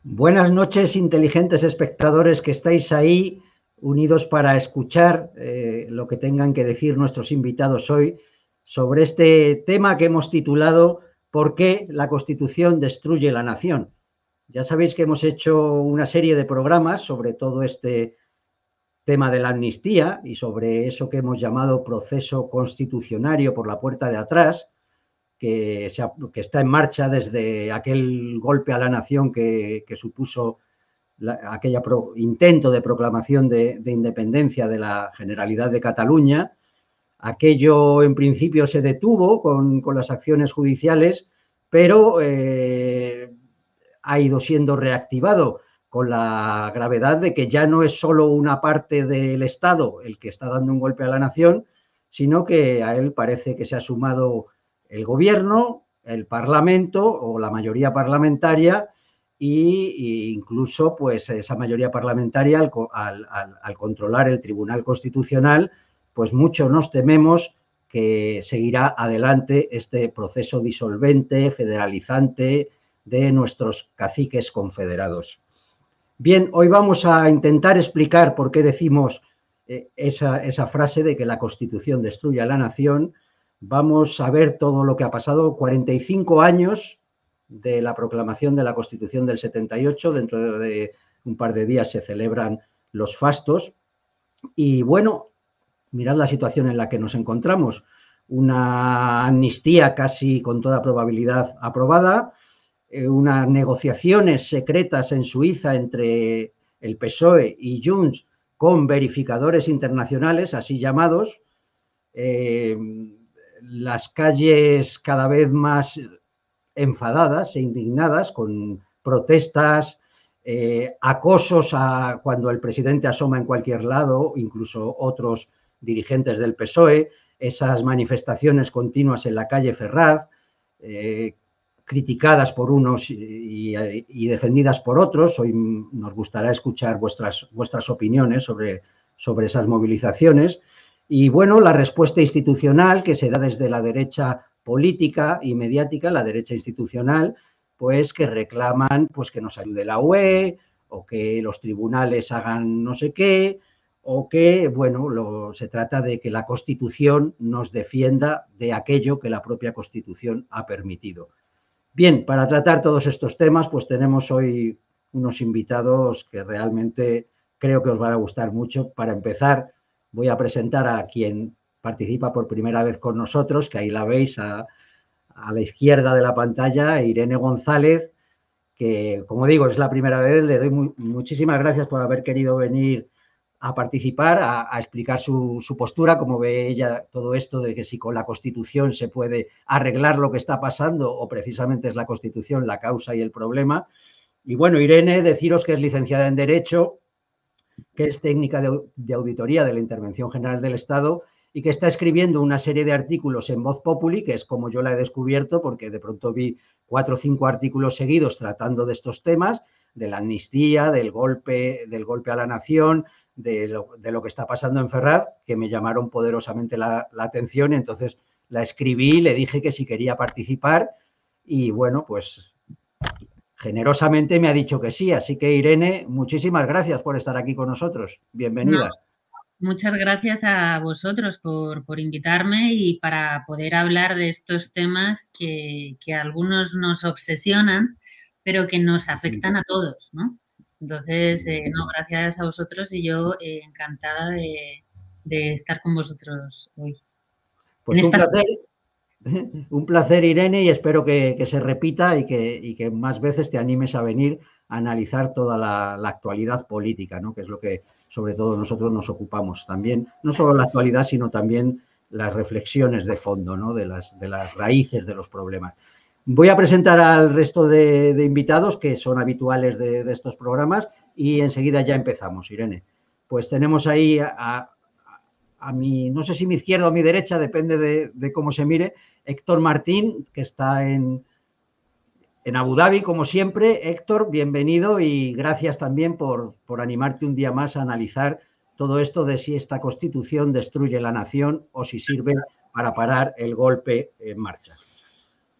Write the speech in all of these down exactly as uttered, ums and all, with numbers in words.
Buenas noches, inteligentes espectadores que estáis ahí unidos para escuchar eh, lo que tengan que decir nuestros invitados hoy sobre este tema que hemos titulado ¿Por qué la Constitución destruye la nación? Ya sabéis que hemos hecho una serie de programas sobre todo este tema de la amnistía y sobre eso que hemos llamado proceso constitucionario por la puerta de atrás, que, se ha, que está en marcha desde aquel golpe a la nación que, que supuso la, aquella pro, intento de proclamación de, de independencia de la Generalidad de Cataluña. Aquello en principio se detuvo con, con las acciones judiciales, pero eh, ha ido siendo reactivado con la gravedad de que ya no es solo una parte del Estado el que está dando un golpe a la nación, sino que a él parece que se ha sumado el gobierno, el Parlamento o la mayoría parlamentaria e incluso pues esa mayoría parlamentaria al, al, al, al controlar el Tribunal Constitucional, pues mucho nos tememos que seguirá adelante este proceso disolvente, federalizante de nuestros caciques confederados. Bien, hoy vamos a intentar explicar por qué decimos eh, esa, esa frase de que la Constitución destruye a la nación. Vamos a ver todo lo que ha pasado, cuarenta y cinco años de la proclamación de la Constitución del setenta y ocho, dentro de un par de días se celebran los fastos y bueno, mirad la situación en la que nos encontramos, una amnistía casi con toda probabilidad aprobada, eh, unas negociaciones secretas en Suiza entre el P S O E y Junts con verificadores internacionales, así llamados, eh, las calles cada vez más enfadadas e indignadas con protestas, eh, acosos a cuando el presidente asoma en cualquier lado, incluso otros dirigentes del P S O E, esas manifestaciones continuas en la calle Ferraz, eh, criticadas por unos y, y, y, defendidas por otros. Hoy nos gustará escuchar vuestras, vuestras opiniones sobre, sobre esas movilizaciones. Y bueno, la respuesta institucional que se da desde la derecha política y mediática, la derecha institucional, pues que reclaman pues que nos ayude la U E o que los tribunales hagan no sé qué, o que, bueno, lo, se trata de que la Constitución nos defienda de aquello que la propia Constitución ha permitido. Bien, para tratar todos estos temas, pues tenemos hoy unos invitados que realmente creo que os van a gustar mucho. Para empezar, voy a presentar a quien participa por primera vez con nosotros, que ahí la veis a, a la izquierda de la pantalla, Irene González, que, como digo, es la primera vez. Le doy muy, muchísimas gracias por haber querido venir a participar, a, a explicar su, su postura, como ve ella todo esto de que si con la Constitución se puede arreglar lo que está pasando o precisamente es la Constitución la causa y el problema. Y bueno, Irene, deciros que es licenciada en Derecho, que es técnica de, de auditoría de la Intervención General del Estado y que está escribiendo una serie de artículos en Voz Populi, que es como yo la he descubierto, porque de pronto vi cuatro o cinco artículos seguidos tratando de estos temas, de la amnistía, del golpe, del golpe a la nación, de lo, de lo que está pasando en Ferraz, que me llamaron poderosamente la, la atención. Entonces la escribí, le dije que si quería participar y bueno, pues generosamente me ha dicho que sí. Así que, Irene, muchísimas gracias por estar aquí con nosotros. Bienvenida. No, muchas gracias a vosotros por, por invitarme y para poder hablar de estos temas que, que a algunos nos obsesionan, pero que nos afectan a todos, ¿no? Entonces, eh, no, gracias a vosotros y yo eh, encantada de, de estar con vosotros hoy. Pues un placer. Un placer, Irene, y espero que, que se repita y que, y que más veces te animes a venir a analizar toda la, la actualidad política, ¿no? Que es lo que sobre todo nosotros nos ocupamos también, no solo la actualidad, sino también las reflexiones de fondo, ¿no? de, las, de las raíces de los problemas. Voy a presentar al resto de, de invitados que son habituales de, de estos programas y enseguida ya empezamos, Irene. Pues tenemos ahí a, a a mi, no sé si mi izquierda o mi derecha, depende de, de cómo se mire, Héctor Martín, que está en, en Abu Dhabi, como siempre. Héctor, bienvenido y gracias también por, por animarte un día más a analizar todo esto de si esta Constitución destruye la nación o si sirve para parar el golpe en marcha.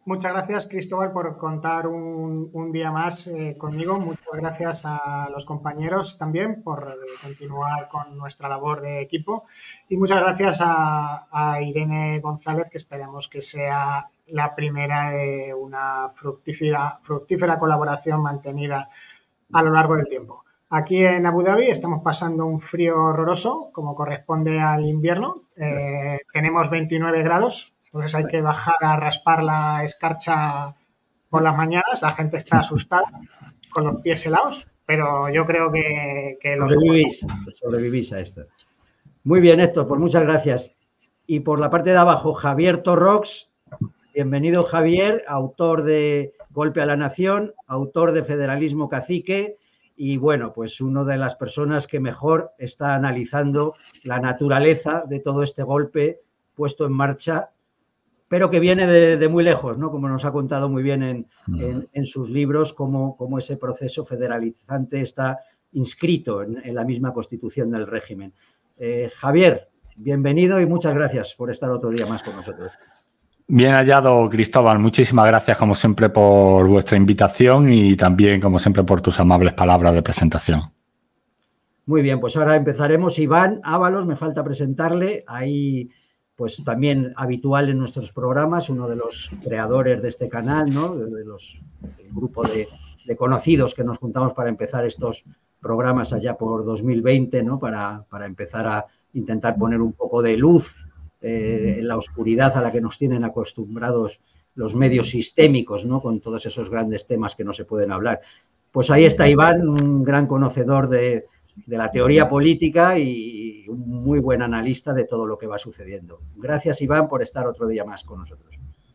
Muchas gracias, Cristóbal, por contar un, un día más eh, conmigo. Muchas gracias a los compañeros también por eh, continuar con nuestra labor de equipo. Y muchas gracias a, a Irene González, que esperemos que sea la primera de una fructífera, fructífera colaboración mantenida a lo largo del tiempo. Aquí en Abu Dhabi estamos pasando un frío horroroso, como corresponde al invierno. Eh, tenemos veintinueve grados. Entonces hay que bajar a raspar la escarcha por las mañanas. La gente está asustada con los pies helados, pero yo creo que, que lo sobrevivís, sobrevivís a esto. Muy bien, Héctor, pues muchas gracias. Y por la parte de abajo, Javier Torrox. Bienvenido, Javier, autor de Golpe a la Nación, autor de Federalismo Cacique y, bueno, pues una de las personas que mejor está analizando la naturaleza de todo este golpe puesto en marcha, pero que viene de, de muy lejos, ¿no? Como nos ha contado muy bien en, en, en sus libros, cómo, cómo ese proceso federalizante está inscrito en, en la misma constitución del régimen. Eh, Javier, bienvenido y muchas gracias por estar otro día más con nosotros. Bien hallado, Cristóbal. Muchísimas gracias, como siempre, por vuestra invitación y también, como siempre, por tus amables palabras de presentación. Muy bien, pues ahora empezaremos. Iván Ábalos, me falta presentarle. Ahí, pues también habitual en nuestros programas, uno de los creadores de este canal, ¿no? De los el grupo de, de conocidos que nos juntamos para empezar estos programas allá por dos mil veinte, ¿no? Para, para empezar a intentar poner un poco de luz eh, en la oscuridad a la que nos tienen acostumbrados los medios sistémicos, ¿no? Con todos esos grandes temas que no se pueden hablar. Pues ahí está Iván, un gran conocedor de, de la teoría política y un muy buen analista de todo lo que va sucediendo. Gracias, Iván, por estar otro día más con nosotros.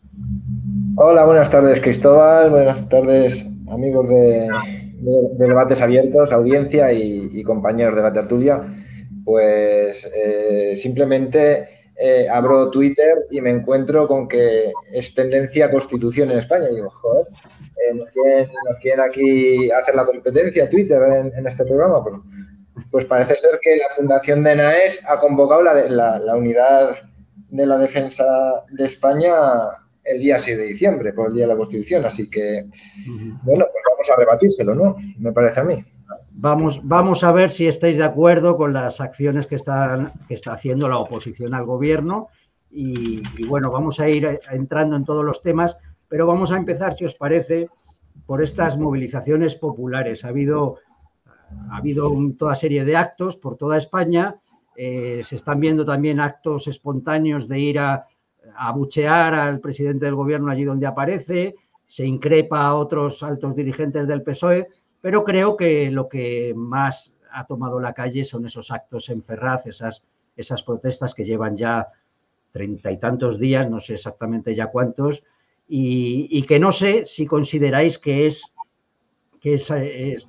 Hola, buenas tardes, Cristóbal. Buenas tardes, amigos de, de, de Debates Abiertos, audiencia y, y compañeros de la tertulia. Pues eh, simplemente eh, abro Twitter y me encuentro con que es tendencia Constitución en España. Y digo, joder, eh, ¿nos, quieren, ¿nos quieren aquí hacer la competencia Twitter en, en este programa? Pues, pues parece ser que la Fundación de Naes ha convocado la, la, la unidad de la defensa de España el día seis de diciembre, por el Día de la Constitución. Así que, bueno, pues vamos a rebatírselo, ¿no? Me parece a mí. Vamos, vamos a ver si estáis de acuerdo con las acciones que, están, que está haciendo la oposición al gobierno y, y, bueno, vamos a ir entrando en todos los temas, pero vamos a empezar, si os parece, por estas movilizaciones populares. Ha habido, ha habido un, toda serie de actos por toda España, eh, se están viendo también actos espontáneos de ir a, a abuchear al presidente del gobierno allí donde aparece, se increpa a otros altos dirigentes del P S O E, pero creo que lo que más ha tomado la calle son esos actos en Ferraz, esas, esas protestas que llevan ya treinta y tantos días, no sé exactamente ya cuántos, y, y que no sé si consideráis que es, que es, es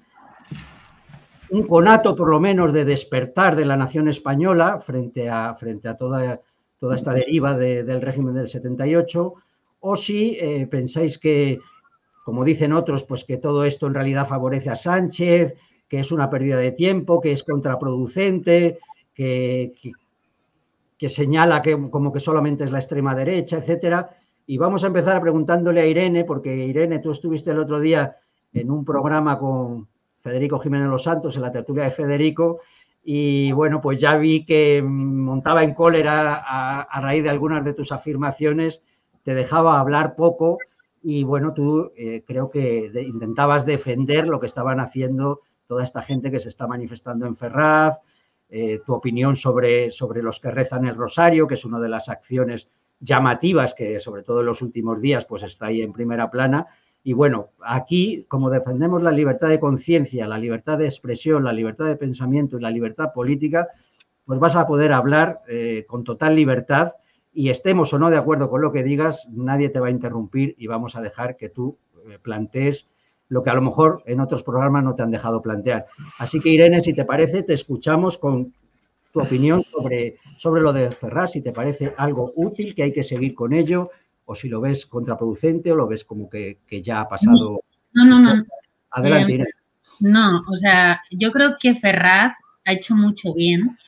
un conato, por lo menos, de despertar de la nación española frente a, frente a toda, toda esta deriva de, del régimen del setenta y ocho, o si eh, pensáis que, como dicen otros, pues que todo esto en realidad favorece a Sánchez, que es una pérdida de tiempo, que es contraproducente, que, que, que señala que como que solamente es la extrema derecha, etcétera. Y vamos a empezar preguntándole a Irene, porque Irene, tú estuviste el otro día en un programa con Federico Jiménez Los Santos, en la tertulia de Federico, y bueno, pues ya vi que montaba en cólera a, a raíz de algunas de tus afirmaciones, te dejaba hablar poco. Y bueno, tú eh, creo que de, intentabas defender lo que estaban haciendo toda esta gente que se está manifestando en Ferraz, eh, tu opinión sobre, sobre los que rezan el rosario, que es una de las acciones llamativas que sobre todo en los últimos días pues está ahí en primera plana. Y bueno, aquí como defendemos la libertad de conciencia, la libertad de expresión, la libertad de pensamiento y la libertad política, pues vas a poder hablar eh, con total libertad. Y estemos o no de acuerdo con lo que digas, nadie te va a interrumpir y vamos a dejar que tú plantees lo que a lo mejor en otros programas no te han dejado plantear. Así que, Irene, si te parece, te escuchamos con tu opinión sobre, sobre lo de Ferraz, si te parece algo útil, que hay que seguir con ello, o si lo ves contraproducente o lo ves como que, que ya ha pasado. No, no, no. Adelante, eh, Irene. No, o sea, yo creo que Ferraz ha hecho mucho bien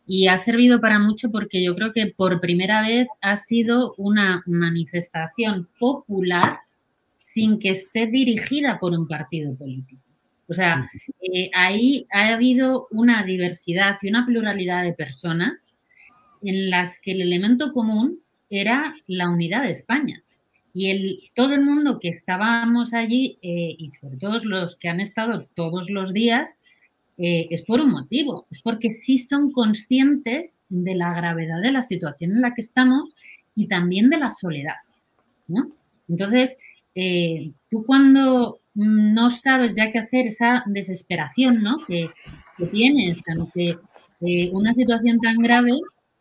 y ha servido para mucho porque yo creo que por primera vez ha sido una manifestación popular sin que esté dirigida por un partido político. O sea, eh, ahí ha habido una diversidad y una pluralidad de personas en las que el elemento común era la unidad de España. Y el, todo el mundo que estábamos allí, eh, y sobre todo los que han estado todos los días, eh, es por un motivo, es porque sí son conscientes de la gravedad de la situación en la que estamos y también de la soledad, ¿no? Entonces, eh, tú cuando no sabes ya qué hacer, esa desesperación, ¿no?, que, que tienes ante eh, una situación tan grave,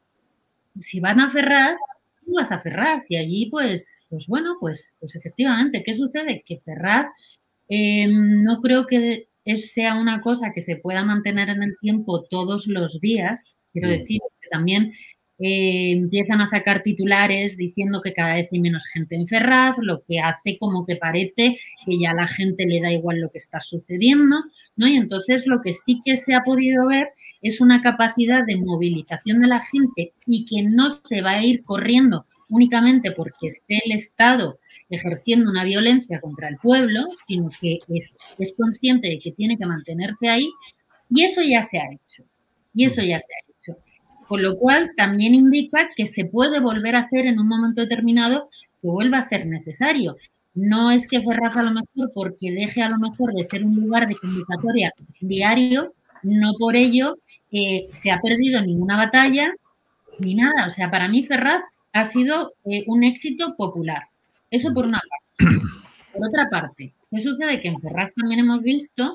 si van a Ferraz, tú vas a Ferraz y allí, pues, pues bueno, pues, pues efectivamente, ¿qué sucede? Que Ferraz eh, no creo que sea una cosa que se pueda mantener en el tiempo todos los días. Quiero decir que también eh, empiezan a sacar titulares diciendo que cada vez hay menos gente en Ferraz, lo que hace como que parece que ya a la gente le da igual lo que está sucediendo, ¿no? Y entonces lo que sí que se ha podido ver es una capacidad de movilización de la gente y que no se va a ir corriendo únicamente porque esté el Estado ejerciendo una violencia contra el pueblo, sino que es, es consciente de que tiene que mantenerse ahí, y eso ya se ha hecho. Y eso ya se ha hecho. Con lo cual, también indica que se puede volver a hacer en un momento determinado que vuelva a ser necesario. No es que Ferraz a lo mejor, porque deje a lo mejor de ser un lugar de convocatoria diario, no por ello eh, se ha perdido ninguna batalla ni nada. O sea, para mí Ferraz ha sido eh, un éxito popular. Eso por una parte. Por otra parte, ¿qué sucede? Que en Ferraz también hemos visto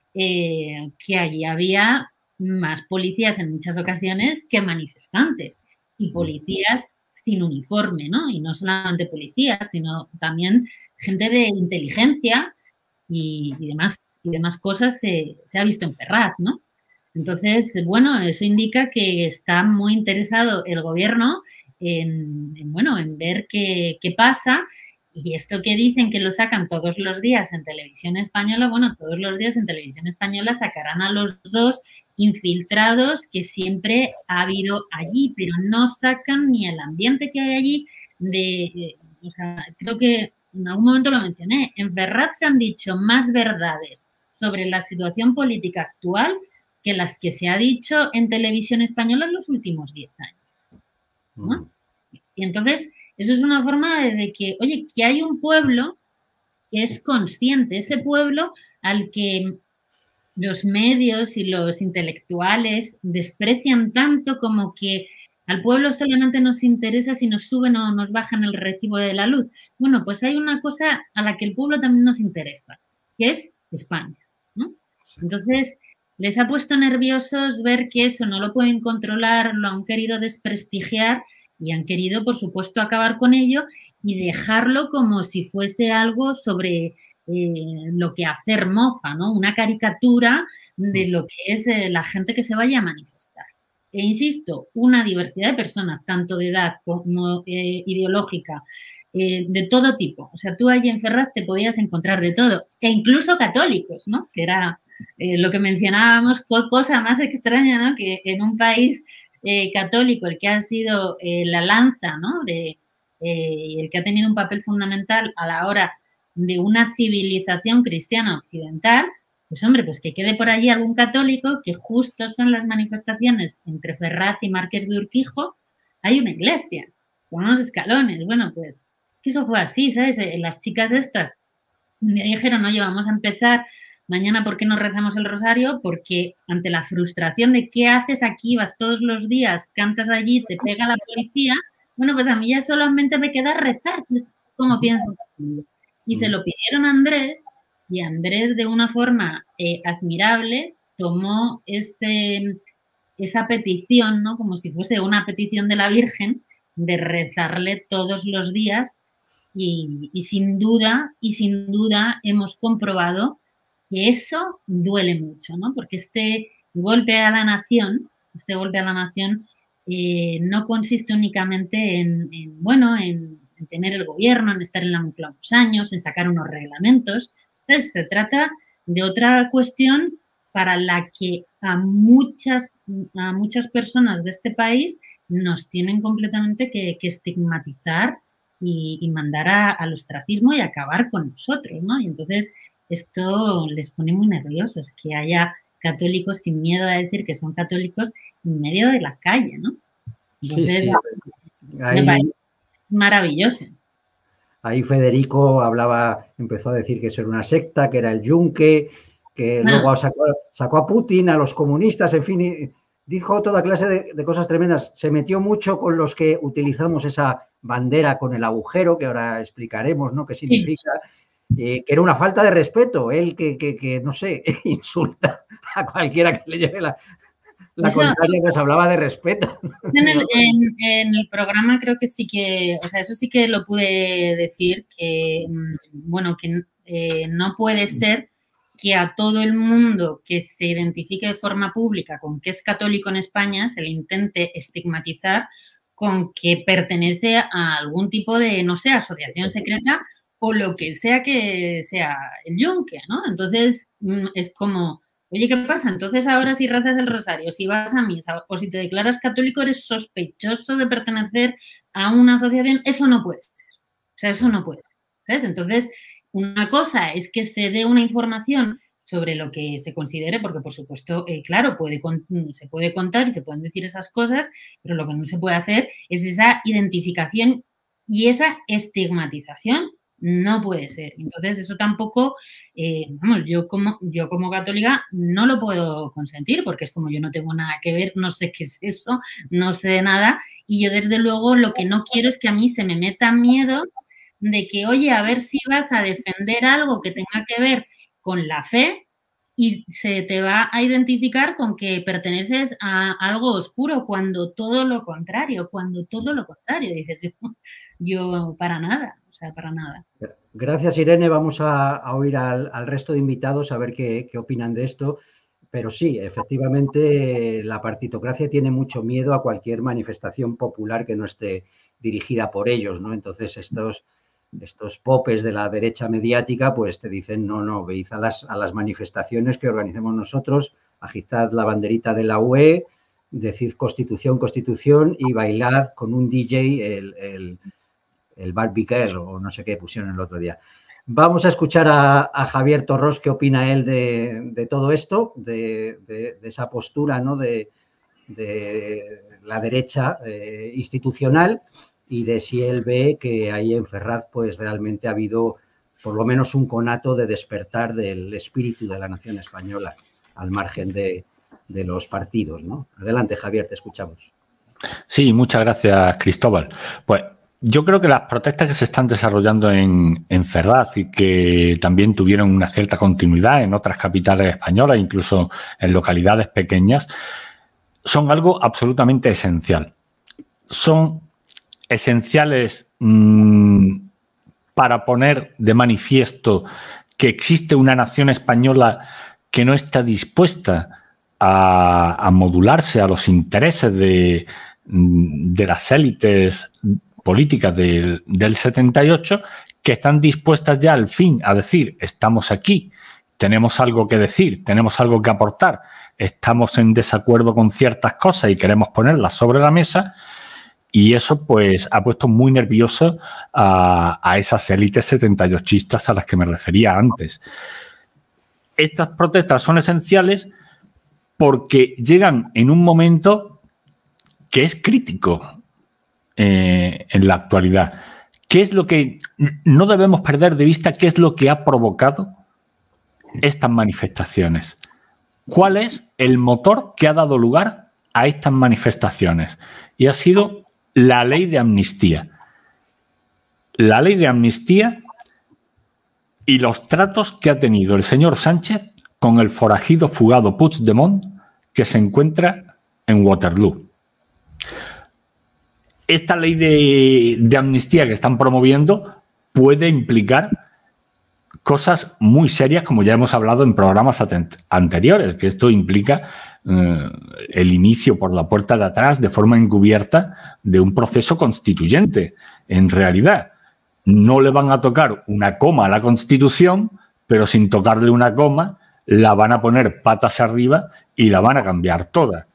eh, que allí había más policías en muchas ocasiones que manifestantes y policías sin uniforme, ¿no? Y no solamente policías, sino también gente de inteligencia y, y, demás, y demás cosas se, se ha visto en Ferraz, ¿no? Entonces, bueno, eso indica que está muy interesado el gobierno en, en bueno, en ver qué, qué pasa. Y esto que dicen que lo sacan todos los días en Televisión Española, bueno, todos los días en Televisión Española sacarán a los dos infiltrados que siempre ha habido allí, pero no sacan ni el ambiente que hay allí de, de o sea, creo que en algún momento lo mencioné, en Ferraz se han dicho más verdades sobre la situación política actual que las que se ha dicho en Televisión Española en los últimos diez años, ¿no? Mm. Y entonces, eso es una forma de, de que, oye, que hay un pueblo que es consciente, ese pueblo al que los medios y los intelectuales desprecian tanto como que al pueblo solamente nos interesa si nos suben o nos bajan el recibo de la luz. Bueno, pues hay una cosa a la que el pueblo también nos interesa, que es España, ¿no? Entonces, les ha puesto nerviosos ver que eso no lo pueden controlar, lo han querido desprestigiar y han querido, por supuesto, acabar con ello y dejarlo como si fuese algo sobre eh, lo que hacer mofa, ¿no? Una caricatura de lo que es eh, la gente que se vaya a manifestar. E insisto, una diversidad de personas, tanto de edad como eh, ideológica, eh, de todo tipo. O sea, tú allí en Ferraz te podías encontrar de todo, e incluso católicos, ¿no? Que era eh, lo que mencionábamos, cosa más extraña, ¿no? Que en un país eh, católico, el que ha sido eh, la lanza, ¿no? De, eh, el que ha tenido un papel fundamental a la hora de una civilización cristiana occidental, pues hombre, pues que quede por allí algún católico, que justo son las manifestaciones entre Ferraz y Marqués de Urquijo, hay una iglesia con unos escalones. Bueno, pues que eso fue así, ¿sabes? Las chicas estas dijeron, oye, vamos a empezar mañana, ¿por qué no rezamos el rosario? Porque ante la frustración de qué haces aquí, vas todos los días, cantas allí, te pega la policía, bueno, pues a mí ya solamente me queda rezar, pues ¿cómo pienso? Y se lo pidieron a Andrés, y Andrés, de una forma eh, admirable, tomó ese, esa petición, ¿no? Como si fuese una petición de la Virgen, de rezarle todos los días, y, y sin duda, y sin duda hemos comprobado que eso duele mucho, ¿no? Porque este golpe a la nación, este golpe a la nación eh, no consiste únicamente en, en bueno, en, en tener el gobierno, en estar en la Moncloa unos años, en sacar unos reglamentos. Entonces, se trata de otra cuestión para la que a muchas, a muchas personas de este país nos tienen completamente que, que estigmatizar y, y mandar a, al ostracismo y acabar con nosotros, ¿no? Y entonces esto les pone muy nerviosos, que haya católicos sin miedo a decir que son católicos en medio de la calle, ¿no? Entonces, sí, sí. Ahí, me parece maravilloso. Ahí Federico hablaba, empezó a decir que eso era una secta, que era el yunque, que bueno, luego sacó, sacó a Putin, a los comunistas, en fin, y dijo toda clase de, de cosas tremendas. Se metió mucho con los que utilizamos esa bandera con el agujero, que ahora explicaremos, ¿no? Qué significa. Sí. Eh, que era una falta de respeto, él que, que, que no sé, insulta a cualquiera que le lleve la, la eso, contraria, que se hablaba de respeto. En el, en, en el programa creo que sí que, o sea, eso sí que lo pude decir, que, bueno, que eh, no puede ser que a todo el mundo que se identifique de forma pública con que es católico en España se le intente estigmatizar con que pertenece a algún tipo de, no sé, asociación secreta o lo que sea que sea el yunque, ¿no? Entonces, es como, oye, ¿qué pasa? Entonces ahora si rezas el rosario, si vas a misa o si te declaras católico eres sospechoso de pertenecer a una asociación, eso no puede ser. O sea, eso no puede ser, ¿sabes? Entonces, una cosa es que se dé una información sobre lo que se considere, porque por supuesto, eh, claro, puede, se puede contar y se pueden decir esas cosas, pero lo que no se puede hacer es esa identificación y esa estigmatización. No puede ser. Entonces, eso tampoco, eh, vamos, yo como, yo como católica no lo puedo consentir porque es como yo no tengo nada que ver, no sé qué es eso, no sé de nada y yo desde luego lo que no quiero es que a mí se me meta miedo de que, oye, a ver si vas a defender algo que tenga que ver con la fe y se te va a identificar con que perteneces a algo oscuro cuando todo lo contrario, cuando todo lo contrario, dices yo, yo para nada, o sea, para nada. Gracias, Irene. Vamos a, a oír al, al resto de invitados a ver qué, qué opinan de esto. Pero sí, efectivamente, la partitocracia tiene mucho miedo a cualquier manifestación popular que no esté dirigida por ellos, ¿no? Entonces, estos... estos popes de la derecha mediática, pues te dicen, no, no, veid a las, a las manifestaciones que organicemos nosotros, agitad la banderita de la U E, decid Constitución, Constitución y bailad con un D J el, el, el Barbie Girl o no sé qué pusieron el otro día. Vamos a escuchar a, a Javier Torros, qué opina él de, de todo esto, de, de, de esa postura, ¿no? de, de la derecha eh, institucional, y de si él ve que ahí en Ferraz pues realmente ha habido por lo menos un conato de despertar del espíritu de la nación española al margen de, de los partidos, ¿no? Adelante, Javier, te escuchamos. Sí, muchas gracias, Cristóbal. Pues yo creo que las protestas que se están desarrollando en, en Ferraz y que también tuvieron una cierta continuidad en otras capitales españolas, incluso en localidades pequeñas, son algo absolutamente esencial. Son esenciales mmm, para poner de manifiesto que existe una nación española que no está dispuesta a, a modularse a los intereses de, de las élites políticas del, del setenta y ocho, que están dispuestas ya al fin a decir, estamos aquí, tenemos algo que decir, tenemos algo que aportar, estamos en desacuerdo con ciertas cosas y queremos ponerlas sobre la mesa. Y eso, pues, ha puesto muy nervioso a, a esas élites setenta y ochistas a las que me refería antes. Estas protestas son esenciales porque llegan en un momento que es crítico eh, en la actualidad. ¿Qué es lo que no debemos perder de vista? ¿Qué es lo que ha provocado estas manifestaciones? ¿Cuál es el motor que ha dado lugar a estas manifestaciones? Y ha sido la ley de amnistía. La ley de amnistía y los tratos que ha tenido el señor Sánchez con el forajido fugado Puigdemont que se encuentra en Waterloo. Esta ley de, de amnistía que están promoviendo puede implicar cosas muy serias, como ya hemos hablado en programas anteriores, que esto implica eh, el inicio por la puerta de atrás, de forma encubierta, de un proceso constituyente. En realidad, no le van a tocar una coma a la Constitución, pero sin tocarle una coma, la van a poner patas arriba y la van a cambiar toda.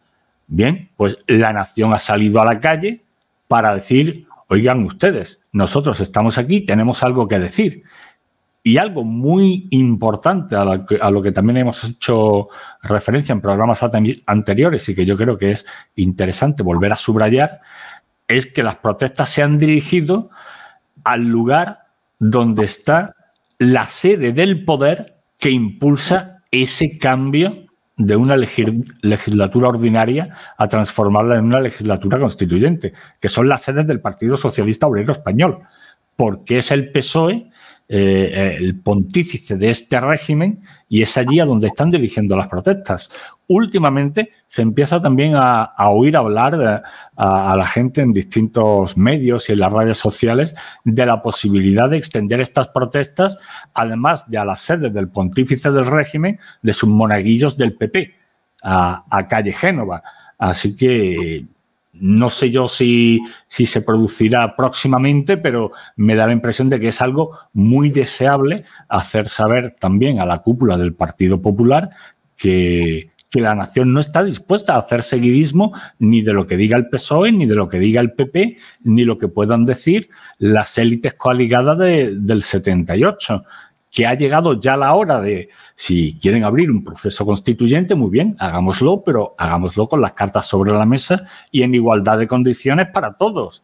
Bien, pues la nación ha salido a la calle para decir, oigan ustedes, nosotros estamos aquí, tenemos algo que decir. Y algo muy importante a lo que, a lo que también hemos hecho referencia en programas anteriores y que yo creo que es interesante volver a subrayar, es que las protestas se han dirigido al lugar donde está la sede del poder que impulsa ese cambio de una legislatura ordinaria a transformarla en una legislatura constituyente, que son las sedes del Partido Socialista Obrero Español, porque es el P S O E Eh, el pontífice de este régimen y es allí a donde están dirigiendo las protestas. Últimamente se empieza también a, a oír hablar de, a, a la gente en distintos medios y en las redes sociales de la posibilidad de extender estas protestas, además de a las sedes del pontífice del régimen, de sus monaguillos del P P, a, a calle Génova. Así que no sé yo si, si se producirá próximamente, pero me da la impresión de que es algo muy deseable hacer saber también a la cúpula del Partido Popular que, que la nación no está dispuesta a hacer seguidismo ni de lo que diga el P S O E, ni de lo que diga el P P, ni lo que puedan decir las élites coaligadas de, del setenta y ocho. Que ha llegado ya la hora de, si quieren abrir un proceso constituyente, muy bien, hagámoslo, pero hagámoslo con las cartas sobre la mesa y en igualdad de condiciones para todos.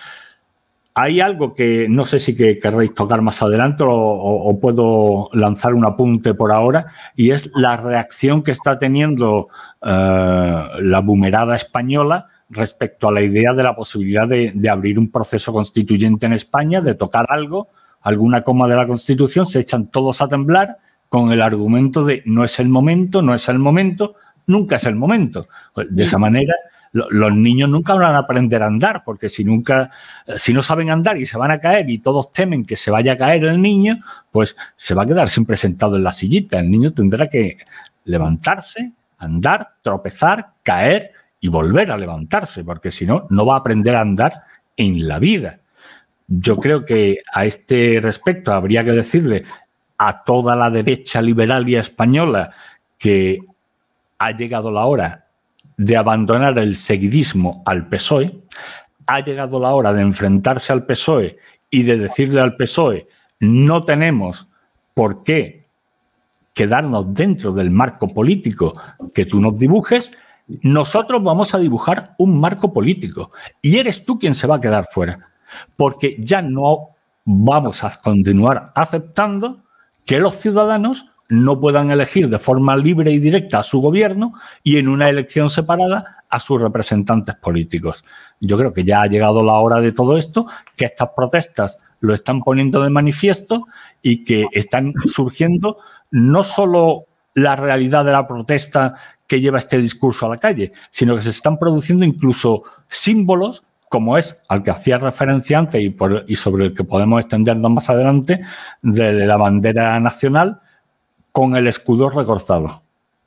Hay algo que no sé si que querréis tocar más adelante o, o, o puedo lanzar un apunte por ahora, y es la reacción que está teniendo eh, la bumerada española respecto a la idea de la posibilidad de, de abrir un proceso constituyente en España, de tocar algo, alguna coma de la Constitución, se echan todos a temblar con el argumento de no es el momento, no es el momento, nunca es el momento. De esa manera, lo, los niños nunca van a aprender a andar, porque si nunca, si no saben andar y se van a caer y todos temen que se vaya a caer el niño, pues se va a quedar siempre sentado en la sillita. El niño tendrá que levantarse, andar, tropezar, caer y volver a levantarse, porque si no, no va a aprender a andar en la vida. Yo creo que a este respecto habría que decirle a toda la derecha liberal y española que ha llegado la hora de abandonar el seguidismo al P S O E, ha llegado la hora de enfrentarse al P S O E y de decirle al P S O E no tenemos por qué quedarnos dentro del marco político que tú nos dibujes, nosotros vamos a dibujar un marco político y eres tú quien se va a quedar fuera. Porque ya no vamos a continuar aceptando que los ciudadanos no puedan elegir de forma libre y directa a su gobierno y en una elección separada a sus representantes políticos. Yo creo que ya ha llegado la hora de todo esto, que estas protestas lo están poniendo de manifiesto y que están surgiendo no solo la realidad de la protesta que lleva este discurso a la calle, sino que se están produciendo incluso símbolos como es al que hacía referencia antes y, por, y sobre el que podemos extendernos más adelante, de la bandera nacional con el escudo recortado.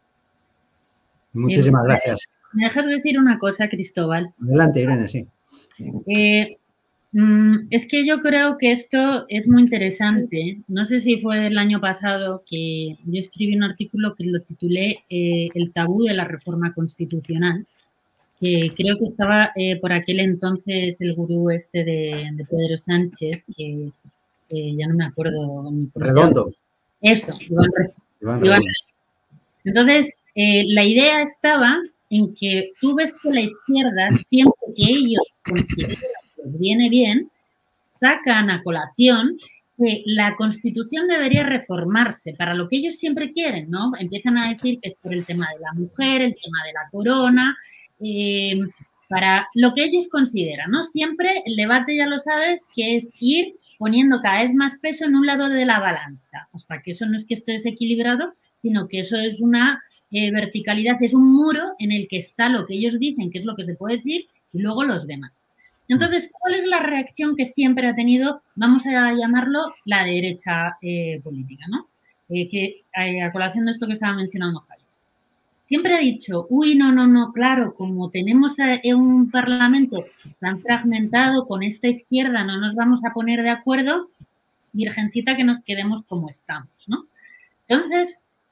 Muchísimas gracias. ¿Me dejas decir una cosa, Cristóbal? Adelante, Irene, sí. Eh, mm, es que yo creo que esto es muy interesante. No sé si fue el año pasado que yo escribí un artículo que lo titulé eh, El tabú de la reforma constitucional. Que creo que estaba eh, por aquel entonces el gurú este de, de Pedro Sánchez, que eh, ya no me acuerdo. Ni cómo Redondo. Eso, Iván Redondo. Iván Redondo. Entonces, eh, la idea estaba en que tú ves que la izquierda, siempre que ellos consideran que les viene bien, sacan a colación que la Constitución debería reformarse para lo que ellos siempre quieren, ¿no? Empiezan a decir que es por el tema de la mujer, el tema de la corona, eh, para lo que ellos consideran, ¿no? Siempre el debate, ya lo sabes, que es ir poniendo cada vez más peso en un lado de la balanza, hasta que eso no es que esté desequilibrado, sino que eso es una eh, verticalidad, es un muro en el que está lo que ellos dicen, que es lo que se puede decir, y luego los demás. Entonces, ¿cuál es la reacción que siempre ha tenido, vamos a llamarlo, la derecha eh, política, ¿no? Eh, que eh, a colación de esto que estaba mencionando Jaime. Siempre ha dicho, uy, no, no, no, claro, como tenemos un parlamento tan fragmentado con esta izquierda, no nos vamos a poner de acuerdo, virgencita, que nos quedemos como estamos, ¿no? Entonces,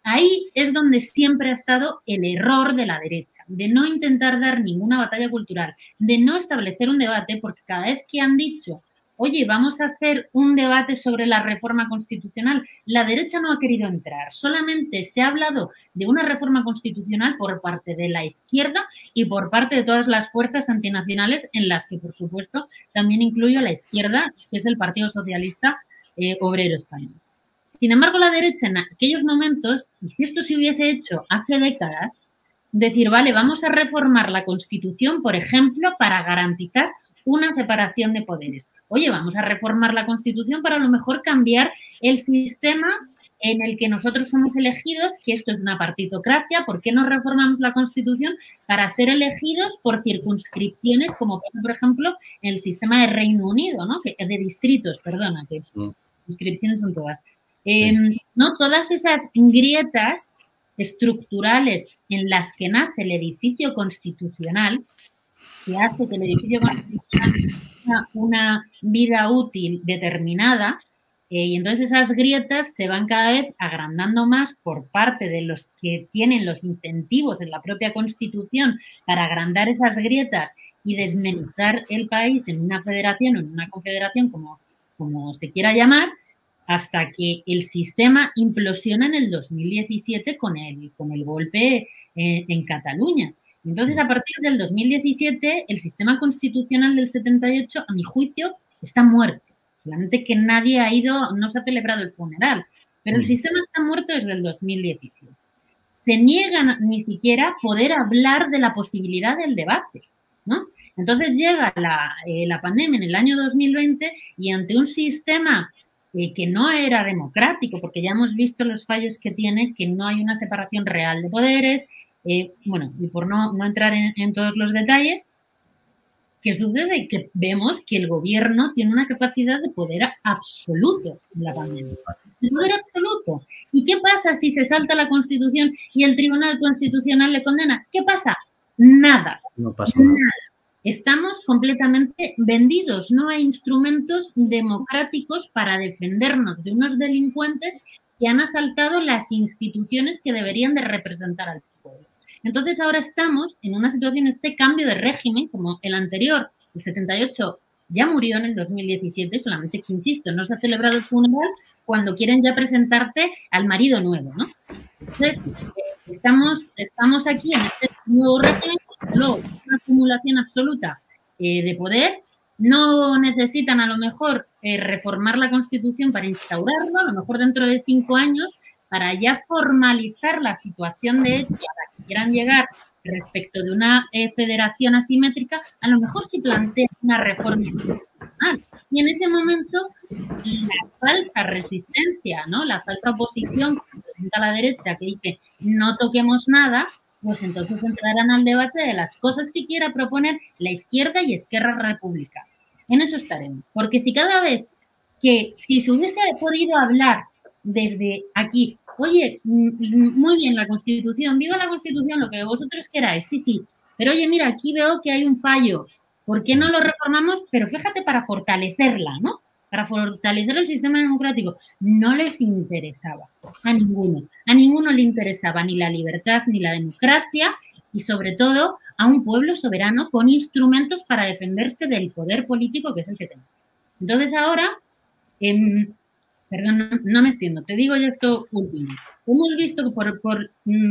Ahí es donde siempre ha estado el error de la derecha, de no intentar dar ninguna batalla cultural, de no establecer un debate, porque cada vez que han dicho, oye, vamos a hacer un debate sobre la reforma constitucional, la derecha no ha querido entrar. Solamente se ha hablado de una reforma constitucional por parte de la izquierda y por parte de todas las fuerzas antinacionales, en las que, por supuesto, también incluyo a la izquierda, que es el Partido Socialista eh, Obrero Español. Sin embargo, la derecha en aquellos momentos, y si esto se hubiese hecho hace décadas, decir, vale, vamos a reformar la Constitución, por ejemplo, para garantizar una separación de poderes. Oye, vamos a reformar la Constitución para a lo mejor cambiar el sistema en el que nosotros somos elegidos, que esto es una partitocracia. ¿Por qué no reformamos la Constitución para ser elegidos por circunscripciones, como pasa, por ejemplo, en el sistema de Reino Unido, ¿no? Que, de distritos, perdona, que inscripciones son todas. Eh, ¿no? Todas esas grietas estructurales en las que nace el edificio constitucional, que hace que el edificio constitucional tenga una vida útil determinada, eh, y entonces esas grietas se van cada vez agrandando más por parte de los que tienen los incentivos en la propia Constitución para agrandar esas grietas y desmenuzar el país en una federación o en una confederación, como, como se quiera llamar, hasta que el sistema implosiona en el dos mil diecisiete con el, con el golpe en, en Cataluña. Entonces, a partir del dos mil diecisiete, el sistema constitucional del setenta y ocho, a mi juicio, está muerto. Solamente que nadie ha ido, no se ha celebrado el funeral, pero el sistema está muerto desde el dos mil diecisiete. Se niegan ni siquiera poder hablar de la posibilidad del debate, ¿no? Entonces llega la, eh, la pandemia en el año dos mil veinte y ante un sistema Eh, que no era democrático, porque ya hemos visto los fallos que tiene, que no hay una separación real de poderes, eh, bueno, y por no, no entrar en, en todos los detalles, ¿qué sucede? Que vemos que el gobierno tiene una capacidad de poder absoluto en la pandemia. De poder absoluto. ¿Y qué pasa si se salta la Constitución y el Tribunal Constitucional le condena? ¿Qué pasa? Nada. No pasa nada. Nada. Estamos completamente vendidos. No hay instrumentos democráticos para defendernos de unos delincuentes que han asaltado las instituciones que deberían de representar al pueblo. Entonces ahora estamos en una situación, este cambio de régimen, como el anterior, el setenta y ocho, ya murió en el dos mil diecisiete, solamente que, insisto, no se ha celebrado el funeral cuando quieren ya presentarte al marido nuevo, ¿no? Entonces, estamos, estamos aquí en este nuevo régimen, luego una acumulación absoluta eh, de poder. No necesitan a lo mejor eh, reformar la Constitución para instaurarlo, a lo mejor dentro de cinco años, para ya formalizar la situación de hecho a la que quieran llegar respecto de una eh, federación asimétrica, a lo mejor si plantea una reforma constitucional. Y en ese momento, la falsa resistencia, ¿no? La falsa oposición que presenta la derecha, que dice no toquemos nada, pues entonces entrarán al debate de las cosas que quiera proponer la izquierda y Esquerra Republicana. En eso estaremos. Porque si cada vez que, si se hubiese podido hablar desde aquí, oye, muy bien la Constitución, viva la Constitución, lo que vosotros queráis, sí, sí, pero oye, mira, aquí veo que hay un fallo, ¿por qué no lo reformamos? Pero fíjate, para fortalecerla, ¿no? Para fortalecer el sistema democrático. No les interesaba a ninguno. A ninguno le interesaba ni la libertad ni la democracia y, sobre todo, a un pueblo soberano con instrumentos para defenderse del poder político que es el que tenemos. Entonces, ahora, eh, perdón, no, no me extiendo, te digo ya esto último. Hemos visto por, por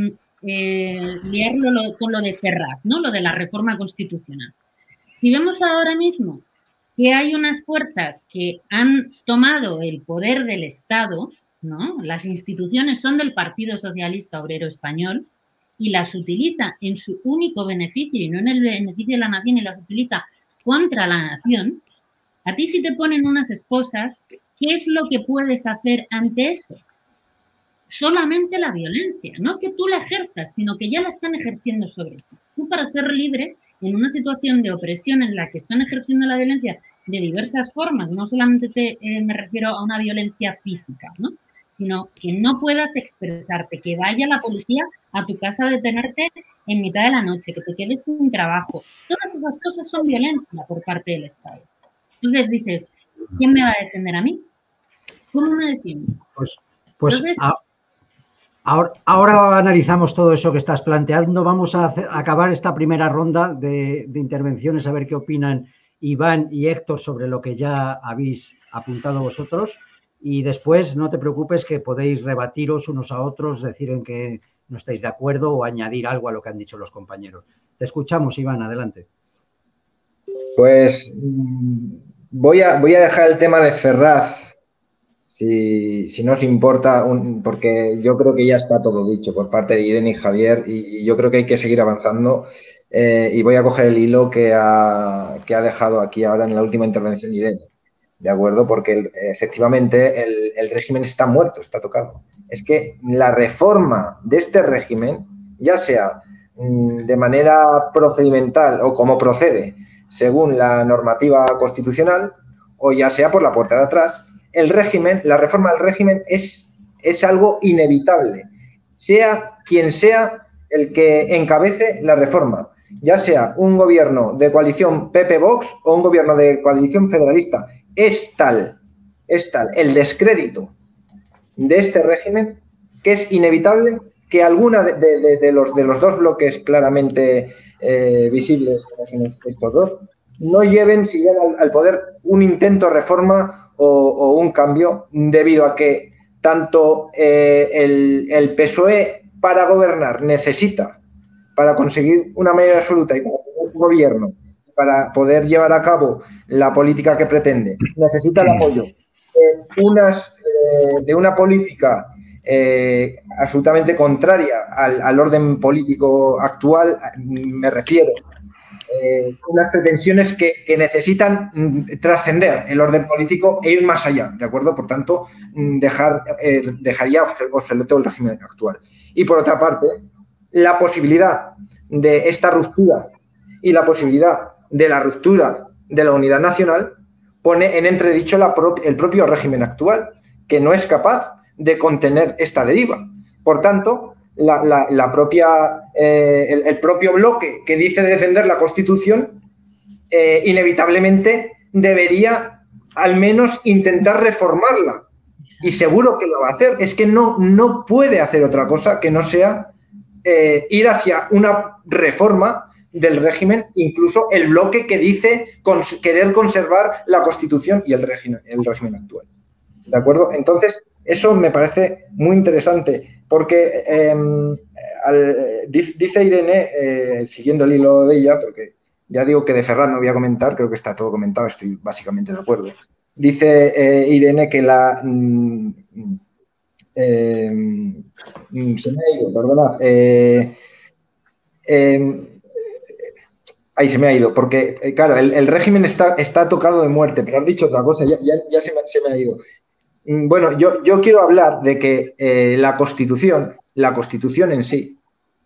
eh, liarlo lo, con lo de Ferraz, ¿no? Lo de la reforma constitucional. Si vemos ahora mismo que hay unas fuerzas que han tomado el poder del Estado, ¿no? Las instituciones son del Partido Socialista Obrero Español y las utiliza en su único beneficio y no en el beneficio de la nación, y las utiliza contra la nación. A ti, si te ponen unas esposas, ¿qué es lo que puedes hacer ante eso? Solamente la violencia, no que tú la ejerzas, sino que ya la están ejerciendo sobre ti. Tú, para ser libre en una situación de opresión en la que están ejerciendo la violencia de diversas formas, no solamente te, eh, me refiero a una violencia física, ¿no? Sino que no puedas expresarte, que vaya la policía a tu casa a detenerte en mitad de la noche, que te quedes sin trabajo. Todas esas cosas son violencia por parte del Estado. Entonces dices, ¿quién me va a defender a mí? ¿Cómo me defiendo? Pues, pues Entonces, a, Ahora, ahora analizamos todo eso que estás planteando. Vamos a, hacer, a acabar esta primera ronda de, de intervenciones, a ver qué opinan Iván y Héctor sobre lo que ya habéis apuntado vosotros. Y después, no te preocupes, que podéis rebatiros unos a otros, decir en que no estáis de acuerdo o añadir algo a lo que han dicho los compañeros. Te escuchamos, Iván, adelante. Pues voy a, voy a dejar el tema de Ferraz, si, si no os importa, un, porque yo creo que ya está todo dicho por parte de Irene y Javier, y, y yo creo que hay que seguir avanzando. Eh, y voy a coger el hilo que ha, que ha dejado aquí ahora en la última intervención Irene. ¿De acuerdo? Porque efectivamente el, el régimen está muerto, está tocado. Es que la reforma de este régimen, ya sea de manera procedimental o como procede según la normativa constitucional, o ya sea por la puerta de atrás, el régimen, la reforma del régimen es, es algo inevitable, sea quien sea el que encabece la reforma, ya sea un gobierno de coalición P P-Vox o un gobierno de coalición federalista. Es tal, es tal el descrédito de este régimen que es inevitable que alguna de, de, de, los, de los dos bloques claramente eh, visibles, como son estos dos, no lleven, si llegan al, al poder, un intento de reforma o, o un cambio, debido a que tanto eh, el, el P S O E para gobernar necesita, para conseguir una mayoría absoluta y para tener un gobierno, para poder llevar a cabo la política que pretende, necesita el apoyo de, unas, eh, de una política eh, absolutamente contraria al, al orden político actual, me refiero. Eh, unas pretensiones que, que necesitan mm, trascender el orden político e ir más allá, ¿de acuerdo? Por tanto, mm, dejar, eh, dejaría obsoleto el régimen actual. Y por otra parte, la posibilidad de esta ruptura y la posibilidad de la ruptura de la unidad nacional pone en entredicho la pro el propio régimen actual, que no es capaz de contener esta deriva. Por tanto, la, la, la propia, eh, el, el propio bloque que dice defender la Constitución eh, inevitablemente debería al menos intentar reformarla. Y seguro que lo va a hacer. Es que no, no puede hacer otra cosa que no sea eh, ir hacia una reforma del régimen, incluso el bloque que dice cons querer conservar la Constitución y el régimen, el régimen actual. ¿De acuerdo? Entonces, eso me parece muy interesante, porque eh, al, dice Irene, eh, siguiendo el hilo de ella, porque ya digo que de Ferraz no voy a comentar, creo que está todo comentado, estoy básicamente de acuerdo. Dice eh, Irene que la... Mm, eh, se me ha ido, perdona. Eh, eh, ahí se me ha ido, porque, eh, claro, el, el régimen está, está tocado de muerte, pero has dicho otra cosa, ya, ya, ya se, me, se me ha ido. Bueno, yo, yo quiero hablar de que eh, la Constitución, la Constitución en sí,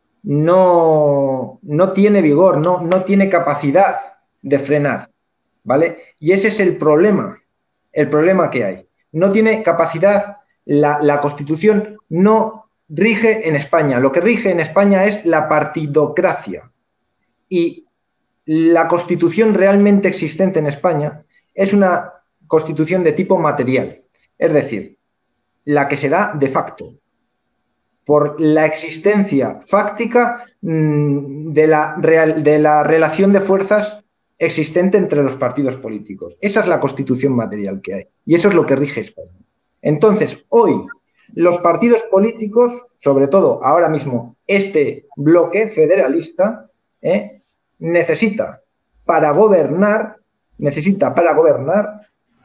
no, no tiene vigor, no, no tiene capacidad de frenar, ¿vale? Y ese es el problema, el problema que hay. No tiene capacidad, la, la Constitución no rige en España. Lo que rige en España es la partidocracia. Y la Constitución realmente existente en España es una Constitución de tipo material. Es decir, la que se da de facto, por la existencia fáctica mmm, de, la real, de la relación de fuerzas existente entre los partidos políticos. Esa es la Constitución material que hay. Y eso es lo que rige España. Entonces, hoy, los partidos políticos, sobre todo ahora mismo este bloque federalista, ¿eh? necesita para gobernar, necesita para gobernar,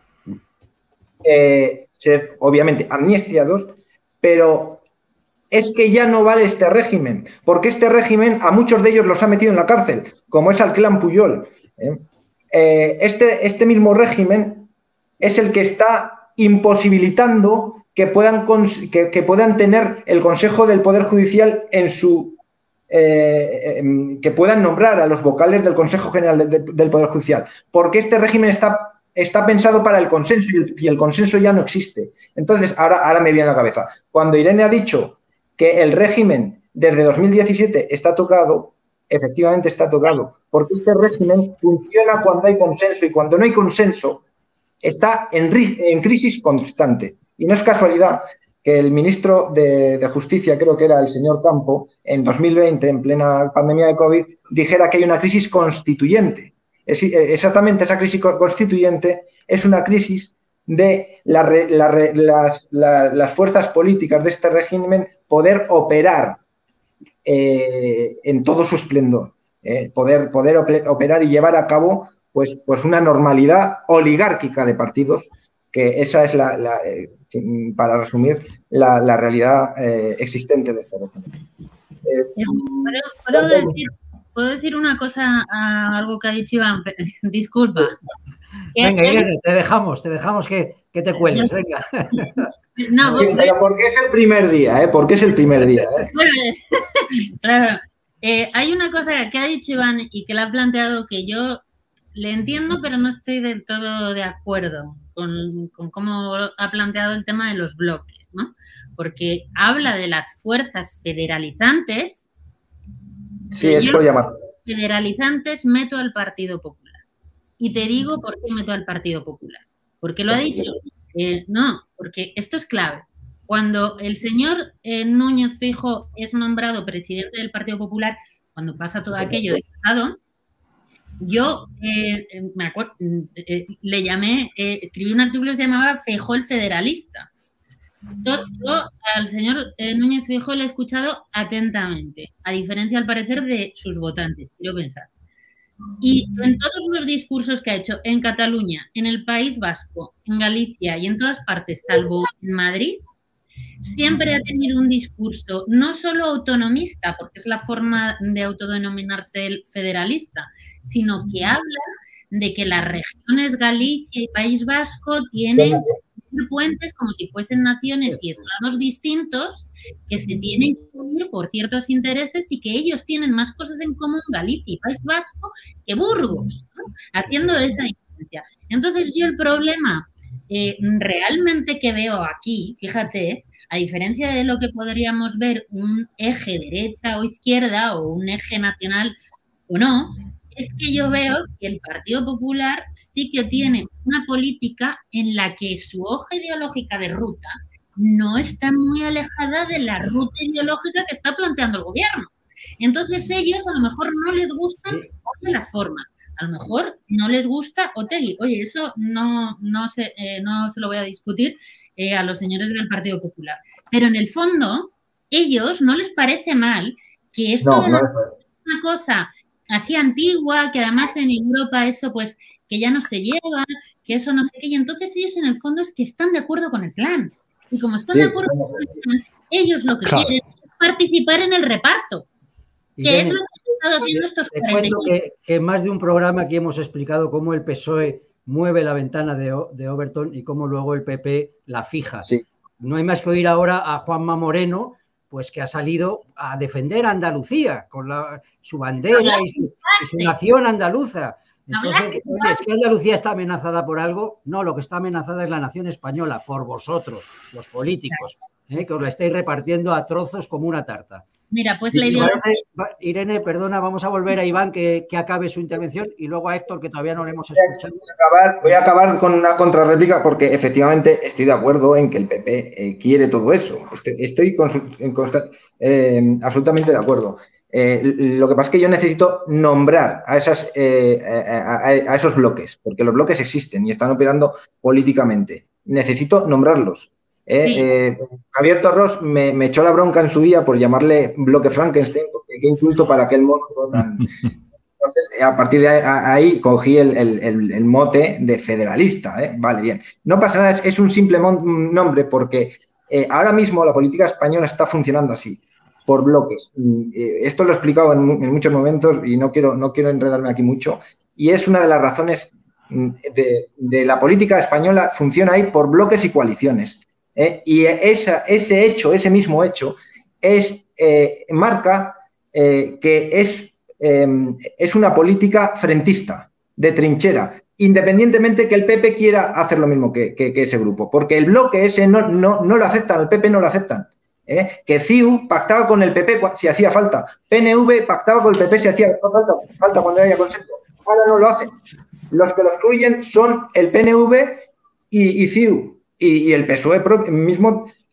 eh, ser obviamente amnistiados, pero es que ya no vale este régimen, porque este régimen a muchos de ellos los ha metido en la cárcel, como es al clan Puyol. ¿eh? Eh, este, este mismo régimen es el que está imposibilitando que puedan, que, que puedan tener el Consejo del Poder Judicial en su... Eh, eh, que puedan nombrar a los vocales del Consejo General de, de, del Poder Judicial, porque este régimen está... está pensado para el consenso y el, y el consenso ya no existe. Entonces, ahora, ahora me viene a la cabeza. Cuando Irene ha dicho que el régimen desde dos mil diecisiete está tocado, efectivamente está tocado, porque este régimen funciona cuando hay consenso y cuando no hay consenso está en, en crisis constante. Y no es casualidad que el ministro de, de Justicia, creo que era el señor Campo, en dos mil veinte, en plena pandemia de COVID, dijera que hay una crisis constituyente. Es, exactamente esa crisis constituyente es una crisis de la, la, las, la, las fuerzas políticas de este régimen poder operar eh, en todo su esplendor, eh, poder, poder operar y llevar a cabo pues, pues una normalidad oligárquica de partidos, que esa es la, la eh, para resumir, la, la realidad eh, existente de este régimen. Eh, ¿Puedo, puedo, decir, ¿Puedo decir una cosa a algo que ha dicho Iván? Disculpa. Venga, Irene, te dejamos, te dejamos que, que te cueles, venga. No, sí, pero porque es el primer día, ¿eh? Porque es el primer día. ¿eh? Claro. Eh, hay una cosa que ha dicho Iván y que la ha planteado que yo le entiendo, pero no estoy del todo de acuerdo con, con cómo ha planteado el tema de los bloques, ¿no? Porque habla de las fuerzas federalizantes. Sí, es por llamar. Federalizantes meto al Partido Popular. Y te digo por qué meto al Partido Popular. Porque lo ha dicho. Eh, no, porque esto es clave. Cuando el señor eh, Núñez Feijóo es nombrado presidente del Partido Popular, cuando pasa todo aquello de Estado, yo eh, me acuerdo, eh, le llamé, eh, escribí un artículo que se llamaba Feijóo el Federalista. Yo, yo al señor eh, Núñez Feijóo le he escuchado atentamente, a diferencia al parecer de sus votantes, quiero pensar. Y en todos los discursos que ha hecho en Cataluña, en el País Vasco, en Galicia y en todas partes, salvo en Madrid, siempre ha tenido un discurso no solo autonomista, porque es la forma de autodenominarse el federalista, sino que habla de que las regiones Galicia y País Vasco tienen puentes como si fuesen naciones y estados distintos que se tienen que unir por ciertos intereses y que ellos tienen más cosas en común, Galicia y País Vasco, que Burgos, ¿no? Haciendo esa diferencia. Entonces yo el problema eh, realmente que veo aquí, fíjate, a diferencia de lo que podríamos ver un eje derecha o izquierda o un eje nacional o no, es que yo veo que el Partido Popular sí que tiene una política en la que su hoja ideológica de ruta no está muy alejada de la ruta ideológica que está planteando el gobierno. Entonces ellos a lo mejor no les gustan las formas, a lo mejor no les gusta Otegi. Oye, eso no, no, se, eh, no se lo voy a discutir eh, a los señores del Partido Popular. Pero en el fondo, ellos no les parece mal que esto no, de no la, una cosa así antigua, que además en Europa eso pues que ya no se lleva, que eso no sé qué, y entonces ellos en el fondo es que están de acuerdo con el plan. Y como están sí, de acuerdo con el plan, ellos lo que claro. quieren es participar en el reparto, que Irene, es lo que han estado haciendo estos te cuento que, que en más de un programa aquí hemos explicado cómo el P S O E mueve la ventana de, de Overton y cómo luego el P P la fija. Sí. No hay más que oír ahora a Juanma Moreno, pues que ha salido a defender a Andalucía con la, su bandera y su, y su nación andaluza. Entonces, oye, ¿es que Andalucía está amenazada por algo? No, lo que está amenazada es la nación española, por vosotros, los políticos, ¿eh? Que os la estáis repartiendo a trozos como una tarta. Mira, pues la idea... Irene, perdona, vamos a volver a Iván que, que acabe su intervención y luego a Héctor, que todavía no le hemos escuchado. Voy a acabar, voy a acabar con una contrarréplica porque efectivamente estoy de acuerdo en que el P P eh, quiere todo eso. Estoy, estoy con su, en eh, absolutamente de acuerdo. Eh, lo que pasa es que yo necesito nombrar a, esas, eh, a, a, a esos bloques, porque los bloques existen y están operando políticamente. Necesito nombrarlos. Eh, sí. eh, Javier Torros me, me echó la bronca en su día por llamarle bloque Frankenstein, porque qué inculto para aquel monstruo tan... Entonces, a partir de ahí cogí el, el, el, el mote de federalista. ¿eh? Vale, bien. No pasa nada, es, es un simple nombre porque eh, ahora mismo la política española está funcionando así, por bloques. Eh, esto lo he explicado en, en muchos momentos y no quiero, no quiero enredarme aquí mucho. Y es una de las razones de, de la política española, funciona ahí por bloques y coaliciones. Eh, y esa, ese hecho, ese mismo hecho, es, eh, marca eh, que es, eh, es una política frentista, de trinchera, independientemente que el P P quiera hacer lo mismo que, que, que ese grupo, porque el bloque ese no, no, no lo aceptan, el P P no lo aceptan. ¿eh? Que C I U pactaba con el P P si hacía falta, P N V pactaba con el P P si hacía falta, falta cuando haya consenso, ahora no lo hacen. Los que lo excluyen son el P N V y, y C I U. Y, y el P S O E mismo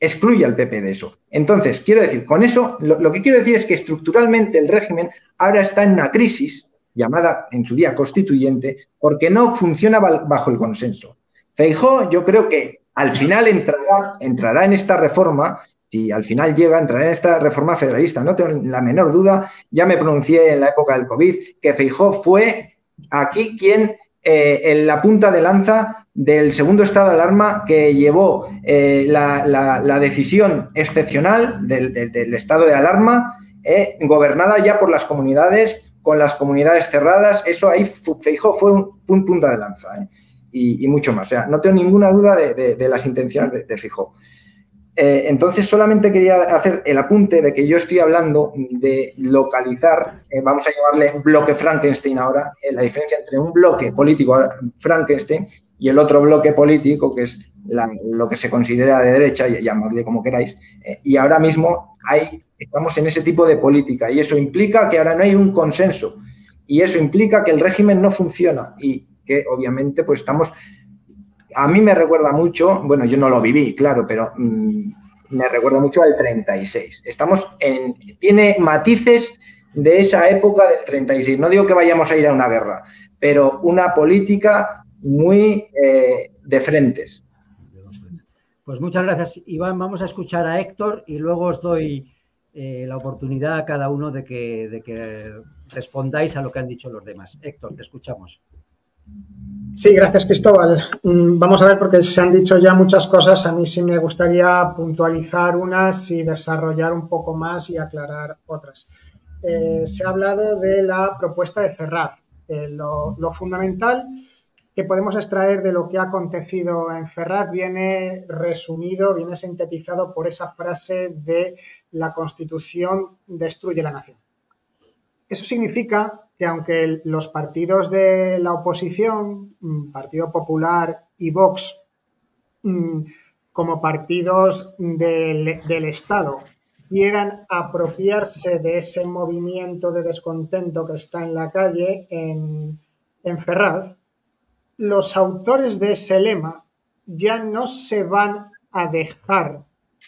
excluye al P P de eso. Entonces, quiero decir, con eso, lo, lo que quiero decir es que estructuralmente el régimen ahora está en una crisis llamada en su día constituyente porque no funciona bajo el consenso. Feijóo, yo creo que al final entrará, entrará en esta reforma, si al final llega, entrará en esta reforma federalista, no tengo la menor duda. Ya me pronuncié en la época del COVID que Feijóo fue aquí quien, eh, en la punta de lanza del segundo estado de alarma que llevó eh, la, la, la decisión excepcional del, del, del estado de alarma, eh, gobernada ya por las comunidades, con las comunidades cerradas. Eso ahí Feijóo fue un, un punta de lanza, eh, y, y mucho más. O sea, no tengo ninguna duda de, de, de las intenciones de, de Feijóo. Eh, entonces, solamente quería hacer el apunte de que yo estoy hablando de localizar, eh, vamos a llamarle bloque Frankenstein ahora, eh, la diferencia entre un bloque político Frankenstein y el otro bloque político, que es la, lo que se considera de derecha, llamadle como queráis, eh, y ahora mismo hay, estamos en ese tipo de política y eso implica que ahora no hay un consenso y eso implica que el régimen no funciona y que obviamente pues estamos... A mí me recuerda mucho, bueno, yo no lo viví, claro, pero mmm, me recuerda mucho al treinta y seis. Estamos en, tiene matices de esa época del treinta y seis. No digo que vayamos a ir a una guerra, pero una política muy eh, de frentes. Pues muchas gracias, Iván. Vamos a escuchar a Héctor y luego os doy eh, la oportunidad a cada uno de que, de que respondáis a lo que han dicho los demás. Héctor, te escuchamos. Sí, gracias, Cristóbal. Vamos a ver, porque se han dicho ya muchas cosas. A mí sí me gustaría puntualizar unas y desarrollar un poco más y aclarar otras. Eh, se ha hablado de la propuesta de Ferraz. Eh, lo, lo fundamental que podemos extraer de lo que ha acontecido en Ferraz viene resumido, viene sintetizado por esa frase de la Constitución destruye la nación. Eso significa que aunque los partidos de la oposición, Partido Popular y Vox, como partidos del, del Estado, quieran apropiarse de ese movimiento de descontento que está en la calle en, en Ferraz, los autores de ese lema ya no se van a dejar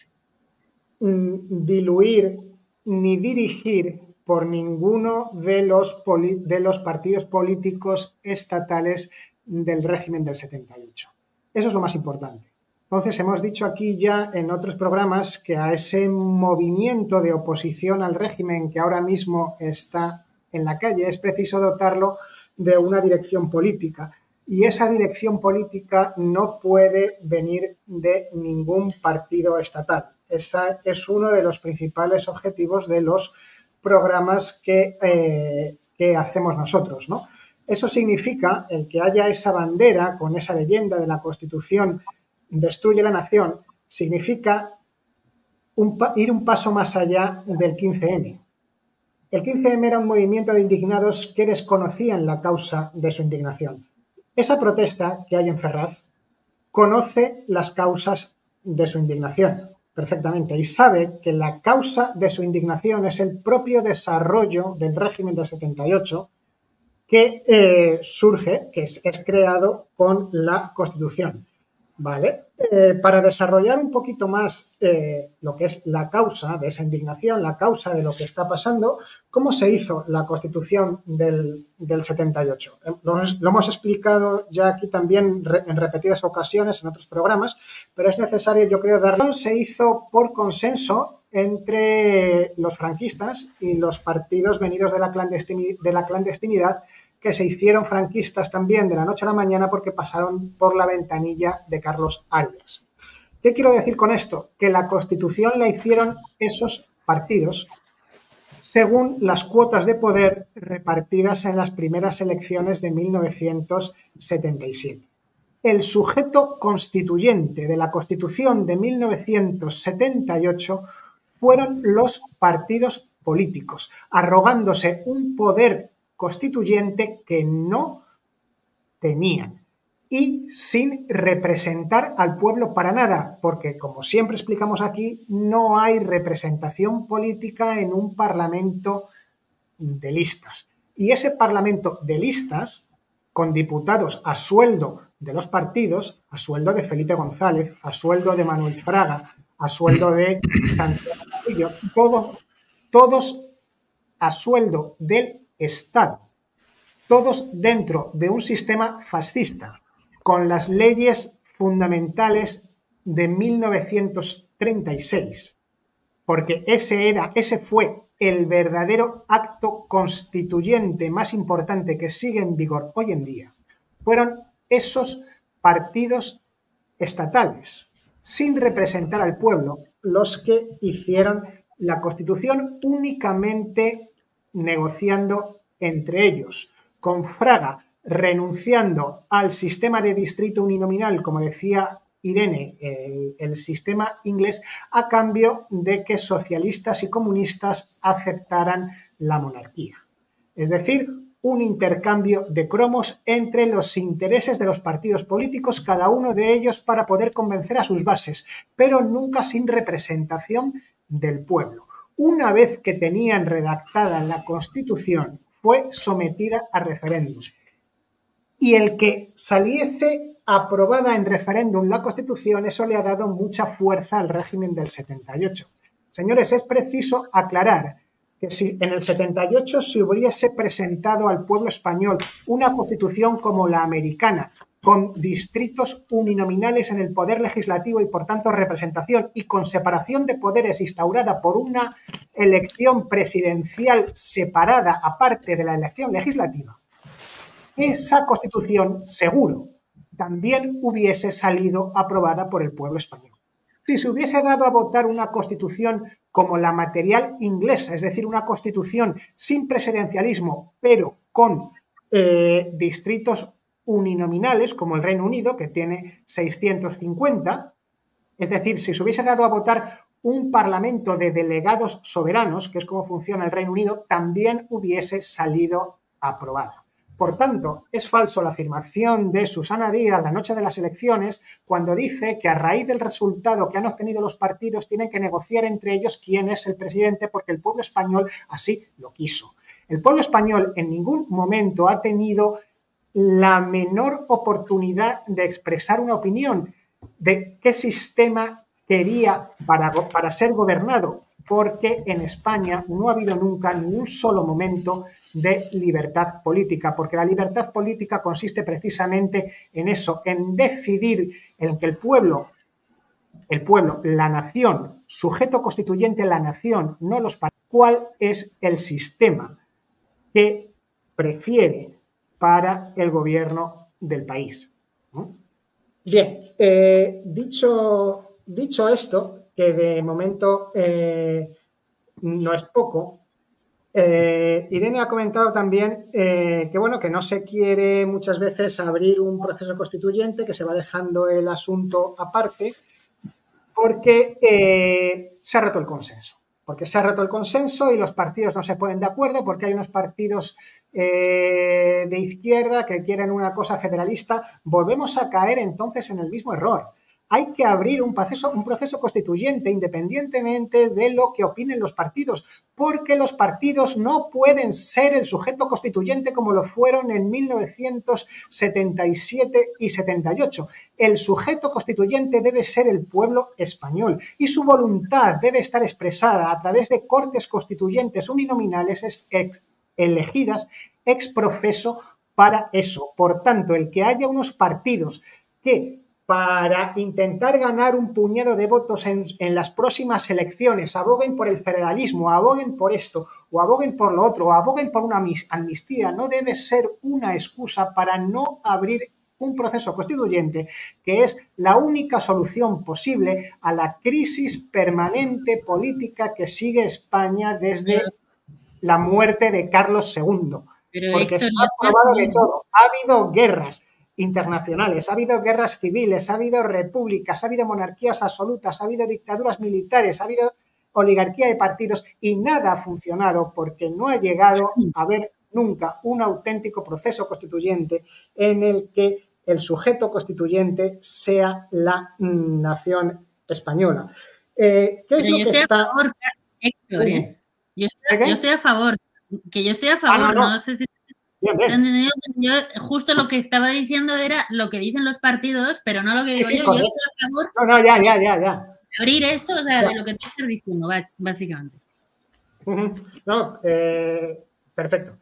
diluir ni dirigir por ninguno de los, de los partidos políticos estatales del régimen del setenta y ocho. Eso es lo más importante. Entonces, hemos dicho aquí ya en otros programas que a ese movimiento de oposición al régimen que ahora mismo está en la calle es preciso dotarlo de una dirección política. Y esa dirección política no puede venir de ningún partido estatal. Ese es uno de los principales objetivos de los programas que, eh, que hacemos nosotros, ¿no? Eso significa el que haya esa bandera con esa leyenda de la Constitución destruye la nación, significa un, ir un paso más allá del quince eme. El quince eme era un movimiento de indignados que desconocían la causa de su indignación. Esa protesta que hay en Ferraz conoce las causas de su indignación perfectamente y sabe que la causa de su indignación es el propio desarrollo del régimen del setenta y ocho que eh, surge, que es, es creado con la Constitución. ¿Vale? Eh, para desarrollar un poquito más eh, lo que es la causa de esa indignación, la causa de lo que está pasando, ¿cómo se hizo la Constitución del, del setenta y ocho? Lo, lo hemos explicado ya aquí también re, en repetidas ocasiones en otros programas, pero es necesario, yo creo, darle. Se hizo por consenso entre los franquistas y los partidos venidos de la, clandestinidad, de la clandestinidad que se hicieron franquistas también de la noche a la mañana porque pasaron por la ventanilla de Carlos Arias. ¿Qué quiero decir con esto? Que la Constitución la hicieron esos partidos según las cuotas de poder repartidas en las primeras elecciones de mil novecientos setenta y siete. El sujeto constituyente de la Constitución de mil novecientos setenta y ocho fueron los partidos políticos, arrogándose un poder constituyente que no tenían y sin representar al pueblo para nada, porque como siempre explicamos aquí, no hay representación política en un parlamento de listas. Y ese parlamento de listas, con diputados a sueldo de los partidos, a sueldo de Felipe González, a sueldo de Manuel Fraga, a sueldo de Santiago Carrillo, todo, todos a sueldo del Estado, todos dentro de un sistema fascista, con las leyes fundamentales de mil novecientos treinta y seis, porque ese era, ese fue el verdadero acto constituyente más importante que sigue en vigor hoy en día. Fueron esos partidos estatales, sin representar al pueblo, los que hicieron la Constitución únicamente negociando entre ellos, con Fraga renunciando al sistema de distrito uninominal, como decía Irene, el, el sistema inglés, a cambio de que socialistas y comunistas aceptaran la monarquía. Es decir, un intercambio de cromos entre los intereses de los partidos políticos, cada uno de ellos para poder convencer a sus bases, pero nunca sin representación del pueblo. Una vez que tenían redactada la Constitución, fue sometida a referéndum. Y el que saliese aprobada en referéndum la Constitución, eso le ha dado mucha fuerza al régimen del setenta y ocho. Señores, es preciso aclarar que si en el setenta y ocho se hubiese presentado al pueblo español una Constitución como la americana, con distritos uninominales en el poder legislativo y por tanto representación y con separación de poderes instaurada por una elección presidencial separada aparte de la elección legislativa, esa Constitución seguro también hubiese salido aprobada por el pueblo español. Si se hubiese dado a votar una Constitución como la material inglesa, es decir, una Constitución sin presidencialismo, pero con eh, distritos uninominales, como el Reino Unido, que tiene seiscientos cincuenta, es decir, si se hubiese dado a votar un parlamento de delegados soberanos, que es como funciona el Reino Unido, también hubiese salido aprobada. Por tanto, es falso la afirmación de Susana Díaz la noche de las elecciones cuando dice que a raíz del resultado que han obtenido los partidos tienen que negociar entre ellos quién es el presidente porque el pueblo español así lo quiso. El pueblo español en ningún momento ha tenido la menor oportunidad de expresar una opinión de qué sistema quería para, para ser gobernado, porque en España no ha habido nunca ni un solo momento de libertad política, porque la libertad política consiste precisamente en eso, en decidir en que el pueblo, el pueblo, la nación, sujeto constituyente la nación, no los partidos, cuál es el sistema que prefiere para el gobierno del país. Bien, eh, dicho, dicho esto, que de momento eh, no es poco, eh, Irene ha comentado también eh, que, bueno, que no se quiere muchas veces abrir un proceso constituyente, que se va dejando el asunto aparte, porque eh, se ha roto el consenso. Porque se ha roto el consenso y los partidos no se ponen de acuerdo, porque hay unos partidos eh, de izquierda que quieren una cosa federalista. Volvemos a caer entonces en el mismo error. Hay que abrir un proceso, un proceso constituyente independientemente de lo que opinen los partidos, porque los partidos no pueden ser el sujeto constituyente como lo fueron en mil novecientos setenta y siete y setenta y ocho. El sujeto constituyente debe ser el pueblo español y su voluntad debe estar expresada a través de cortes constituyentes uninominales ex, elegidas ex profeso para eso. Por tanto, el que haya unos partidos que para intentar ganar un puñado de votos en, en las próximas elecciones, aboguen por el federalismo, aboguen por esto, o aboguen por lo otro, o aboguen por una amnistía, no debe ser una excusa para no abrir un proceso constituyente, que es la única solución posible a la crisis permanente política que sigue España desde la muerte de Carlos segundo. Pero porque Héctor, se ha probado de todo. Ha habido guerras internacionales, ha habido guerras civiles, ha habido repúblicas, ha habido monarquías absolutas, ha habido dictaduras militares, ha habido oligarquía de partidos y nada ha funcionado porque no ha llegado a haber nunca un auténtico proceso constituyente en el que el sujeto constituyente sea la nación española. Eh, ¿Qué es Pero lo que está...? Favor, Héctor, ¿eh? yo, estoy, yo estoy a favor, que yo estoy a favor, ah, no, no. no sé si... Bien, bien. Yo justo lo que estaba diciendo era lo que dicen los partidos, pero no lo que digo sí, sí, yo. Yo estoy a favor. No, no, ya, ya, ya, ya. abrir eso, o sea, de lo que tú estás diciendo, básicamente. No, eh, perfecto.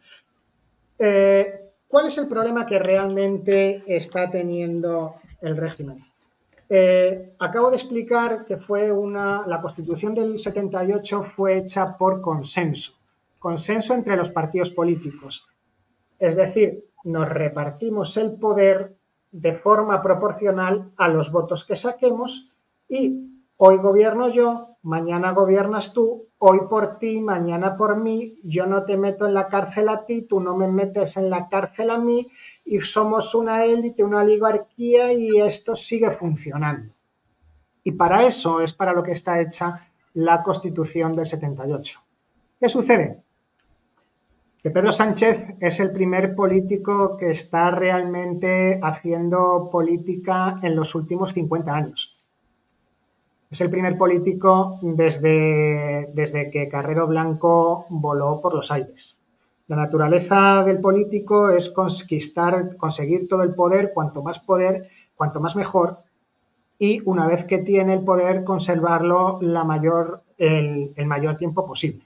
Eh, ¿Cuál es el problema que realmente está teniendo el régimen? Eh, acabo de explicar que fue una, la Constitución del setenta y ocho fue hecha por consenso, consenso entre los partidos políticos. Es decir, nos repartimos el poder de forma proporcional a los votos que saquemos y hoy gobierno yo, mañana gobiernas tú, hoy por ti, mañana por mí, yo no te meto en la cárcel a ti, tú no me metes en la cárcel a mí y somos una élite, una oligarquía y esto sigue funcionando. Y para eso es para lo que está hecha la Constitución del setenta y ocho. ¿Qué sucede? Que Pedro Sánchez es el primer político que está realmente haciendo política en los últimos cincuenta años. Es el primer político desde, desde que Carrero Blanco voló por los aires. La naturaleza del político es conquistar, conseguir todo el poder, cuanto más poder, cuanto más mejor, y una vez que tiene el poder, conservarlo la mayor, el, el mayor tiempo posible.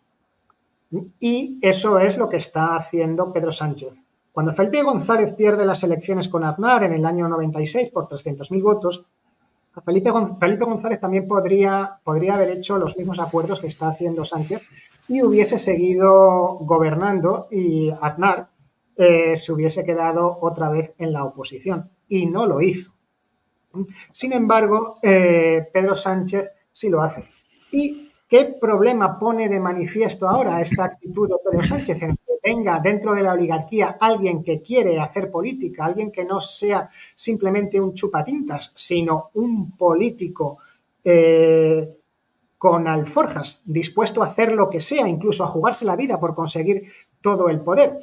Y eso es lo que está haciendo Pedro Sánchez. Cuando Felipe González pierde las elecciones con Aznar en el año noventa y seis por trescientos mil votos, Felipe, Felipe González también podría, podría haber hecho los mismos acuerdos que está haciendo Sánchez y hubiese seguido gobernando y Aznar eh, se hubiese quedado otra vez en la oposición y no lo hizo. Sin embargo, eh, Pedro Sánchez sí lo hace. ¿Y qué problema pone de manifiesto ahora esta actitud de Pedro Sánchez en que venga dentro de la oligarquía alguien que quiere hacer política, alguien que no sea simplemente un chupatintas, sino un político eh, con alforjas, dispuesto a hacer lo que sea, incluso a jugarse la vida por conseguir todo el poder?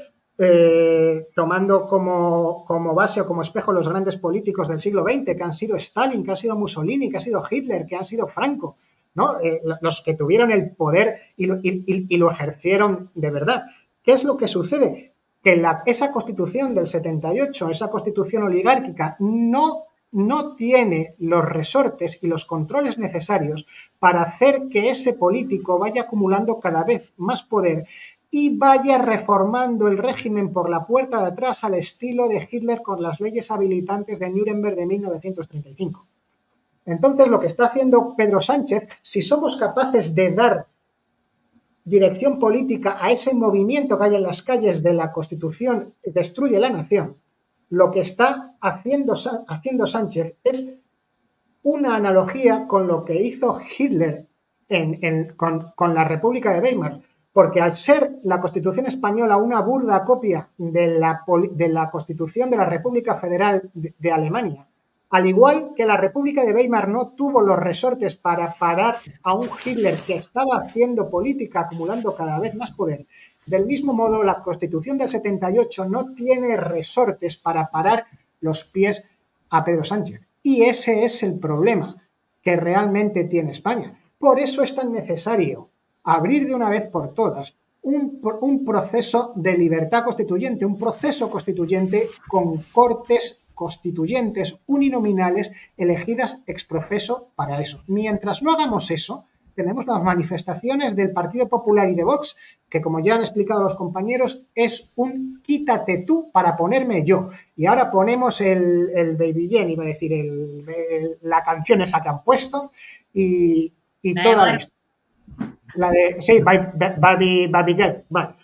Eh, tomando como, como base o como espejo los grandes políticos del siglo veinte, que han sido Stalin, que ha sido Mussolini, que ha sido Hitler, que han sido Franco, ¿no? Eh, los que tuvieron el poder y lo, y, y lo ejercieron de verdad. ¿Qué es lo que sucede? Que la, esa constitución del setenta y ocho, esa constitución oligárquica, no, no tiene los resortes y los controles necesarios para hacer que ese político vaya acumulando cada vez más poder y vaya reformando el régimen por la puerta de atrás al estilo de Hitler con las leyes habilitantes de Nuremberg de mil novecientos treinta y cinco. Entonces, lo que está haciendo Pedro Sánchez, si somos capaces de dar dirección política a ese movimiento que hay en las calles de la Constitución destruye la nación, lo que está haciendo, haciendo Sánchez es una analogía con lo que hizo Hitler en, en, con, con la República de Weimar, porque al ser la Constitución española una burda copia de la, de la Constitución de la República Federal de, de Alemania, al igual que la República de Weimar no tuvo los resortes para parar a un Hitler que estaba haciendo política, acumulando cada vez más poder, del mismo modo la Constitución del setenta y ocho no tiene resortes para parar los pies a Pedro Sánchez. Y ese es el problema que realmente tiene España. Por eso es tan necesario abrir de una vez por todas un, un proceso de libertad constituyente, un proceso constituyente con cortes constituyentes uninominales elegidas ex profeso para eso. Mientras no hagamos eso, tenemos las manifestaciones del Partido Popular y de Vox, que como ya han explicado los compañeros, es un quítate tú para ponerme yo. Y ahora ponemos el, el Baby Jen, iba a decir, el, el, la canción esa que han puesto y, y toda la historia. La de, sí, Barbie, Barbie Girl. Vale.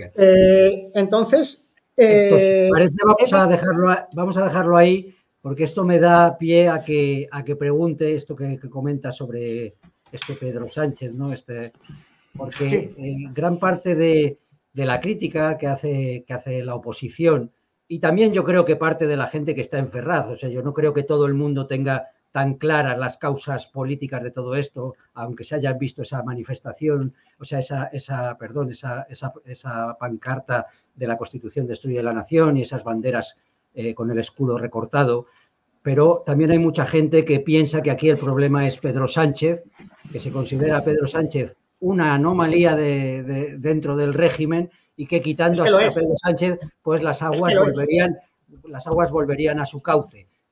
Eh, entonces... Eh, parece, vamos, a dejarlo, vamos a dejarlo ahí, porque esto me da pie a que, a que pregunte esto que, que comenta sobre este Pedro Sánchez, ¿no? Este, porque sí. eh, gran parte de, de la crítica que hace, que hace la oposición, y también yo creo que parte de la gente que está en Ferraz, o sea, yo no creo que todo el mundo tenga tan claras las causas políticas de todo esto, aunque se hayan visto esa manifestación, o sea, esa, esa perdón, esa, esa, esa pancarta de la Constitución destruye la nación y esas banderas eh, con el escudo recortado, pero también hay mucha gente que piensa que aquí el problema es Pedro Sánchez, que se considera Pedro Sánchez una anomalía de, de, dentro del régimen y que quitando es que a, a Pedro Sánchez, pues las aguas es que volverían, las aguas volverían a su cauce.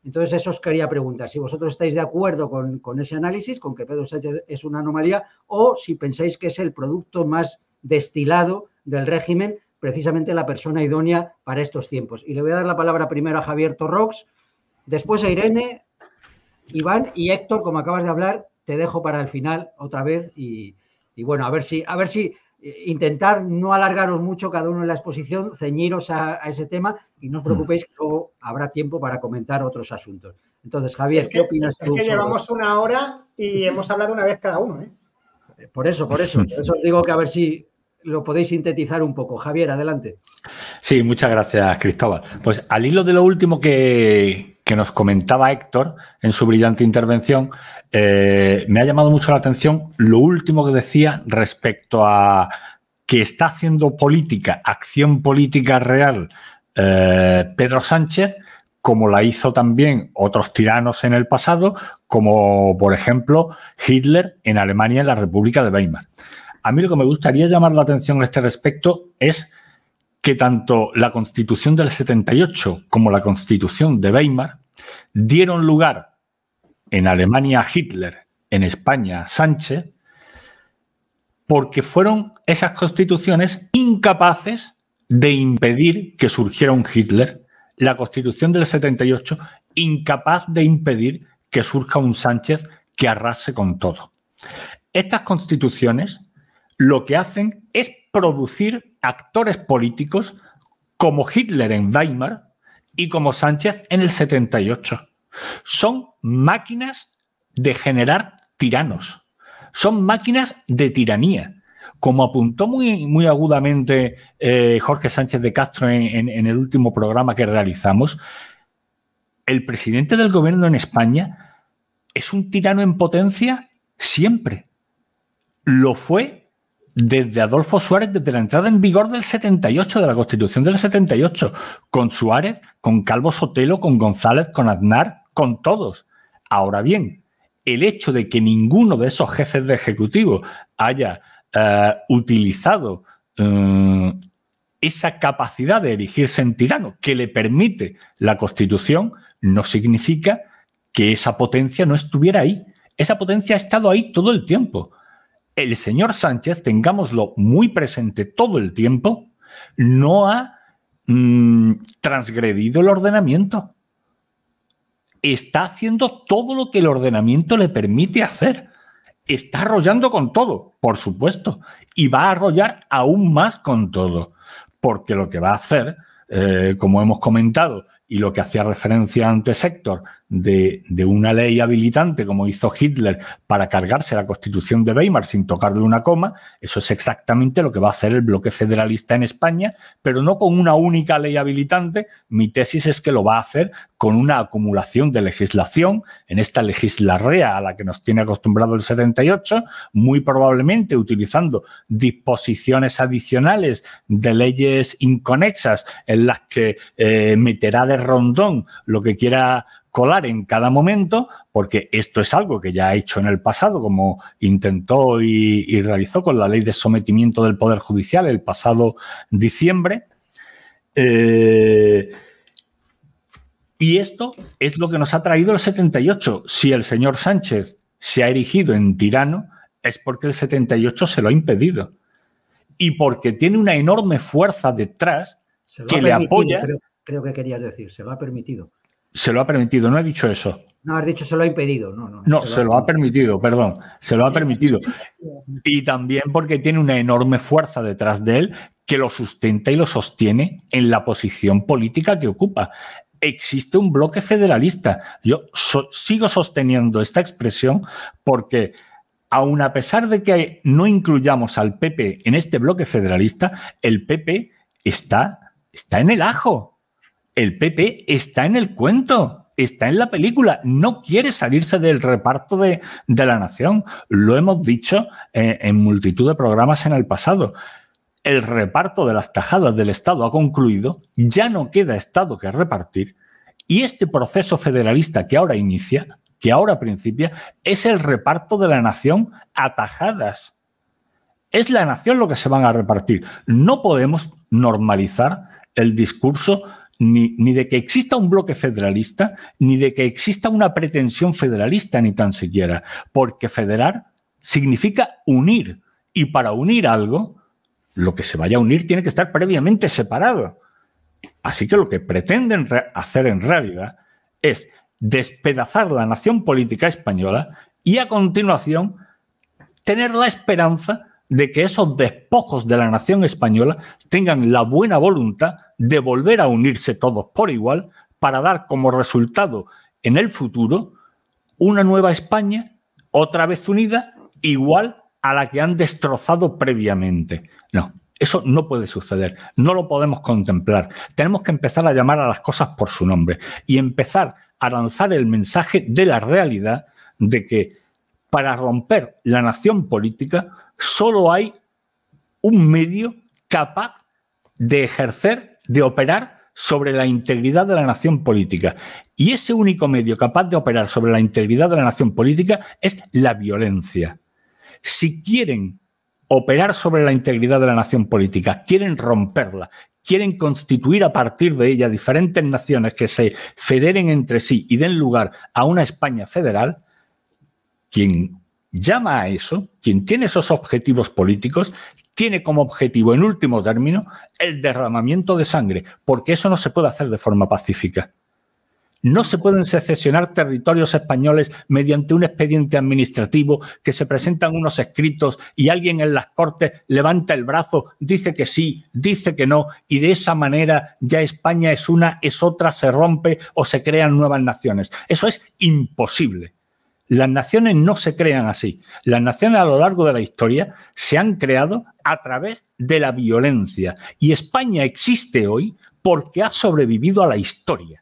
Entonces, eso os quería preguntar, si vosotros estáis de acuerdo con, con ese análisis, con que Pedro Sánchez es una anomalía, o si pensáis que es el producto más destilado del régimen, precisamente la persona idónea para estos tiempos. Y le voy a dar la palabra primero a Javier Torrox, después a Irene, Iván y Héctor, como acabas de hablar, te dejo para el final otra vez y, y bueno, a ver si, a ver si intentad no alargaros mucho cada uno en la exposición, ceñiros a, a ese tema y no os preocupéis que luego habrá tiempo para comentar otros asuntos. Entonces, Javier, es que, ¿qué opinas es tú? Es que sobre... llevamos una hora y hemos hablado una vez cada uno, ¿eh? Por eso, por eso. Por eso os digo que a ver si lo podéis sintetizar un poco. Javier, adelante. Sí, muchas gracias, Cristóbal. Pues al hilo de lo último que, que nos comentaba Héctor en su brillante intervención, eh, me ha llamado mucho la atención lo último que decía respecto a que está haciendo política, acción política real, eh, Pedro Sánchez, como la hizo también otros tiranos en el pasado, como por ejemplo Hitler en Alemania en la República de Weimar. A mí lo que me gustaría llamar la atención a este respecto es que tanto la Constitución del setenta y ocho como la Constitución de Weimar dieron lugar en Alemania a Hitler, en España a Sánchez, porque fueron esas constituciones incapaces de impedir que surgiera un Hitler. La Constitución del setenta y ocho incapaz de impedir que surja un Sánchez que arrase con todo. Estas constituciones lo que hacen es producir actores políticos como Hitler en Weimar y como Sánchez en el setenta y ocho. Son máquinas de generar tiranos. Son máquinas de tiranía. Como apuntó muy, muy agudamente eh, Jorge Sánchez de Castro en, en, en el último programa que realizamos, el presidente del gobierno en España es un tirano en potencia siempre. Lo fue desde Adolfo Suárez, desde la entrada en vigor del setenta y ocho, de la Constitución del setenta y ocho, con Suárez, con Calvo Sotelo, con González, con Aznar, con todos. Ahora bien, el hecho de que ninguno de esos jefes de ejecutivo haya uh, utilizado uh, esa capacidad de erigirse en tirano que le permite la Constitución, no significa que esa potencia no estuviera ahí. Esa potencia ha estado ahí todo el tiempo. El señor Sánchez, tengámoslo muy presente todo el tiempo, no ha mmm, transgredido el ordenamiento. Está haciendo todo lo que el ordenamiento le permite hacer. Está arrollando con todo, por supuesto, y va a arrollar aún más con todo, porque lo que va a hacer, eh, como hemos comentado, y lo que hacía referencia antes Héctor, de, de una ley habilitante como hizo Hitler para cargarse la Constitución de Weimar sin tocarle una coma, eso es exactamente lo que va a hacer el bloque federalista en España, pero no con una única ley habilitante. Mi tesis es que lo va a hacer con una acumulación de legislación, en esta legislarrea a la que nos tiene acostumbrado el setenta y ocho, muy probablemente utilizando disposiciones adicionales de leyes inconexas en las que eh, meterá de rondón lo que quiera colar en cada momento, porque esto es algo que ya ha hecho en el pasado, como intentó y, y realizó con la ley de sometimiento del Poder Judicial el pasado diciembre. Eh, y esto es lo que nos ha traído el setenta y ocho. Si el señor Sánchez se ha erigido en tirano, es porque el setenta y ocho se lo ha impedido. Y porque tiene una enorme fuerza detrás que le apoya. Creo, creo que querías decir, se lo ha permitido. Se lo ha permitido, no he dicho eso. No, has dicho se lo ha impedido. No, no, no se, se lo, lo ha permitido, perdón. Se lo ha permitido. Y también porque tiene una enorme fuerza detrás de él que lo sustenta y lo sostiene en la posición política que ocupa. Existe un bloque federalista. Yo so, sigo sosteniendo esta expresión porque, aun a pesar de que no incluyamos al P P en este bloque federalista, el P P está, está en el ajo. El P P está en el cuento, está en la película, no quiere salirse del reparto de, de la nación. Lo hemos dicho eh, en multitud de programas en el pasado. El reparto de las tajadas del Estado ha concluido, ya no queda Estado que repartir, y este proceso federalista que ahora inicia, que ahora principia, es el reparto de la nación a tajadas. Es la nación lo que se van a repartir. No podemos normalizar el discurso ni, ni de que exista un bloque federalista, ni de que exista una pretensión federalista, ni tan siquiera, porque federar significa unir, y para unir algo, lo que se vaya a unir tiene que estar previamente separado. Así que lo que pretenden hacer en realidad es despedazar la nación política española y a continuación tener la esperanza de que esos despojos de la nación española tengan la buena voluntad de volver a unirse todos por igual para dar como resultado en el futuro una nueva España, otra vez unida, igual a la que han destrozado previamente. No, eso no puede suceder, no lo podemos contemplar. Tenemos que empezar a llamar a las cosas por su nombre y empezar a lanzar el mensaje de la realidad de que para romper la nación política solo hay un medio capaz de ejercer, de operar sobre la integridad de la nación política. Y ese único medio capaz de operar sobre la integridad de la nación política es la violencia. Si quieren operar sobre la integridad de la nación política, quieren romperla, quieren constituir a partir de ella diferentes naciones que se federen entre sí y den lugar a una España federal, quien llama a eso, quien tiene esos objetivos políticos, tiene como objetivo, en último término, el derramamiento de sangre, porque eso no se puede hacer de forma pacífica. No se pueden secesionar territorios españoles mediante un expediente administrativo que se presentan unos escritos y alguien en las Cortes levanta el brazo, dice que sí, dice que no, y de esa manera ya España es una, es otra, se rompe o se crean nuevas naciones. Eso es imposible. Las naciones no se crean así. Las naciones a lo largo de la historia se han creado a través de la violencia. Y España existe hoy porque ha sobrevivido a la historia.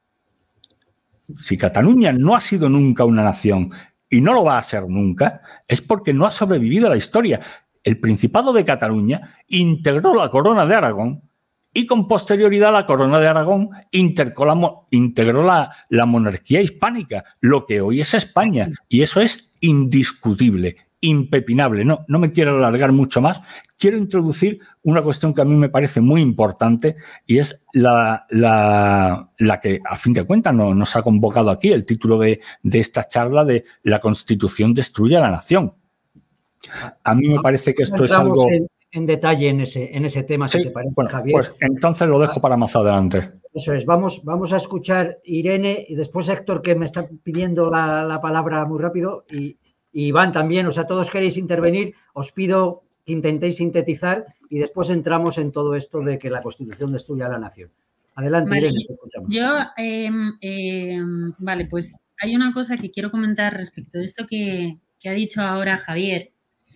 Si Cataluña no ha sido nunca una nación y no lo va a ser nunca, es porque no ha sobrevivido a la historia. El Principado de Cataluña integró la Corona de Aragón y con posterioridad la Corona de Aragón integró la, integró la, la monarquía hispánica, lo que hoy es España. Y eso es indiscutible, impepinable. No, no me quiero alargar mucho más. Quiero introducir una cuestión que a mí me parece muy importante y es la, la, la que, a fin de cuentas, no, nos ha convocado aquí el título de, de esta charla de La Constitución destruye a la nación. A mí me parece que esto es algo... En, en detalle en ese, en ese tema, sí, si te parece, bueno, Javier. Pues entonces lo dejo para más adelante. Eso es, vamos, vamos a escuchar Irene y después Héctor, que me está pidiendo la, la palabra muy rápido, y, y Iván también. O sea, todos queréis intervenir, os pido que intentéis sintetizar y después entramos en todo esto de que la Constitución destruya a la nación. Adelante, vale, Irene, te escuchamos. Yo, eh, eh, vale, pues hay una cosa que quiero comentar respecto de esto que, que ha dicho ahora Javier.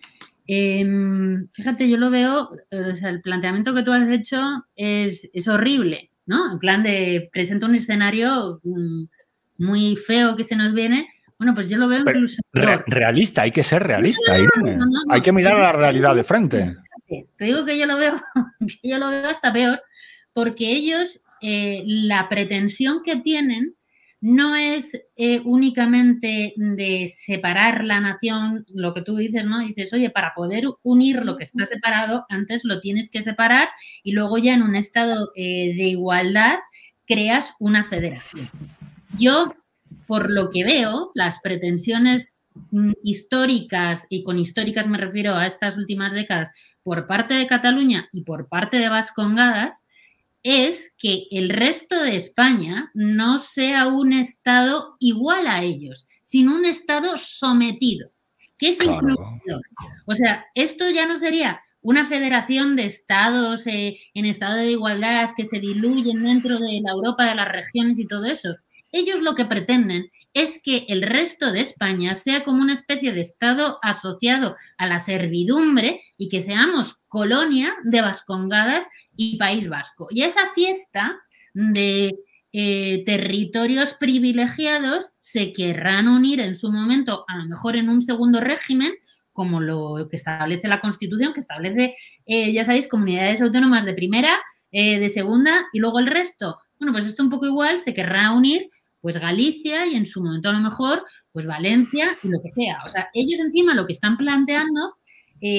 Eh, fíjate, yo lo veo, o sea, el planteamiento que tú has hecho es, es horrible, ¿no? En plan de presenta un escenario muy feo que se nos viene. Bueno, pues yo lo veo Pero incluso re realista, hay que ser realista, Irene. No, no, no, hay que mirar a la realidad de frente. Te digo que yo lo veo, que yo lo veo hasta peor, porque ellos, eh, la pretensión que tienen no es eh, únicamente de separar la nación, lo que tú dices, ¿no? Dices, oye, para poder unir lo que está separado, antes lo tienes que separar y luego ya en un estado eh, de igualdad creas una federación. Yo, por lo que veo, las pretensiones mm, históricas, y con históricas me refiero a estas últimas décadas, por parte de Cataluña y por parte de Vascongadas, es que el resto de España no sea un Estado igual a ellos, sino un Estado sometido, que es claro. Inclusión. O sea, esto ya no sería una federación de Estados eh, en estado de igualdad que se diluyen dentro de la Europa de las regiones y todo eso. Ellos lo que pretenden es que el resto de España sea como una especie de Estado asociado a la servidumbre y que seamos colonia de Vascongadas y País Vasco. Y esa fiesta de eh, territorios privilegiados se querrán unir en su momento, a lo mejor en un segundo régimen, como lo que establece la Constitución, que establece, eh, ya sabéis, comunidades autónomas de primera, eh, de segunda y luego el resto. Bueno, pues esto un poco igual, se querrá unir pues Galicia y en su momento a lo mejor pues Valencia y lo que sea. O sea, ellos encima lo que están planteando eh,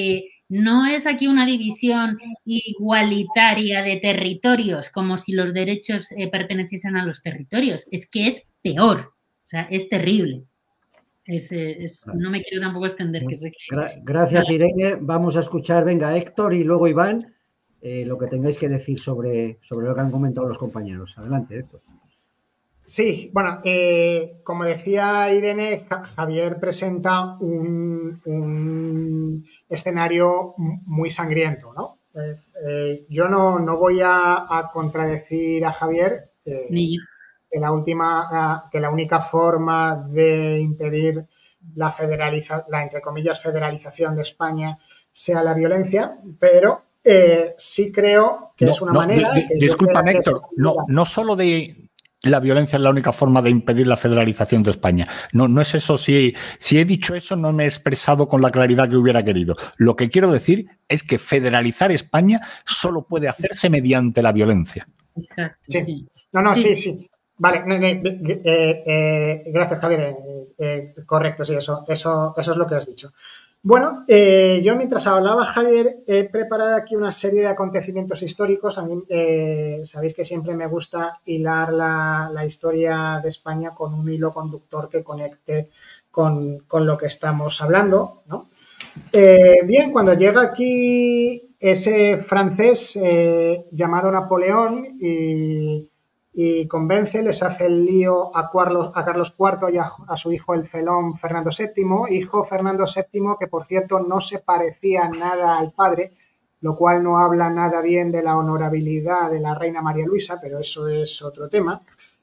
no es aquí una división igualitaria de territorios, como si los derechos eh, perteneciesen a los territorios. Es que es peor, o sea, es terrible. Es, es, no me quiero tampoco extender. Que sé que... Gra gracias, Irene. Vamos a escuchar, venga, Héctor y luego Iván, eh, lo que tengáis que decir sobre, sobre lo que han comentado los compañeros. Adelante, Héctor. Sí, bueno, eh, como decía Irene, Javier presenta un, un escenario muy sangriento, ¿no? Eh, eh, yo no, no voy a, a contradecir a Javier eh, que, la última, que la única forma de impedir la, federaliza, la, entre comillas, federalización de España sea la violencia, pero eh, sí creo que no, es una no, manera... De, de, que disculpa, Héctor, no, no solo de... La violencia es la única forma de impedir la federalización de España. No, no es eso. Si, si he dicho eso, no me he expresado con la claridad que hubiera querido. Lo que quiero decir es que federalizar España solo puede hacerse mediante la violencia. Exacto. Sí. sí. No, no, sí, sí. sí. Vale, eh, eh, eh, gracias, Javier. Eh, eh, correcto, sí, eso, eso, eso es lo que has dicho. Bueno, eh, yo mientras hablaba, Javier, he preparado aquí una serie de acontecimientos históricos. A mí eh, sabéis que siempre me gusta hilar la, la historia de España con un hilo conductor que conecte con, con lo que estamos hablando, ¿no? Eh, bien, cuando llega aquí ese francés eh, llamado Napoleón y... y convence, les hace el lío a Carlos, a Carlos cuarto y a, a su hijo el felón Fernando séptimo, hijo Fernando séptimo que por cierto no se parecía nada al padre, lo cual no habla nada bien de la honorabilidad de la reina María Luisa, pero eso es otro tema.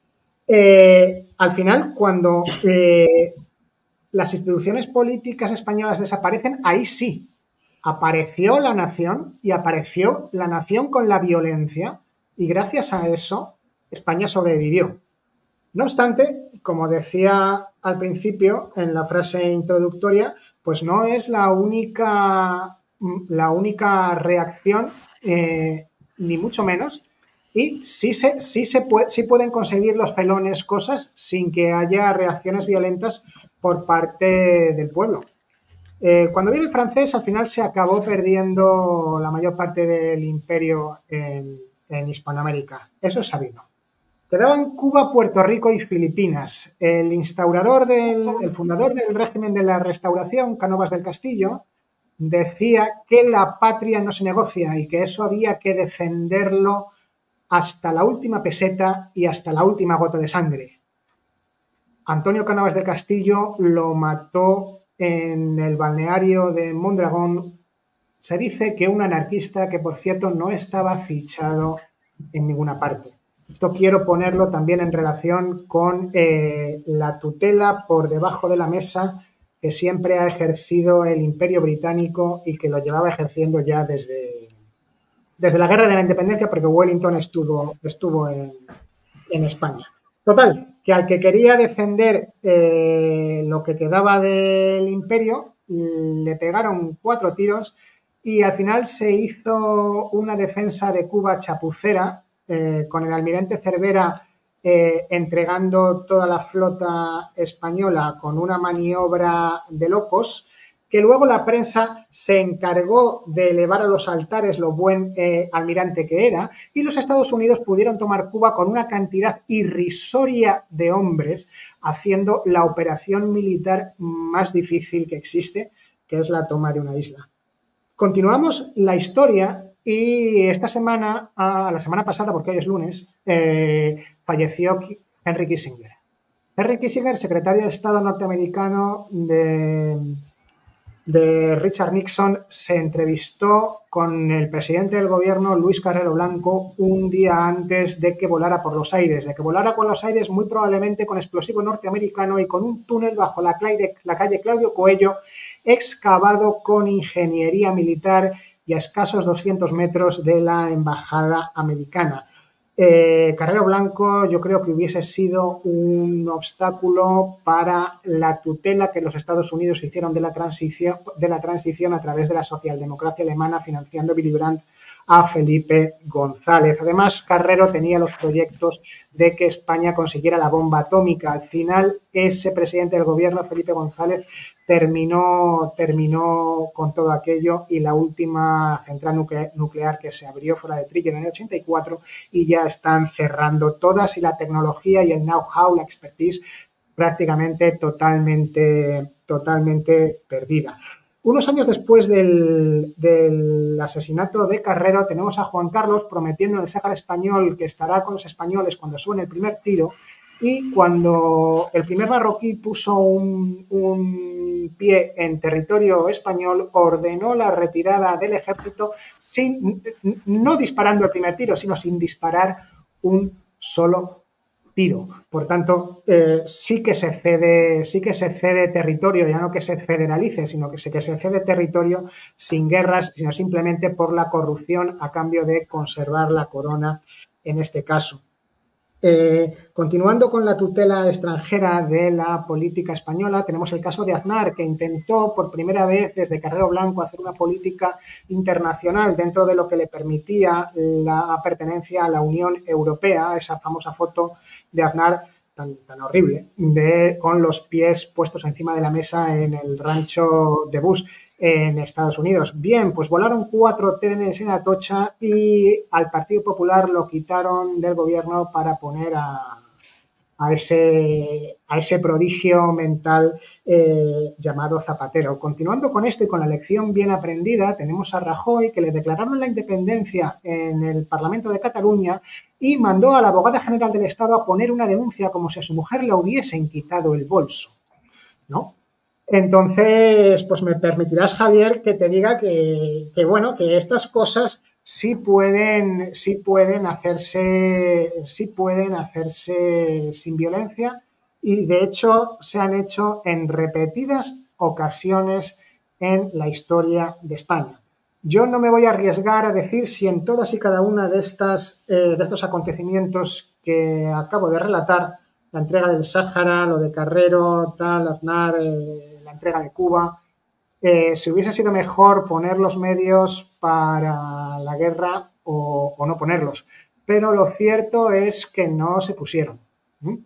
Eh, al final, cuando eh, las instituciones políticas españolas desaparecen, ahí sí, apareció la nación y apareció la nación con la violencia y gracias a eso España sobrevivió. No obstante, como decía al principio en la frase introductoria, pues no es la única, la única reacción, eh, ni mucho menos, y sí, se, sí, se puede, sí pueden conseguir los felones cosas sin que haya reacciones violentas por parte del pueblo. Eh, cuando viene el francés, al final se acabó perdiendo la mayor parte del imperio en, en Hispanoamérica. Eso es sabido. Quedaban Cuba, Puerto Rico y Filipinas. El instaurador del, el fundador del régimen de la Restauración, Cánovas del Castillo, decía que la patria no se negocia y que eso había que defenderlo hasta la última peseta y hasta la última gota de sangre. Antonio Cánovas del Castillo lo mató en el balneario de Mondragón. Se dice que un anarquista que, por cierto, no estaba fichado en ninguna parte. Esto quiero ponerlo también en relación con eh, la tutela por debajo de la mesa que siempre ha ejercido el Imperio Británico y que lo llevaba ejerciendo ya desde, desde la Guerra de la Independencia, porque Wellington estuvo, estuvo en, en España. Total, que al que quería defender eh, lo que quedaba del Imperio, le pegaron cuatro tiros y al final se hizo una defensa de Cuba chapucera, Eh, con el almirante Cervera eh, entregando toda la flota española con una maniobra de locos, que luego la prensa se encargó de elevar a los altares lo buen eh, almirante que era, y los Estados Unidos pudieron tomar Cuba con una cantidad irrisoria de hombres, haciendo la operación militar más difícil que existe, que es la toma de una isla. Continuamos la historia. Y esta semana, ah, la semana pasada, porque hoy es lunes, eh, falleció Henry Kissinger. Henry Kissinger, secretario de Estado norteamericano de, de Richard Nixon, se entrevistó con el presidente del gobierno, Luis Carrero Blanco, un día antes de que volara por los aires. De que volara por los aires muy probablemente con explosivo norteamericano y con un túnel bajo la calle, la calle Claudio Coello, excavado con ingeniería militar y a escasos doscientos metros de la embajada americana. Eh, Carrero Blanco yo creo que hubiese sido un obstáculo para la tutela que los Estados Unidos hicieron de la transición, de la transición a través de la socialdemocracia alemana, financiando Willy Brandt a Felipe González. Además, Carrero tenía los proyectos de que España consiguiera la bomba atómica. Al final, ese presidente del gobierno, Felipe González, terminó, terminó con todo aquello y la última central nuclear, nuclear que se abrió fue la de Trilla en el ochenta y cuatro y ya están cerrando todas y la tecnología y el know-how, la expertise prácticamente totalmente, totalmente perdida. Unos años después del, del asesinato de Carrero tenemos a Juan Carlos prometiendo en el Sáhara español que estará con los españoles cuando suene el primer tiro y cuando el primer marroquí puso un, un pie en territorio español ordenó la retirada del ejército sin, no disparando el primer tiro, sino sin disparar un solo tiro. Por tanto, eh, sí que se cede, sí que se cede territorio, ya no que se federalice, sino que se, que se cede territorio sin guerras, sino simplemente por la corrupción a cambio de conservar la corona en este caso. Eh, continuando con la tutela extranjera de la política española, tenemos el caso de Aznar, que intentó por primera vez desde Carrero Blanco hacer una política internacional dentro de lo que le permitía la pertenencia a la Unión Europea, esa famosa foto de Aznar tan, tan horrible, de, con los pies puestos encima de la mesa en el rancho de Bush en Estados Unidos. Bien, pues volaron cuatro trenes en Atocha y al Partido Popular lo quitaron del gobierno para poner a, a, ese, a ese prodigio mental eh, llamado Zapatero. Continuando con esto y con la lección bien aprendida, tenemos a Rajoy, que le declararon la independencia en el Parlamento de Cataluña y mandó a la abogada general del Estado a poner una denuncia como si a su mujer le hubiesen quitado el bolso, ¿no? Entonces, pues me permitirás, Javier, que te diga que, que bueno, que estas cosas sí pueden, sí pueden hacerse, sí pueden hacerse sin violencia y de hecho se han hecho en repetidas ocasiones en la historia de España. Yo no me voy a arriesgar a decir si en todas y cada una de estas, eh, de estos acontecimientos que acabo de relatar, la entrega del Sáhara, lo de Carrero, tal, Aznar, eh, la entrega de Cuba, eh, si hubiese sido mejor poner los medios para la guerra o, o no ponerlos. Pero lo cierto es que no se pusieron. ¿Mm?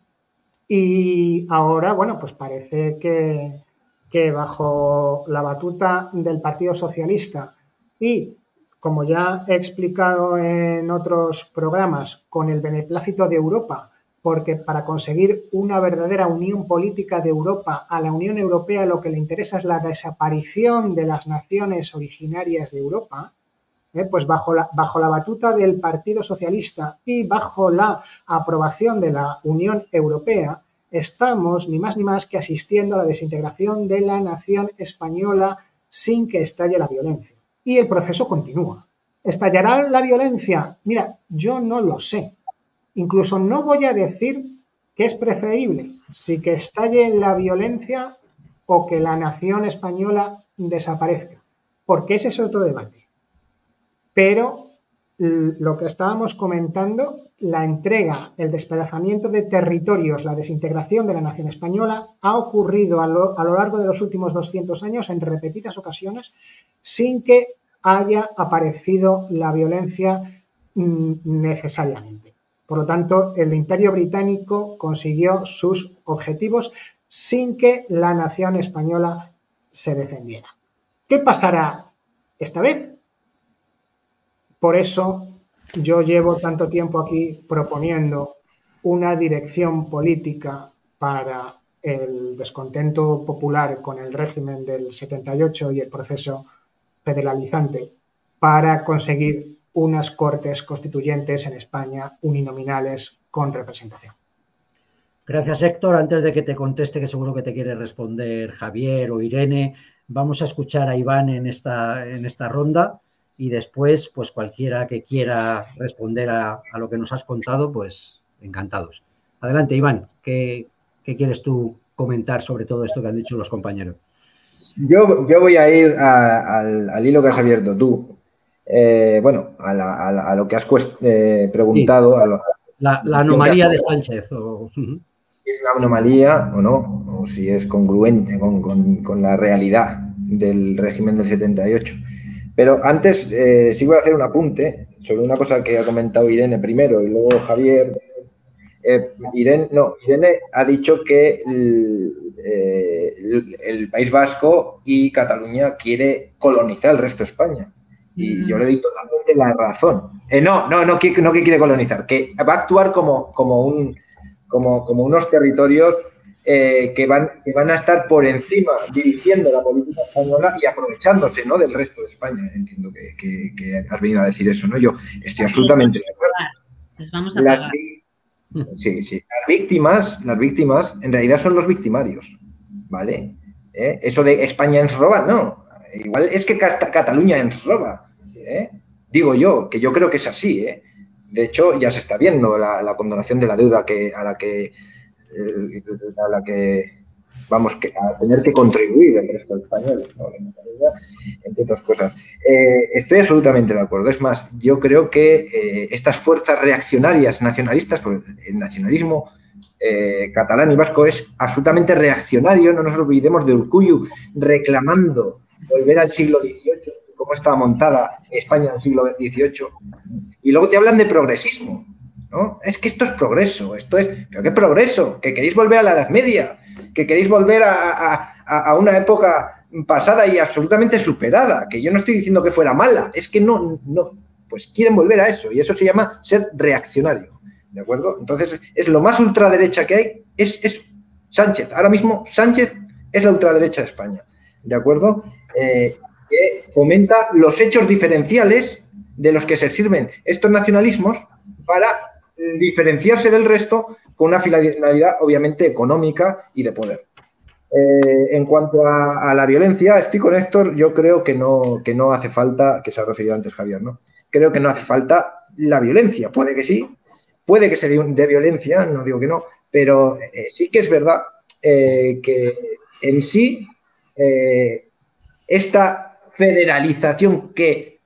Y ahora, bueno, pues parece que, que bajo la batuta del Partido Socialista y, como ya he explicado en otros programas, con el beneplácito de Europa, porque para conseguir una verdadera unión política de Europa a la Unión Europea lo que le interesa es la desaparición de las naciones originarias de Europa, eh, pues bajo la, bajo la batuta del Partido Socialista y bajo la aprobación de la Unión Europea, estamos ni más ni más que asistiendo a la desintegración de la nación española sin que estalle la violencia. Y el proceso continúa. ¿Estallará la violencia? Mira, yo no lo sé. Incluso no voy a decir que es preferible si que estalle la violencia o que la nación española desaparezca, porque ese es otro debate. Pero lo que estábamos comentando, la entrega, el despedazamiento de territorios, la desintegración de la nación española ha ocurrido a lo, a lo largo de los últimos doscientos años en repetidas ocasiones sin que haya aparecido la violencia mm, necesariamente. Por lo tanto, el Imperio Británico consiguió sus objetivos sin que la nación española se defendiera. ¿Qué pasará esta vez? Por eso yo llevo tanto tiempo aquí proponiendo una dirección política para el descontento popular con el régimen del setenta y ocho y el proceso federalizante para conseguir unas cortes constituyentes en España uninominales con representación. Gracias, Héctor. Antes de que te conteste, que seguro que te quiere responder Javier o Irene, vamos a escuchar a Iván en esta, en esta ronda y después, pues cualquiera que quiera responder a, a lo que nos has contado, pues encantados. Adelante, Iván, ¿qué, qué quieres tú comentar sobre todo esto que han dicho los compañeros? Yo, yo voy a ir a, al, al hilo que has abierto tú. Eh, bueno, a, la, a, la, a lo que has eh, preguntado. Sí. A lo, la, la anomalía de Sánchez. O... ¿Es una anomalía o no? O si es congruente con, con, con la realidad del régimen del setenta y ocho. Pero antes eh, sí voy a hacer un apunte sobre una cosa que ha comentado Irene primero y luego Javier. Eh, Irene, no, Irene ha dicho que el, eh, el, el País Vasco y Cataluña quiere colonizar el resto de España. Y yo le doy totalmente la razón. Eh, no, no, no que, no que quiere colonizar, que va a actuar como, como, un, como, como unos territorios eh, que, van, que van a estar por encima, dirigiendo la política española y aprovechándose, ¿no?, del resto de España. Entiendo que, que, que has venido a decir eso, ¿no? Yo estoy absolutamente de acuerdo. Les vamos a pagar. Sí, sí. Las víctimas, las víctimas en realidad son los victimarios, ¿vale? ¿Eh? Eso de España ens roba, no. Igual es que Cataluña ens roba, ¿eh? Digo yo, que yo creo que es así, ¿eh? De hecho, ya se está viendo la, la condonación de la deuda que, a la que eh, a la que vamos que, a tener que contribuir el resto de españoles, ¿no?, entre otras cosas. Eh, estoy absolutamente de acuerdo. Es más, yo creo que eh, estas fuerzas reaccionarias nacionalistas, porque el nacionalismo eh, catalán y vasco es absolutamente reaccionario, no nos olvidemos de Urkullu reclamando volver al siglo dieciocho, cómo estaba montada España en el siglo dieciocho, y luego te hablan de progresismo, ¿no? Es que esto es progreso, esto es... ¿Pero qué progreso? ¿Que queréis volver a la Edad Media? ¿Que queréis volver a, a, a una época pasada y absolutamente superada? Que yo no estoy diciendo que fuera mala, es que no, no, pues quieren volver a eso, y eso se llama ser reaccionario, ¿de acuerdo? Entonces, es lo más ultraderecha que hay, es, es Sánchez. Ahora mismo, Sánchez es la ultraderecha de España, ¿de acuerdo? Eh, que fomenta los hechos diferenciales de los que se sirven estos nacionalismos para diferenciarse del resto con una finalidad obviamente económica y de poder. Eh, en cuanto a, a la violencia, estoy con Héctor, yo creo que no, que no hace falta, que se ha referido antes Javier, ¿no? Creo que no hace falta la violencia, puede que sí, puede que se dé de violencia, no digo que no, pero eh, sí que es verdad eh, que en sí eh, esta federalización que,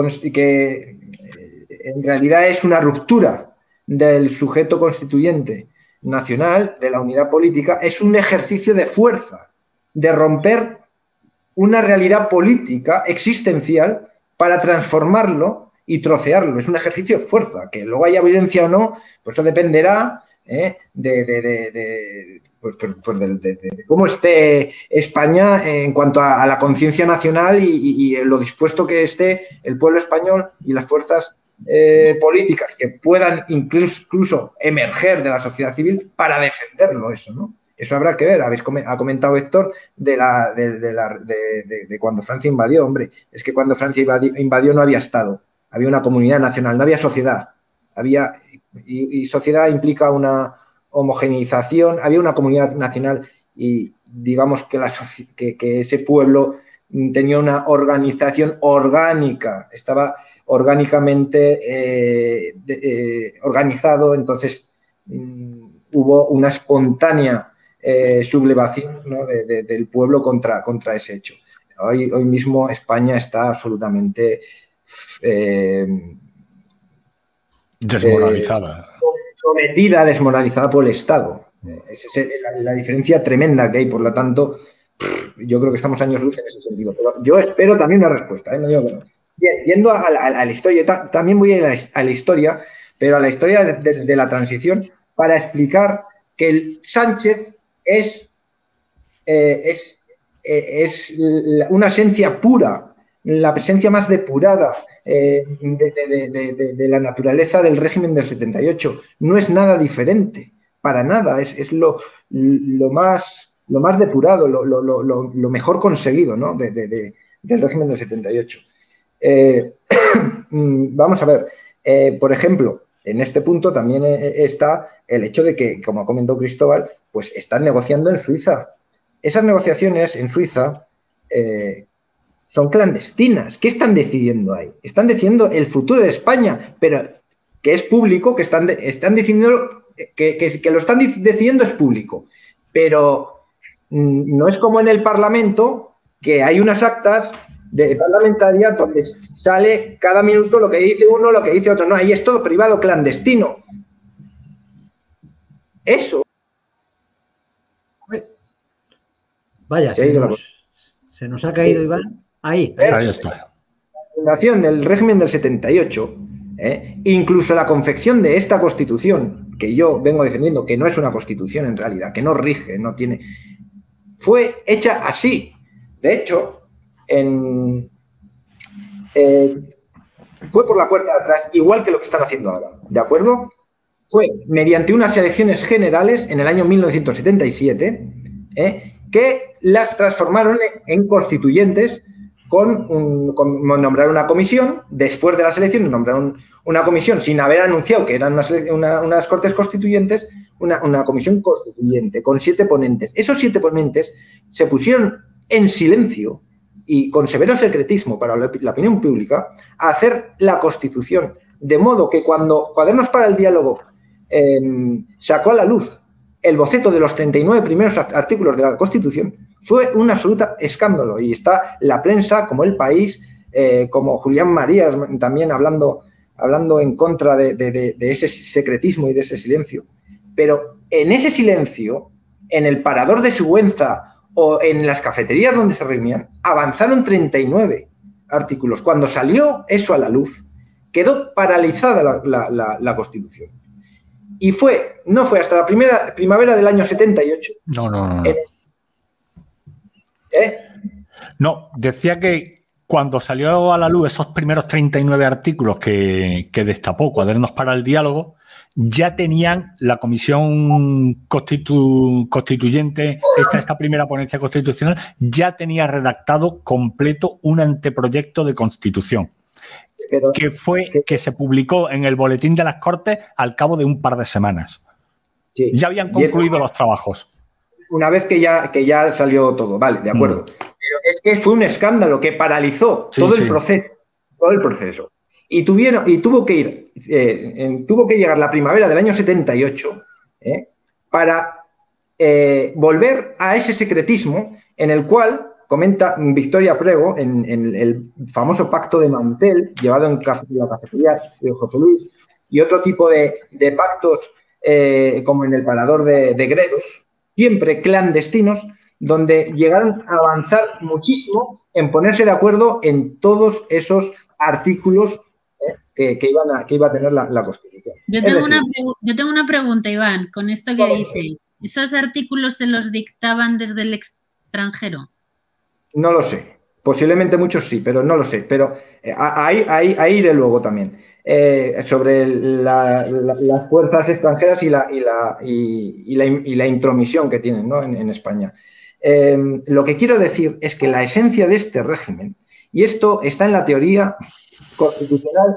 que en realidad es una ruptura del sujeto constituyente nacional, de la unidad política, es un ejercicio de fuerza, de romper una realidad política existencial para transformarlo y trocearlo. Es un ejercicio de fuerza, que luego haya violencia o no, pues eso dependerá ¿eh? de, de, de, de, pues, pues de, de, de cómo esté España en cuanto a, a la conciencia nacional y, y, y lo dispuesto que esté el pueblo español y las fuerzas eh, políticas que puedan incluso, incluso emerger de la sociedad civil para defenderlo eso, ¿no? Eso habrá que ver. Habéis ha comentado Héctor de, la, de, de, la, de, de, de cuando Francia invadió. Hombre, es que cuando Francia invadió, invadió no había Estado, había una comunidad nacional, no había sociedad. Había, y, y sociedad implica una homogeneización, había una comunidad nacional y digamos que, la, que, que ese pueblo tenía una organización orgánica, estaba orgánicamente eh, de, eh, organizado, entonces mmm, hubo una espontánea Eh, sublevación, ¿no? de, de, del pueblo contra, contra ese hecho. Hoy, hoy mismo España está absolutamente eh, desmoralizada. Eh, sometida, desmoralizada por el Estado. Esa es la, la diferencia tremenda que hay, por lo tanto, yo creo que estamos años luz en ese sentido. Pero yo espero también una respuesta, ¿eh? No digo que no. Bien, yendo a la, a la historia, ta, también voy a ir a la, a la historia, pero a la historia de, de, de la transición, para explicar que el Sánchez es, eh, es, eh, es una esencia pura, la presencia más depurada eh, de, de, de, de, de la naturaleza del régimen del setenta y ocho. No es nada diferente, para nada, es, es lo, lo, más, lo más depurado, lo, lo, lo, lo mejor conseguido, ¿no? de, de, de, del régimen del setenta y ocho. Eh, vamos a ver, eh, por ejemplo, en este punto también está el hecho de que, como ha comentado Cristóbal, pues están negociando en Suiza. Esas negociaciones en Suiza eh, son clandestinas. ¿Qué están decidiendo ahí? Están decidiendo el futuro de España, pero que es público, que están, están decidiendo, que, que, que lo están decidiendo es público. Pero mm, no es como en el Parlamento, que hay unas actas de parlamentaria donde sale cada minuto lo que dice uno, lo que dice otro. No, ahí es todo privado, clandestino. Eso. Vaya, se, se, nos, se nos ha caído Iván. Ahí. Ahí está. fundación del régimen del setenta y ocho, ¿eh? incluso la confección de esta Constitución, que yo vengo defendiendo que no es una Constitución en realidad, que no rige, no tiene, fue hecha así. De hecho, en, eh, fue por la puerta de atrás, igual que lo que están haciendo ahora, ¿de acuerdo? Fue mediante unas elecciones generales en el año mil novecientos setenta y siete, ¿eh? que las transformaron en constituyentes con, un, con nombrar una comisión. Después de las elecciones nombraron una comisión sin haber anunciado que eran unas, una, unas cortes constituyentes, una, una comisión constituyente con siete ponentes. Esos siete ponentes se pusieron en silencio y con severo secretismo para la, la opinión pública a hacer la Constitución, de modo que cuando Cuadernos para el Diálogo eh, sacó a la luz el boceto de los treinta y nueve primeros artículos de la Constitución, fue un absoluto escándalo. Y está la prensa, como El País, eh, como Julián Marías, también hablando, hablando en contra de, de, de, de ese secretismo y de ese silencio. Pero en ese silencio, en el Parador de Sigüenza o en las cafeterías donde se reunían, avanzaron treinta y nueve artículos. Cuando salió eso a la luz, quedó paralizada la, la, la, la Constitución. Y fue, no fue hasta la primera primavera del año setenta y ocho. No, no, no. ¿Eh? ¿Eh? No, decía que cuando salió a la luz esos primeros treinta y nueve artículos que, que destapó Cuadernos para el Diálogo, ya tenían la comisión constitu, constituyente, esta, esta primera ponencia constitucional, ya tenía redactado completo un anteproyecto de constitución. Pero, que fue que, que se publicó en el Boletín de las Cortes al cabo de un par de semanas. Sí, ya habían concluido bien, los trabajos. Una vez que ya, que ya salió todo, vale, de acuerdo. Mm. Pero es que fue un escándalo que paralizó sí, todo sí. el proceso, todo el proceso. Y tuvieron, y tuvo que ir, eh, en, tuvo que llegar la primavera del año setenta y ocho eh, para eh, volver a ese secretismo en el cual comenta Victoria Prego en, en el famoso pacto de Mantel, llevado en la cafetería de José Luis, y otro tipo de, de pactos eh, como en el Parador de, de Gredos, siempre clandestinos, donde llegaron a avanzar muchísimo en ponerse de acuerdo en todos esos artículos eh, que, que, iban a, que iba a tener la, la Constitución. Yo tengo, decir, una yo tengo una pregunta, Iván, con esto que dices. ¿Esos artículos se los dictaban desde el extranjero? No lo sé. Posiblemente muchos sí, pero no lo sé. Pero eh, ahí, ahí, ahí iré luego también. Eh, sobre la, la, las fuerzas extranjeras y la, y la, y, y la, y la intromisión que tienen, ¿no? en, en España. Eh, lo que quiero decir es que la esencia de este régimen, y esto está en la teoría constitucional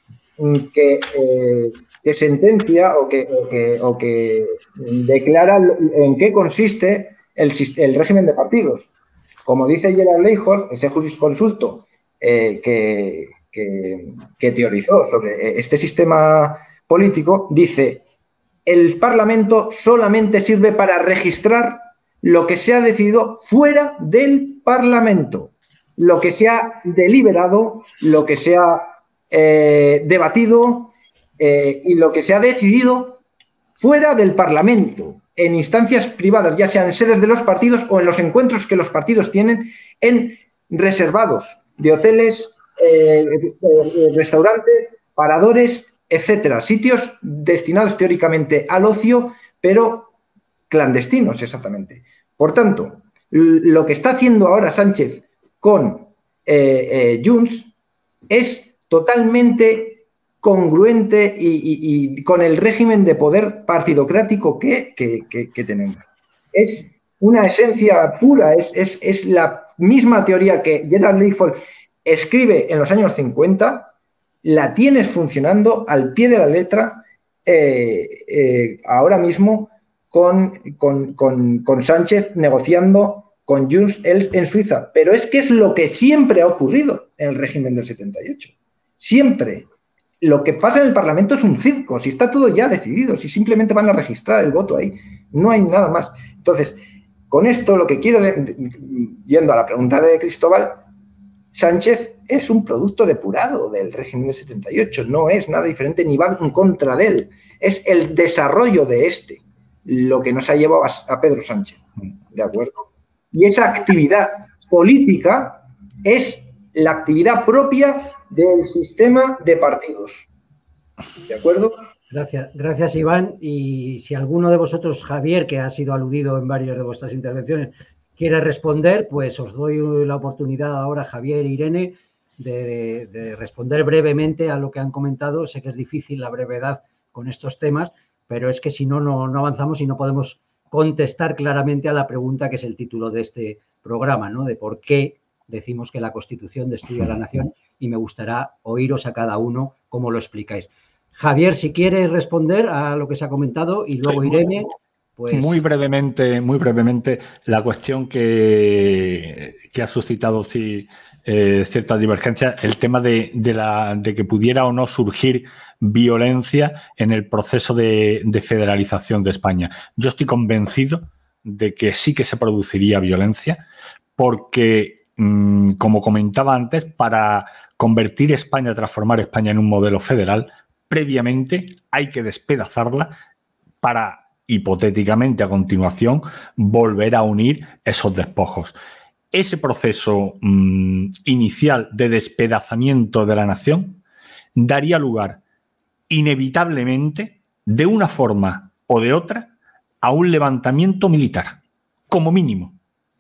que, eh, que sentencia o que, o, que, o que declara en qué consiste el, el régimen de partidos. Como dice Gerard Leijold, ese jurisconsulto eh, que, que, que teorizó sobre este sistema político, dice: el Parlamento solamente sirve para registrar lo que se ha decidido fuera del Parlamento, lo que se ha deliberado, lo que se ha eh, debatido eh, y lo que se ha decidido fuera del Parlamento, en instancias privadas, ya sean en sedes de los partidos o en los encuentros que los partidos tienen en reservados de hoteles, eh, eh, restaurantes, paradores, etcétera. Sitios destinados teóricamente al ocio, pero clandestinos exactamente. Por tanto, lo que está haciendo ahora Sánchez con eh, eh, Junts es totalmente congruente y, y, y con el régimen de poder partidocrático que, que, que, que tenemos. Es una esencia pura, es, es, es la misma teoría que Gerard Leijold escribe en los años cincuenta, la tienes funcionando al pie de la letra eh, eh, ahora mismo con, con, con, con Sánchez negociando con Junts en Suiza. Pero es que es lo que siempre ha ocurrido en el régimen del setenta y ocho. Siempre. Lo que pasa en el Parlamento es un circo, si está todo ya decidido, si simplemente van a registrar el voto ahí, no hay nada más. Entonces, con esto lo que quiero, de, de, yendo a la pregunta de Cristóbal, Sánchez es un producto depurado del régimen del setenta y ocho, no es nada diferente ni va en contra de él, es el desarrollo de este lo que nos ha llevado a, a Pedro Sánchez, ¿de acuerdo? Y esa actividad política es la actividad propia del sistema de partidos. ¿De acuerdo? Gracias, gracias Iván. Y si alguno de vosotros, Javier, que ha sido aludido en varias de vuestras intervenciones, quiere responder, pues os doy la oportunidad ahora, Javier e Irene, de, de responder brevemente a lo que han comentado. Sé que es difícil la brevedad con estos temas, pero es que si no, no, no avanzamos y no podemos contestar claramente a la pregunta que es el título de este programa, ¿no? De por qué decimos que la Constitución destruye a la nación, y me gustará oíros a cada uno cómo lo explicáis. Javier, si quieres responder a lo que se ha comentado, y luego Irene, pues... Muy brevemente, muy brevemente, la cuestión que, que ha suscitado sí, eh, cierta divergencia, el tema de, de, la, de que pudiera o no surgir violencia en el proceso de, de federalización de España. Yo estoy convencido de que sí que se produciría violencia, porque, mmm, como comentaba antes, para convertir España, transformar España en un modelo federal, previamente hay que despedazarla para, hipotéticamente, a continuación, volver a unir esos despojos. Ese proceso mmm, inicial de despedazamiento de la nación daría lugar, inevitablemente, de una forma o de otra, a un levantamiento militar, como mínimo.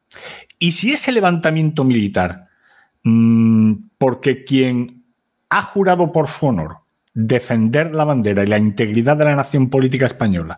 Y si ese levantamiento militar, mmm, porque quien ha jurado por su honor defender la bandera y la integridad de la nación política española,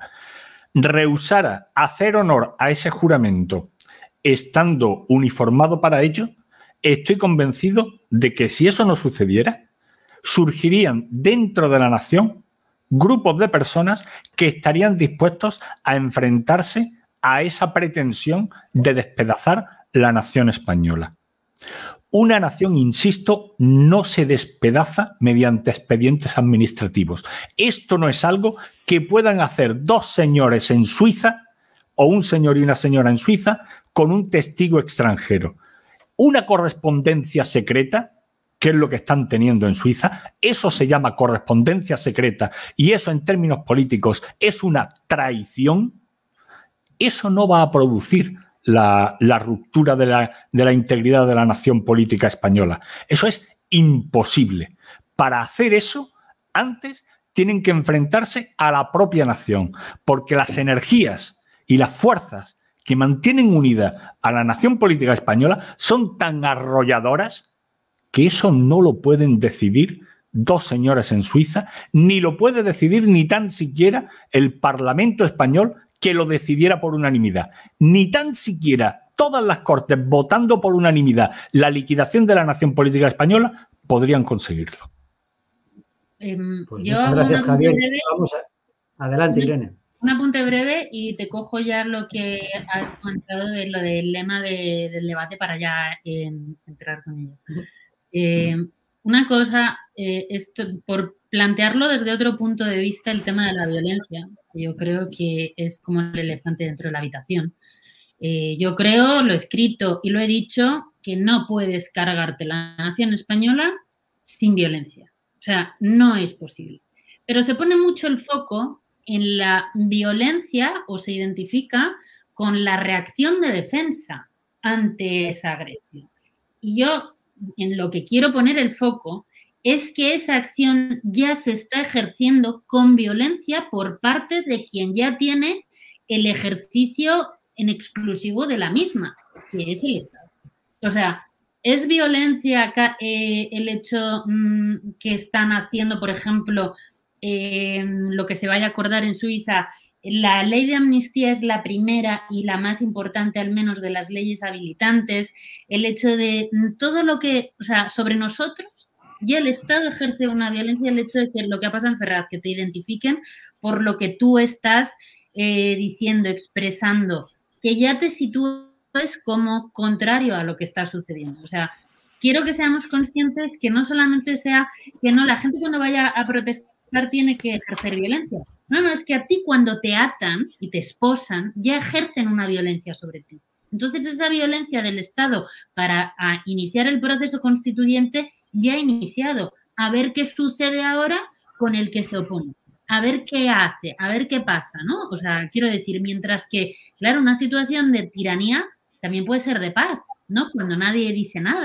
rehusara hacer honor a ese juramento estando uniformado para ello, estoy convencido de que si eso no sucediera, surgirían dentro de la nación grupos de personas que estarían dispuestos a enfrentarse a esa pretensión de despedazar la nación española. Una nación, insisto, no se despedaza mediante expedientes administrativos. Esto no es algo que puedan hacer dos señores en Suiza o un señor y una señora en Suiza con un testigo extranjero. Una correspondencia secreta, que es lo que están teniendo en Suiza, eso se llama correspondencia secreta, y eso en términos políticos es una traición. Eso no va a producir La, la ruptura de la, de la integridad de la nación política española. Eso es imposible. Para hacer eso, antes tienen que enfrentarse a la propia nación, porque las energías y las fuerzas que mantienen unida a la nación política española son tan arrolladoras que eso no lo pueden decidir dos señores en Suiza, ni lo puede decidir ni tan siquiera el Parlamento español, que lo decidiera por unanimidad. Ni tan siquiera todas las Cortes votando por unanimidad la liquidación de la nación política española podrían conseguirlo. Eh, pues yo muchas gracias, Javier. Breve, Vamos a... Adelante, Irene. Un apunte breve y te cojo ya lo que has comentado de lo del lema de, del debate para ya eh, entrar con ello. Eh, una cosa, eh, esto, por plantearlo desde otro punto de vista, el tema de la violencia, yo creo que es como el elefante dentro de la habitación. Eh, yo creo, lo he escrito y lo he dicho, que no puedes cargarte la nación española sin violencia. O sea, no es posible. Pero se pone mucho el foco en la violencia o se identifica con la reacción de defensa ante esa agresión. Y yo, en lo que quiero poner el foco, es que esa acción ya se está ejerciendo con violencia por parte de quien ya tiene el ejercicio en exclusivo de la misma, que es el Estado. O sea, ¿es violencia eh, el hecho mmm, que están haciendo, por ejemplo, eh, lo que se vaya a acordar en Suiza? La ley de amnistía es la primera y la más importante, al menos, de las leyes habilitantes. El hecho de todo lo que, o sea, sobre nosotros, ya el Estado ejerce una violencia, el hecho de que lo que ha pasado en Ferraz, que te identifiquen por lo que tú estás eh, diciendo, expresando, que ya te sitúes como contrario a lo que está sucediendo. O sea, quiero que seamos conscientes que no solamente sea que no, la gente cuando vaya a protestar tiene que ejercer violencia. No, no, es que a ti cuando te atan y te esposan, ya ejercen una violencia sobre ti. Entonces, esa violencia del Estado para iniciar el proceso constituyente ya ha iniciado. A ver qué sucede ahora con el que se opone. A ver qué hace, a ver qué pasa, ¿no? O sea, quiero decir, mientras que, claro, una situación de tiranía también puede ser de paz, ¿no? Cuando nadie dice nada.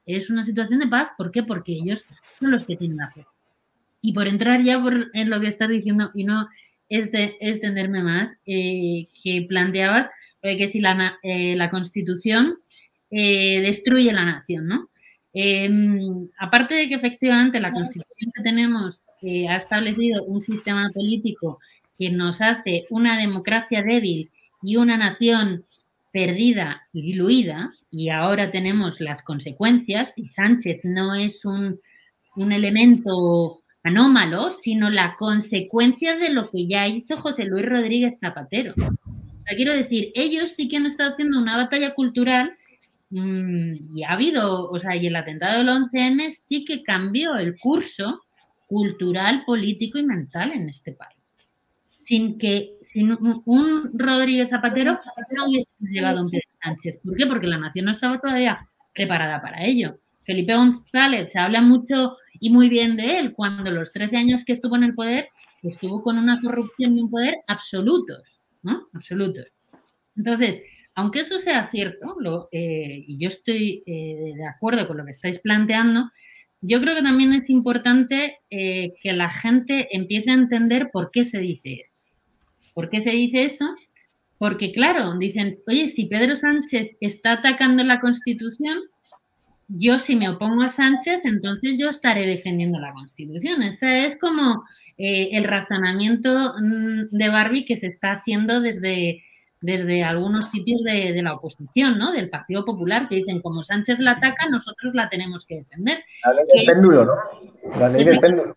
es una situación de paz. ¿Por qué? Porque ellos son los que tienen la fe. Y por entrar ya por, en lo que estás diciendo y no este, extenderme más, eh, que planteabas eh, que si la, eh, la Constitución eh, destruye la nación, ¿no? Eh, aparte de que efectivamente la Constitución que tenemos eh, ha establecido un sistema político que nos hace una democracia débil y una nación perdida y diluida, y ahora tenemos las consecuencias, y Sánchez no es un, un elemento anómalo, sino la consecuencia de lo que ya hizo José Luis Rodríguez Zapatero. O sea, quiero decir, ellos sí que han estado haciendo una batalla cultural mmm, y ha habido, o sea, y el atentado del once eme sí que cambió el curso cultural, político y mental en este país. Sin que, sin un, un Rodríguez Zapatero no hubiese llegado a un Pedro Sánchez. ¿Por qué? Porque la nación no estaba todavía preparada para ello. Felipe González, se habla mucho y muy bien de él, cuando los trece años que estuvo en el poder, estuvo con una corrupción y un poder absolutos, ¿no? Absolutos. Entonces, aunque eso sea cierto, lo, eh, y yo estoy eh, de acuerdo con lo que estáis planteando, yo creo que también es importante eh, que la gente empiece a entender por qué se dice eso. ¿Por qué se dice eso? Porque, claro, dicen, oye, si Pedro Sánchez está atacando la Constitución, yo si me opongo a Sánchez, entonces yo estaré defendiendo la Constitución. Este es como eh, el razonamiento de Barbie que se está haciendo desde, desde algunos sitios de, de la oposición, ¿no? Del Partido Popular, que dicen, como Sánchez la ataca, nosotros la tenemos que defender. La ley del que, péndulo, ¿no? La ley del péndulo.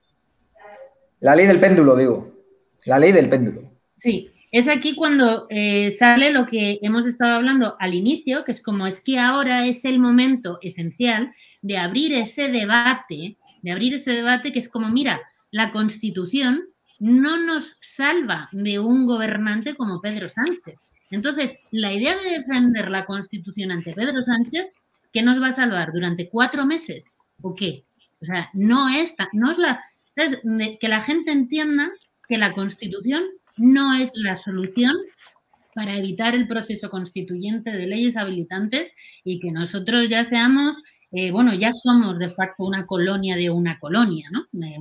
La ley del péndulo, digo. La ley del péndulo. Sí. Es aquí cuando eh, sale lo que hemos estado hablando al inicio, que es como es que ahora es el momento esencial de abrir ese debate, de abrir ese debate que es como, mira, la Constitución no nos salva de un gobernante como Pedro Sánchez. Entonces, la idea de defender la Constitución ante Pedro Sánchez, ¿qué nos va a salvar? ¿Durante cuatro meses? ¿O qué? O sea, no es, no es la... ¿sabes? Que la gente entienda que la Constitución no es la solución para evitar el proceso constituyente de leyes habilitantes y que nosotros ya seamos, eh, bueno, ya somos de facto una colonia de una colonia, ¿no? Eh,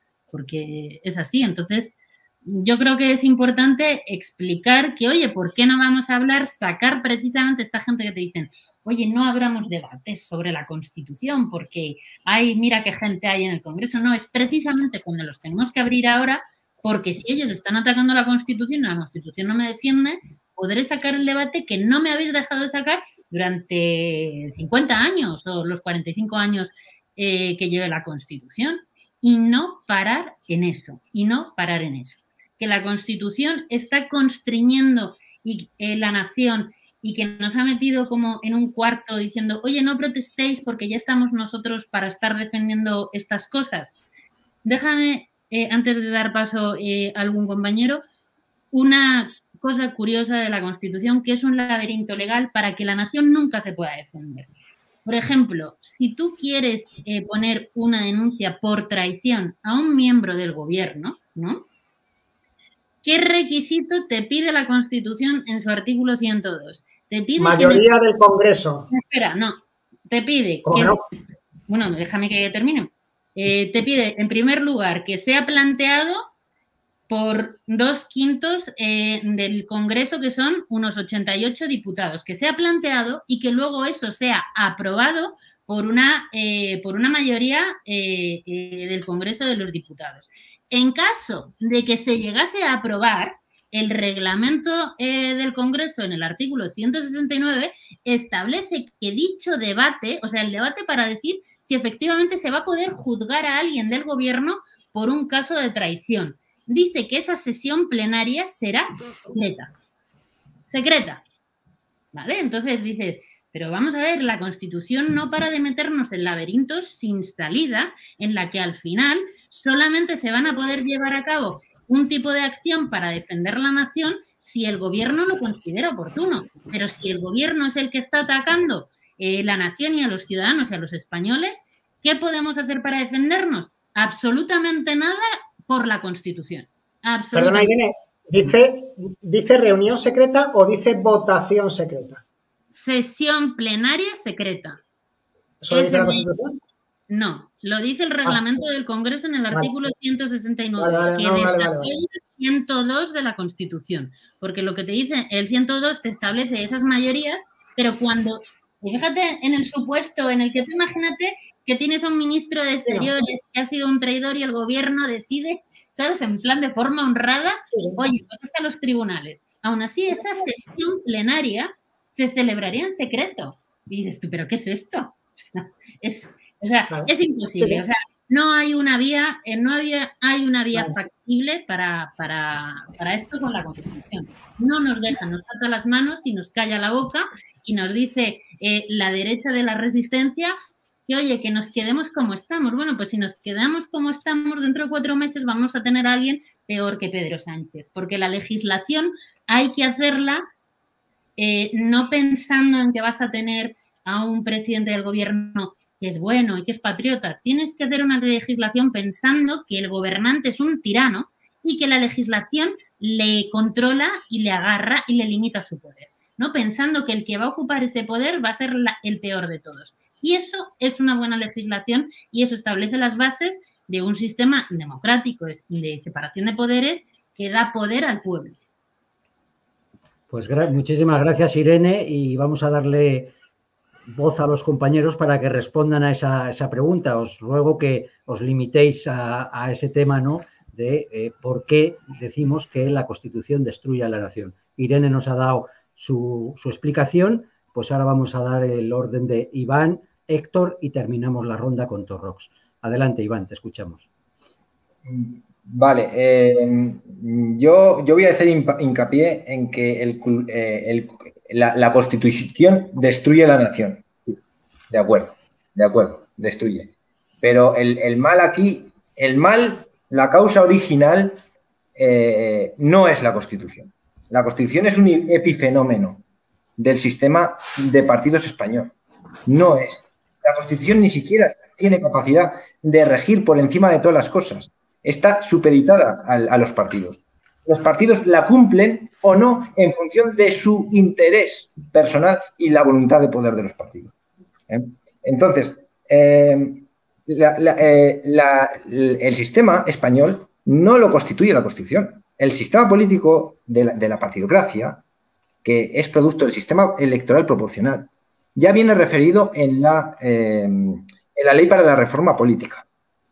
porque es así. Entonces, yo creo que es importante explicar que, oye, ¿por qué no vamos a hablar, sacar precisamente esta gente que te dicen, oye, no abramos debates sobre la Constitución porque hay, mira qué gente hay en el Congreso? No, es precisamente cuando los tenemos que abrir ahora. Porque si ellos están atacando la Constitución y la Constitución no me defiende, podré sacar el debate que no me habéis dejado sacar durante cincuenta años o los cuarenta y cinco años eh, que lleve la Constitución y no parar en eso, y no parar en eso. Que la Constitución está constriñendo y, eh, la nación y que nos ha metido como en un cuarto diciendo, oye, no protestéis porque ya estamos nosotros para estar defendiendo estas cosas. Déjame... Eh, antes de dar paso eh, a algún compañero, una cosa curiosa de la Constitución, que es un laberinto legal para que la nación nunca se pueda defender. Por ejemplo, si tú quieres eh, poner una denuncia por traición a un miembro del gobierno, ¿no? ¿Qué requisito te pide la Constitución en su artículo ciento dos? Te pide mayoría que... del Congreso. Espera, no. Te pide que... No? Bueno, déjame que termine. Eh, te pide, en primer lugar, que sea planteado por dos quintos eh, del Congreso, que son unos ochenta y ocho diputados, que sea planteado y que luego eso sea aprobado por una, eh, por una mayoría eh, eh, del Congreso de los Diputados. En caso de que se llegase a aprobar, el reglamento eh, del Congreso en el artículo ciento sesenta y nueve establece que dicho debate, o sea, el debate para decir si efectivamente se va a poder juzgar a alguien del gobierno por un caso de traición. Dice que esa sesión plenaria será secreta. Secreta. ¿Vale? Entonces dices, pero vamos a ver, la Constitución no para de meternos en laberintos sin salida, en la que al final solamente se van a poder llevar a cabo un tipo de acción para defender la nación si el gobierno lo considera oportuno. Pero si el gobierno es el que está atacando eh, la nación y a los ciudadanos y a los españoles, ¿qué podemos hacer para defendernos? Absolutamente nada por la Constitución. Absolutamente. Perdona, Irene, ¿dice, ¿dice reunión secreta o dice votación secreta? Sesión plenaria secreta. ¿Eso lo dice la Constitución? No, lo dice el reglamento ah, del Congreso en el artículo vale. ciento sesenta y nueve, vale, vale, que no, desarrolla vale, vale. el ciento dos de la Constitución. Porque lo que te dice el ciento dos te establece esas mayorías, pero cuando, fíjate en el supuesto en el que tú imagínate que tienes a un ministro de Exteriores sí, no. que ha sido un traidor y el gobierno decide, ¿sabes? En plan de forma honrada, sí, sí. oye, pues están los tribunales. Aún así, esa sesión plenaria se celebraría en secreto. Y dices tú, ¿pero qué es esto? O sea, es... O sea, claro. es imposible. O sea, no hay una vía, eh, no había, hay una vía claro. factible para, para, para esto con la Constitución. No nos deja, nos ata las manos y nos calla la boca y nos dice eh, la derecha de la resistencia que, oye, que nos quedemos como estamos. Bueno, pues si nos quedamos como estamos, dentro de cuatro meses vamos a tener a alguien peor que Pedro Sánchez, porque la legislación hay que hacerla eh, no pensando en que vas a tener a un presidente del gobierno que es bueno y que es patriota. Tienes que hacer una legislación pensando que el gobernante es un tirano y que la legislación le controla y le agarra y le limita su poder, ¿no? Pensando que el que va a ocupar ese poder va a ser la, el peor de todos. Y eso es una buena legislación y eso establece las bases de un sistema democrático de separación de poderes que da poder al pueblo. Pues muchísimas gracias, Irene, y vamos a darle voz a los compañeros para que respondan a esa, esa pregunta. Os ruego que os limitéis a, a ese tema, ¿no? De eh, por qué decimos que la Constitución destruye a la nación. Irene nos ha dado su, su explicación, pues ahora vamos a dar el orden de Iván, Héctor y terminamos la ronda con Torrox. Adelante, Iván, te escuchamos. Vale, eh, yo, yo voy a hacer hincapié en que el, eh, el La, la Constitución destruye la nación. De acuerdo, de acuerdo, destruye. Pero el, el mal aquí, el mal, la causa original eh, no es la Constitución. La Constitución es un epifenómeno del sistema de partidos español. No es. La Constitución ni siquiera tiene capacidad de regir por encima de todas las cosas. Está supeditada a, a los partidos. Los partidos la cumplen o no en función de su interés personal y la voluntad de poder de los partidos. ¿Eh? Entonces, eh, la, la, eh, la, el sistema español no lo constituye la Constitución. El sistema político de la, de la partidocracia, que es producto del sistema electoral proporcional, ya viene referido en la, eh, en la Ley para la Reforma Política.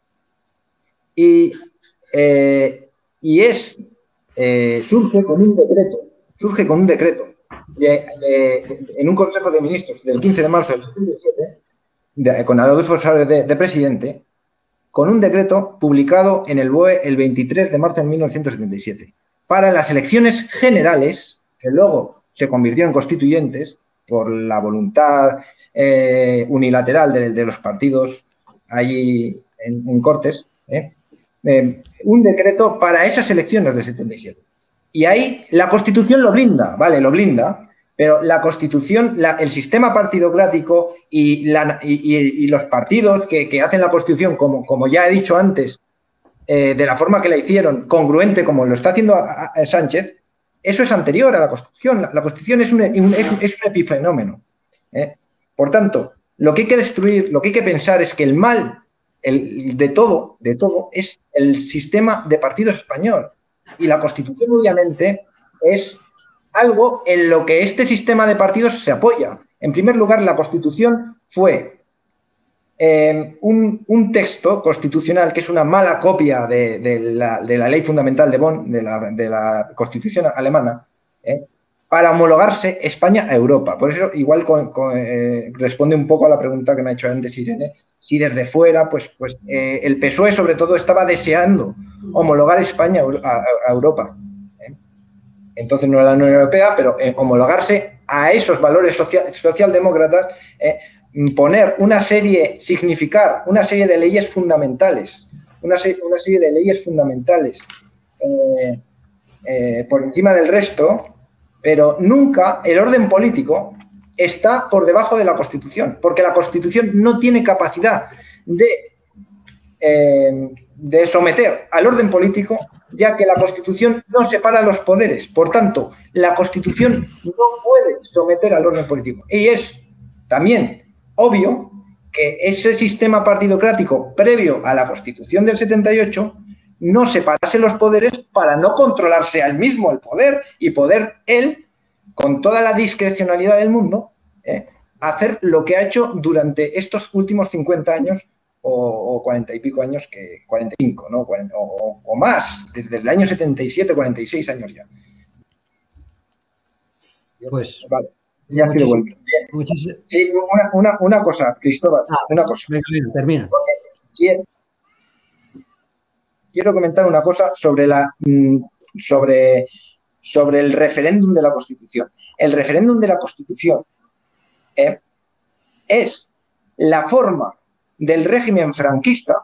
Y, eh, y es... Eh, surge con un decreto, surge con un decreto de, de, de, en un Consejo de Ministros del quince de marzo del dos mil diecisiete, de, con Adolfo Suárez de, de presidente, con un decreto publicado en el B O E el veintitrés de marzo de mil novecientos setenta y siete, para las elecciones generales, que luego se convirtieron en constituyentes por la voluntad eh, unilateral de, de los partidos allí en, en Cortes, ¿eh? Eh, un decreto para esas elecciones del setenta y siete. Y ahí la Constitución lo blinda, vale, lo blinda, pero la Constitución, la, el sistema partidocrático y, la, y, y, y los partidos que, que hacen la Constitución, como, como ya he dicho antes, eh, de la forma que la hicieron, congruente como lo está haciendo a, a Sánchez, eso es anterior a la Constitución. La, la Constitución es un, un, es un, es un epifenómeno. ¿eh? Por tanto, lo que hay que destruir, lo que hay que pensar es que el mal El, de todo, de todo, es el sistema de partidos español. Y la Constitución, obviamente, es algo en lo que este sistema de partidos se apoya. En primer lugar, la Constitución fue eh, un, un texto constitucional que es una mala copia de, de, la, de la Ley Fundamental de Bonn, de la, de la Constitución alemana, eh, para homologarse España a Europa. Por eso, igual con, con, eh, responde un poco a la pregunta que me ha hecho antes Irene, si desde fuera, pues, pues eh, el P S O E sobre todo estaba deseando homologar España a, a Europa. ¿eh? Entonces no a la Unión Europea, pero eh, homologarse a esos valores social, socialdemócratas, eh, poner una serie, significar una serie de leyes fundamentales, una, se, una serie de leyes fundamentales eh, eh, por encima del resto, pero nunca el orden político está por debajo de la Constitución, porque la Constitución no tiene capacidad de, eh, de someter al orden político, ya que la Constitución no separa los poderes. Por tanto, la Constitución no puede someter al orden político. Y es también obvio que ese sistema partidocrático previo a la Constitución del setenta y ocho no separase los poderes para no controlarse al mismo el poder y poder él, con toda la discrecionalidad del mundo, eh, hacer lo que ha hecho durante estos últimos cincuenta años o, o cuarenta y pico años, que cuarenta y cinco, ¿no? cuarenta, o, o más, desde el año setenta y siete, cuarenta y seis años ya. Pues, vale, ya estoy de vuelta. Sí, una, una, una cosa, Cristóbal, ah, una cosa. Venga, termina. Quiero, quiero comentar una cosa sobre, la, sobre, sobre el referéndum de la Constitución. El referéndum de la Constitución eh, es la forma del régimen franquista,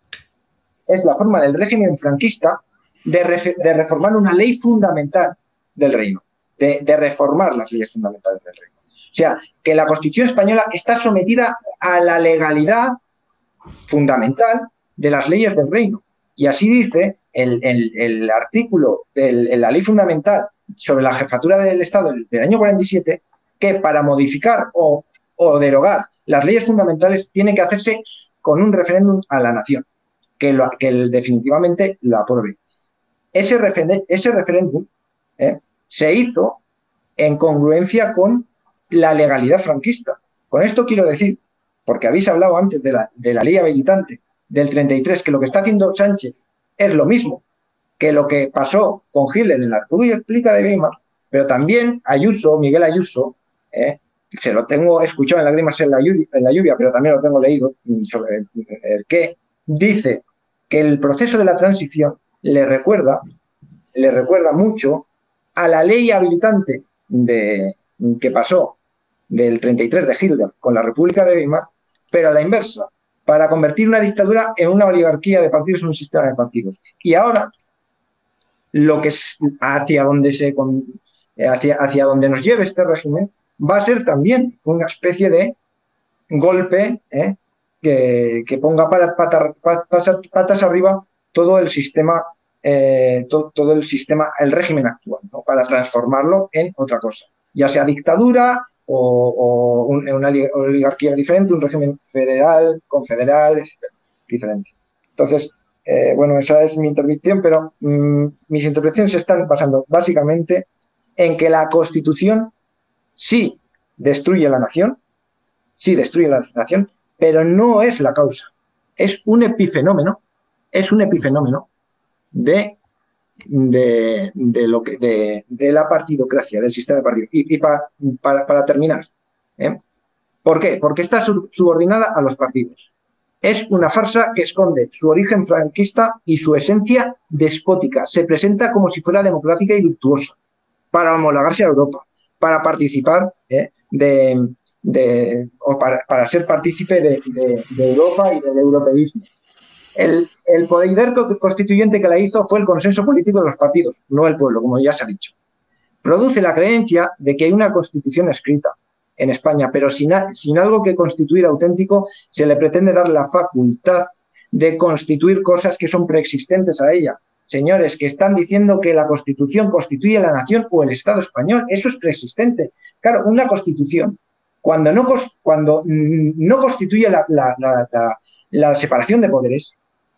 es la forma del régimen franquista de, re, de reformar una ley fundamental del reino, de, de reformar las leyes fundamentales del reino. O sea, que la Constitución española está sometida a la legalidad fundamental de las leyes del reino. Y así dice el, el, el artículo de la ley fundamental sobre la jefatura del Estado del año cuarenta y siete, que para modificar o, o derogar las leyes fundamentales tiene que hacerse con un referéndum a la nación, que, lo, que definitivamente lo apruebe. Ese, refer, ese referéndum eh, se hizo en congruencia con la legalidad franquista. Con esto quiero decir, porque habéis hablado antes de la, de la ley habilitante del treinta y tres, que lo que está haciendo Sánchez es lo mismo que lo que pasó con Hitler en la República de Weimar, pero también Ayuso, Miguel Ayuso, eh, se lo tengo escuchado en Lágrimas en la, lluvia, en la lluvia, pero también lo tengo leído, sobre el que dice que el proceso de la transición le recuerda, le recuerda mucho a la ley habilitante de, que pasó del treinta y tres de Hitler con la República de Weimar, pero a la inversa, para convertir una dictadura en una oligarquía de partidos en un sistema de partidos. Y ahora, lo que es hacia donde se hacia, hacia donde nos lleve este régimen va a ser también una especie de golpe eh, que, que ponga para, pata, patas, patas arriba todo el sistema, eh, todo, todo el sistema, el régimen actual, ¿no? Para transformarlo en otra cosa, ya sea dictadura o, o un, una oligarquía diferente, un régimen federal, confederal, diferente. Entonces, eh, bueno, esa es mi intervención, pero mmm, mis intervenciones se están basando básicamente en que la Constitución sí destruye la nación, sí destruye la nación, pero no es la causa. Es un epifenómeno, es un epifenómeno de, de, de, lo que, de, de la partidocracia, del sistema de partidos. Y, y para, para, para terminar, ¿eh? ¿Por qué? Porque está subordinada a los partidos. Es una farsa que esconde su origen franquista y su esencia despótica. Se presenta como si fuera democrática y virtuosa para homologarse a Europa, para participar ¿eh? de, de, o para, para ser partícipe de, de, de Europa y del europeísmo. El, el poder constituyente que la hizo fue el consenso político de los partidos, no el pueblo, como ya se ha dicho. Produce la creencia de que hay una constitución escrita en España, pero sin, sin algo que constituir auténtico, se le pretende dar la facultad de constituir cosas que son preexistentes a ella. Señores, que están diciendo que la Constitución constituye la nación o el Estado español, eso es preexistente. Claro, una Constitución, cuando no, cuando no constituye la, la, la, la, la separación de poderes,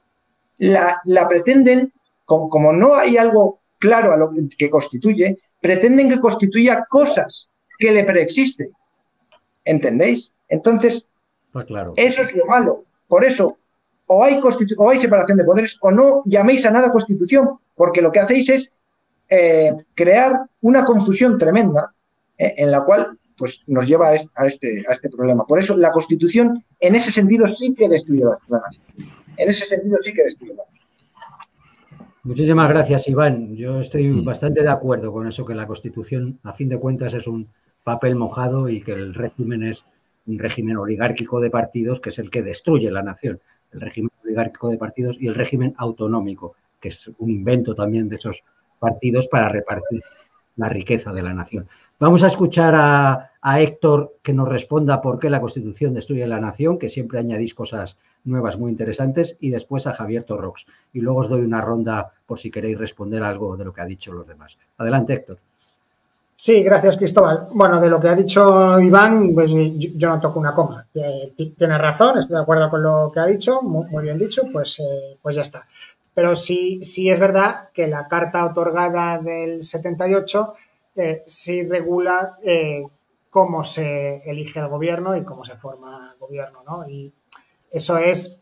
la, la pretenden, como, como no hay algo claro a lo que constituye, pretenden que constituya cosas que le preexisten. ¿Entendéis? Entonces, pues claro. Eso es lo malo. Por eso, o hay, o hay separación de poderes o no llaméis a nada Constitución, porque lo que hacéis es eh, crear una confusión tremenda eh, en la cual pues, nos lleva a este, a, este, a este problema. Por eso, la Constitución, en ese sentido, sí que destruye la nación. En ese sentido, sí que destruye la nación. Muchísimas gracias, Iván. Yo estoy mm. bastante de acuerdo con eso, que la Constitución, a fin de cuentas, es un papel mojado y que el régimen es un régimen oligárquico de partidos que es el que destruye la nación. El régimen oligárquico de partidos y el régimen autonómico, que es un invento también de esos partidos para repartir la riqueza de la nación. Vamos a escuchar a, a Héctor que nos responda por qué la Constitución destruye la nación, que siempre añadís cosas nuevas muy interesantes, y después a Javier Torrox. Y luego os doy una ronda por si queréis responder algo de lo que ha dicho los demás. Adelante, Héctor. Sí, gracias, Cristóbal. Bueno, de lo que ha dicho Iván, pues yo no toco una coma. Tiene razón, estoy de acuerdo con lo que ha dicho, muy, muy bien dicho, pues, eh, pues ya está. Pero sí, sí es verdad que la carta otorgada del setenta y ocho eh, sí regula eh, cómo se elige el gobierno y cómo se forma el gobierno, ¿no? Y eso es,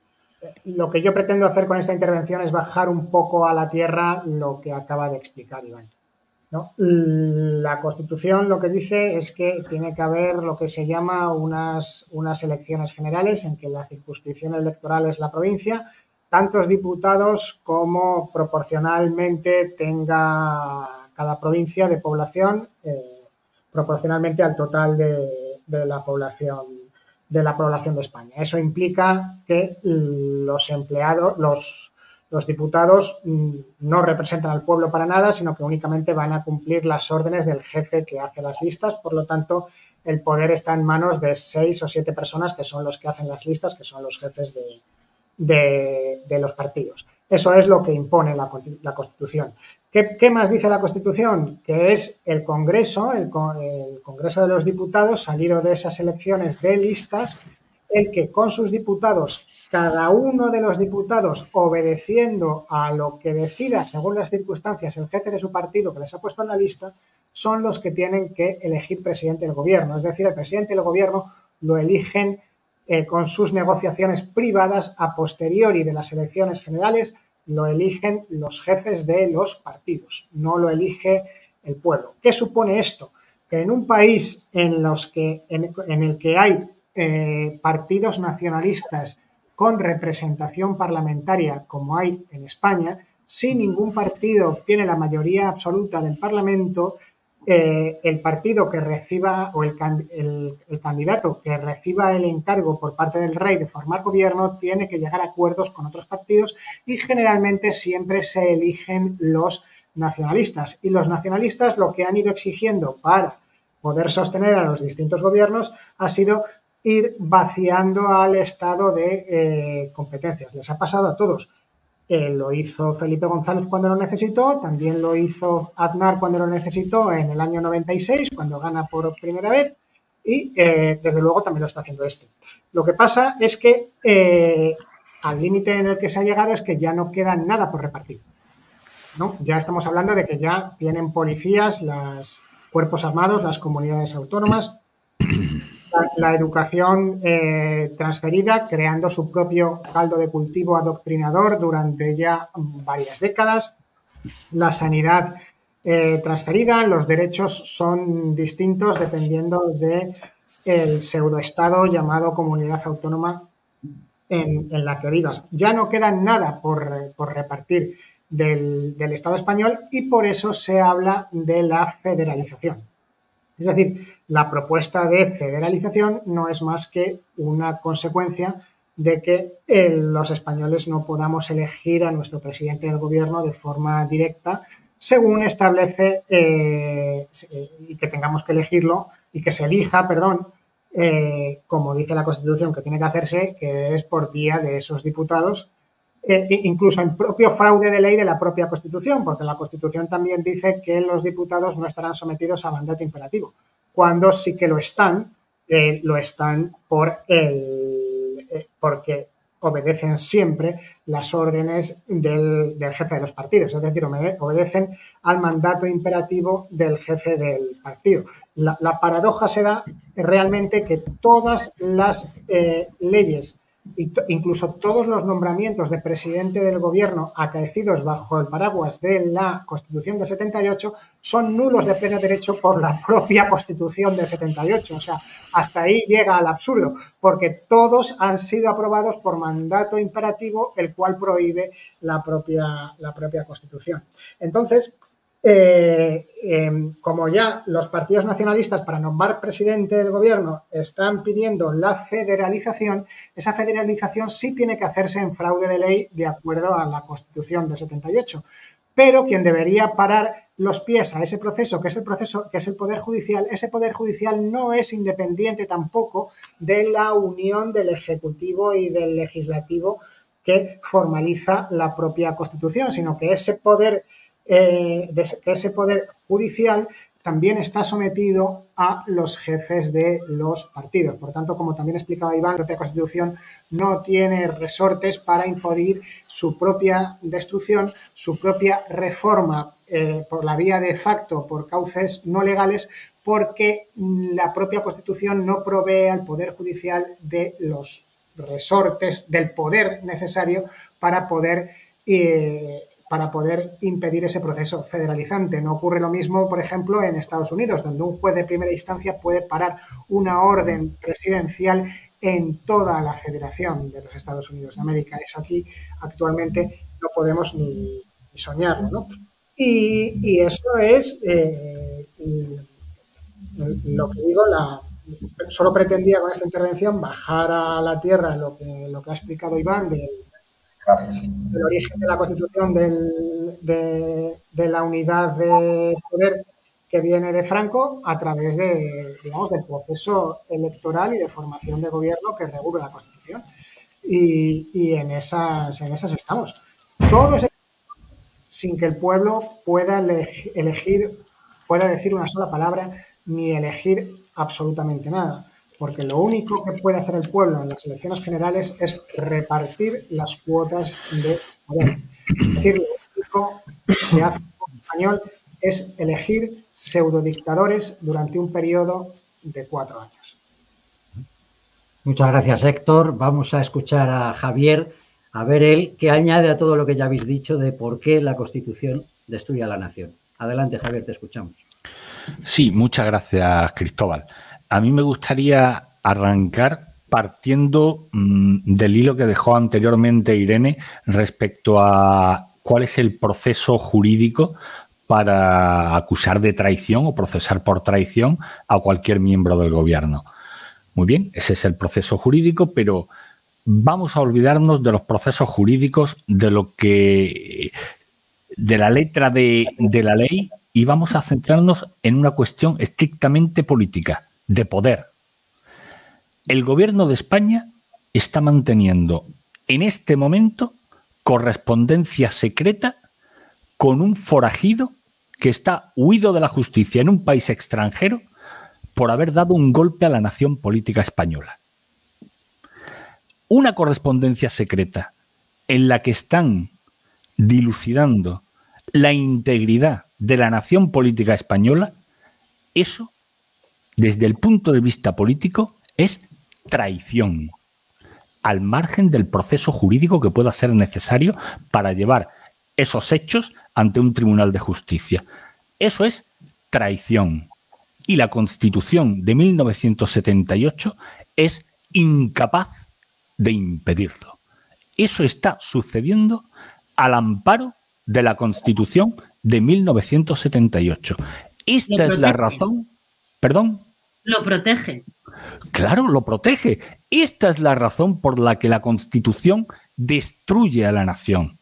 lo que yo pretendo hacer con esta intervención es bajar un poco a la tierra lo que acaba de explicar Iván, ¿no? La Constitución lo que dice es que tiene que haber lo que se llama unas, unas elecciones generales en que la circunscripción electoral es la provincia, tantos diputados como proporcionalmente tenga cada provincia de población, eh, proporcionalmente al total de, de la población de la población de España. Eso implica que los empleados, los Los diputados no representan al pueblo para nada, sino que únicamente van a cumplir las órdenes del jefe que hace las listas. Por lo tanto, el poder está en manos de seis o siete personas que son los que hacen las listas, que son los jefes de, de, de los partidos. Eso es lo que impone la, la Constitución. ¿Qué, ¿Qué más dice la Constitución? Que es el Congreso, el, el Congreso de los Diputados, salido de esas elecciones de listas, el que con sus diputados, cada uno de los diputados obedeciendo a lo que decida según las circunstancias el jefe de su partido que les ha puesto en la lista, son los que tienen que elegir presidente del gobierno. Es decir, el presidente del gobierno lo eligen eh, con sus negociaciones privadas a posteriori de las elecciones generales, lo eligen los jefes de los partidos, no lo elige el pueblo. ¿Qué supone esto? Que en un país en, los que, en, en el que hay Eh, partidos nacionalistas con representación parlamentaria como hay en España, si ningún partido obtiene la mayoría absoluta del Parlamento, eh, el partido que reciba o el, el, el candidato que reciba el encargo por parte del rey de formar gobierno tiene que llegar a acuerdos con otros partidos y generalmente siempre se eligen los nacionalistas. Y los nacionalistas lo que han ido exigiendo para poder sostener a los distintos gobiernos ha sido ir vaciando al Estado de eh, competencias. Les ha pasado a todos. Eh, lo hizo Felipe González cuando lo necesitó, también lo hizo Aznar cuando lo necesitó en el año noventa y seis, cuando gana por primera vez, y eh, desde luego también lo está haciendo este. Lo que pasa es que eh, al límite en el que se ha llegado es que ya no queda nada por repartir, ¿no? Ya estamos hablando de que ya tienen policías, los cuerpos armados, las comunidades autónomas, La, la educación eh, transferida, creando su propio caldo de cultivo adoctrinador durante ya varias décadas, la sanidad eh, transferida, los derechos son distintos dependiendo del pseudoestado llamado comunidad autónoma en, en la que vivas. Ya no queda nada por, por repartir del, del Estado español y por eso se habla de la federalización. Es decir, la propuesta de federalización no es más que una consecuencia de que eh, los españoles no podamos elegir a nuestro presidente del gobierno de forma directa según establece eh, y que tengamos que elegirlo y que se elija, perdón, eh, como dice la Constitución que tiene que hacerse, que es por vía de esos diputados. Eh, incluso en propio fraude de ley de la propia Constitución, porque la Constitución también dice que los diputados no estarán sometidos a mandato imperativo, cuando sí que lo están, eh, lo están por el, eh, porque obedecen siempre las órdenes del, del jefe de los partidos, es decir, obedecen al mandato imperativo del jefe del partido. La, la paradoja se da realmente que todas las eh, leyes incluso todos los nombramientos de presidente del gobierno acaecidos bajo el paraguas de la Constitución del setenta y ocho son nulos de pleno derecho por la propia Constitución del setenta y ocho. O sea, hasta ahí llega al absurdo, porque todos han sido aprobados por mandato imperativo, el cual prohíbe la propia, la propia Constitución. Entonces, Eh, eh, como ya los partidos nacionalistas para nombrar presidente del gobierno están pidiendo la federalización, esa federalización sí tiene que hacerse en fraude de ley de acuerdo a la Constitución del setenta y ocho. Pero quien debería parar los pies a ese proceso, que es el proceso, que es el Poder Judicial, ese Poder Judicial no es independiente tampoco de la unión del Ejecutivo y del Legislativo que formaliza la propia Constitución, sino que ese poder Eh, de, que ese poder judicial también está sometido a los jefes de los partidos. Por tanto, como también explicaba Iván, la propia Constitución no tiene resortes para impedir su propia destrucción, su propia reforma eh, por la vía de facto, por cauces no legales, porque la propia Constitución no provee al Poder Judicial de los resortes, del poder necesario para poder eh, para poder impedir ese proceso federalizante. No ocurre lo mismo, por ejemplo, en Estados Unidos, donde un juez de primera instancia puede parar una orden presidencial en toda la federación de los Estados Unidos de América. Eso aquí actualmente no podemos ni, ni soñarlo, ¿no? Y, y eso es eh, lo que digo, la, solo pretendía con esta intervención bajar a la tierra lo que, lo que ha explicado Iván del el origen de la Constitución, del, de, de la unidad de poder que viene de Franco a través de, digamos, del proceso electoral y de formación de gobierno que regula la Constitución. Y, y en, esas, en esas estamos. Todo ese sin que el pueblo pueda elegir, pueda decir una sola palabra ni elegir absolutamente nada. Porque lo único que puede hacer el pueblo en las elecciones generales es repartir las cuotas de poder. Es decir, lo único que hace el pueblo español es elegir pseudodictadores durante un periodo de cuatro años. Muchas gracias, Héctor. Vamos a escuchar a Javier, a ver él qué añade a todo lo que ya habéis dicho de por qué la Constitución destruye a la nación. Adelante, Javier, te escuchamos. Sí, muchas gracias, Cristóbal. A mí me gustaría arrancar partiendo mmm, del hilo que dejó anteriormente Irene respecto a cuál es el proceso jurídico para acusar de traición o procesar por traición a cualquier miembro del gobierno. Muy bien, ese es el proceso jurídico, pero vamos a olvidarnos de los procesos jurídicos, de lo que de la letra de, de la ley, y vamos a centrarnos en una cuestión estrictamente política, de poder. El gobierno de España está manteniendo en este momento correspondencia secreta con un forajido que está huido de la justicia en un país extranjero por haber dado un golpe a la nación política española. Una correspondencia secreta en la que están dilucidando la integridad de la nación política española, eso, desde el punto de vista político, es traición, al margen del proceso jurídico que pueda ser necesario para llevar esos hechos ante un tribunal de justicia. Eso es traición. Y la Constitución de mil novecientos setenta y ocho es incapaz de impedirlo. Eso está sucediendo al amparo de la Constitución de mil novecientos setenta y ocho. Esta es la razón... ¿Perdón? Lo protege. Claro, lo protege. Esta es la razón por la que la Constitución destruye a la nación.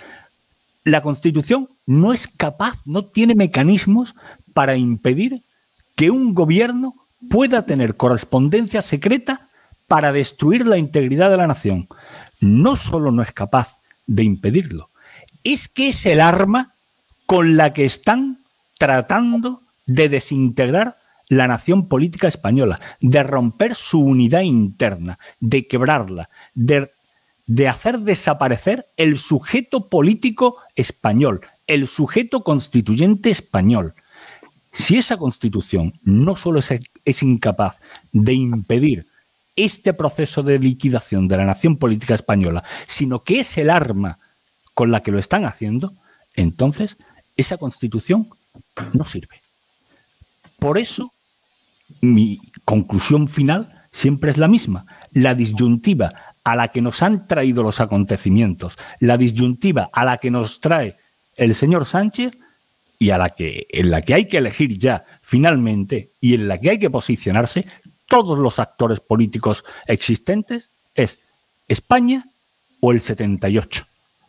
La Constitución no es capaz, no tiene mecanismos para impedir que un gobierno pueda tener correspondencia secreta para destruir la integridad de la nación. No solo no es capaz de impedirlo, es que es el arma con la que están tratando de desintegrar la nación política española, de romper su unidad interna, de quebrarla, de, de hacer desaparecer el sujeto político español, el sujeto constituyente español. Si esa Constitución no solo es, es incapaz de impedir este proceso de liquidación de la nación política española, sino que es el arma con la que lo están haciendo, entonces esa Constitución no sirve. Por eso, mi conclusión final siempre es la misma. La disyuntiva a la que nos han traído los acontecimientos, la disyuntiva a la que nos trae el señor Sánchez y a la que, en la que hay que elegir ya finalmente y en la que hay que posicionarse todos los actores políticos existentes es España o el setenta y ocho.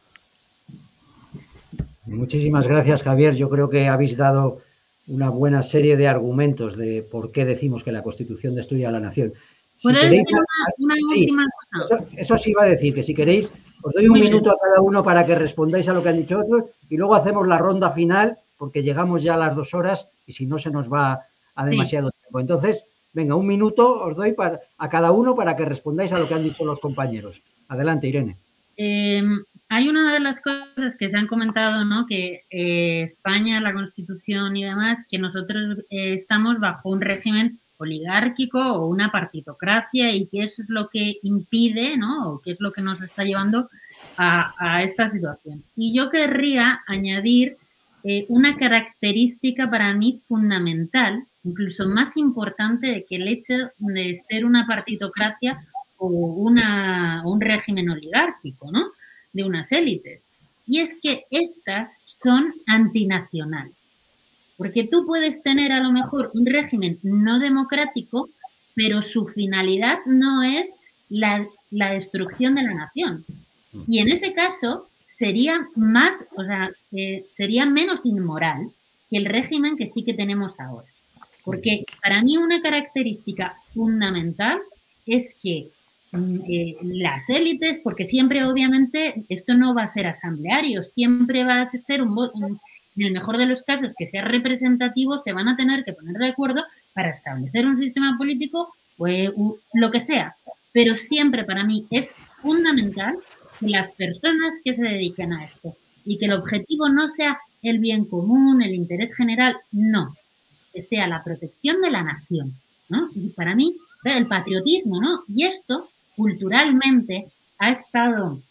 Muchísimas gracias, Javier. Yo creo que habéis dado una buena serie de argumentos de por qué decimos que la Constitución destruye a la nación. Si ¿Puedo queréis, decir una, una sí, última cosa? Eso, eso sí iba a decir, que si queréis, os doy un Muy minuto bien. a cada uno para que respondáis a lo que han dicho otros y luego hacemos la ronda final, porque llegamos ya a las dos horas y si no se nos va a Sí. demasiado tiempo. Entonces, venga, un minuto os doy para, a cada uno para que respondáis a lo que han dicho los compañeros. Adelante, Irene. Eh, hay una de las cosas que se han comentado, ¿no? Que eh, España, la Constitución y demás, que nosotros eh, estamos bajo un régimen oligárquico o una partitocracia y que eso es lo que impide, ¿no? O que es lo que nos está llevando a, a esta situación. Y yo querría añadir eh, una característica para mí fundamental, incluso más importante de que el hecho de ser una partitocracia o una, un régimen oligárquico, ¿no? De unas élites. Y es que estas son antinacionales. Porque tú puedes tener a lo mejor un régimen no democrático, pero su finalidad no es la, la destrucción de la nación. Y en ese caso sería más, o sea, eh, sería menos inmoral que el régimen que sí que tenemos ahora. Porque para mí una característica fundamental es que eh, las élites, porque siempre obviamente esto no va a ser asambleario, siempre va a ser un, un, en el mejor de los casos que sea representativo, se van a tener que poner de acuerdo para establecer un sistema político o eh, lo que sea. Pero siempre para mí es fundamental que las personas que se dediquen a esto y que el objetivo no sea el bien común, el interés general, no, que sea la protección de la nación, ¿no? Y para mí, el patriotismo, ¿no? Y esto, culturalmente, ha estado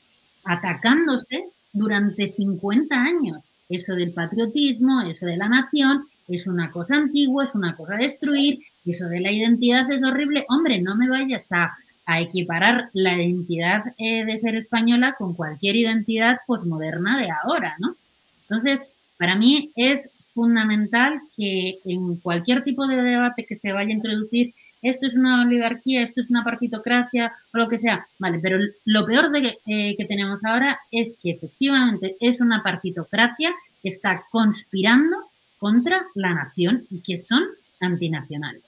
atacándose durante cincuenta años. Eso del patriotismo, eso de la nación, es una cosa antigua, es una cosa a destruir, eso de la identidad es horrible. Hombre, no me vayas a, a equiparar la identidad eh, de ser española con cualquier identidad posmoderna de ahora, ¿no? Entonces, para mí es fundamental que en cualquier tipo de debate que se vaya a introducir, esto es una oligarquía, esto es una partitocracia o lo que sea, vale, pero lo peor de que, eh, que tenemos ahora es que efectivamente es una partitocracia que está conspirando contra la nación y que son antinacionales.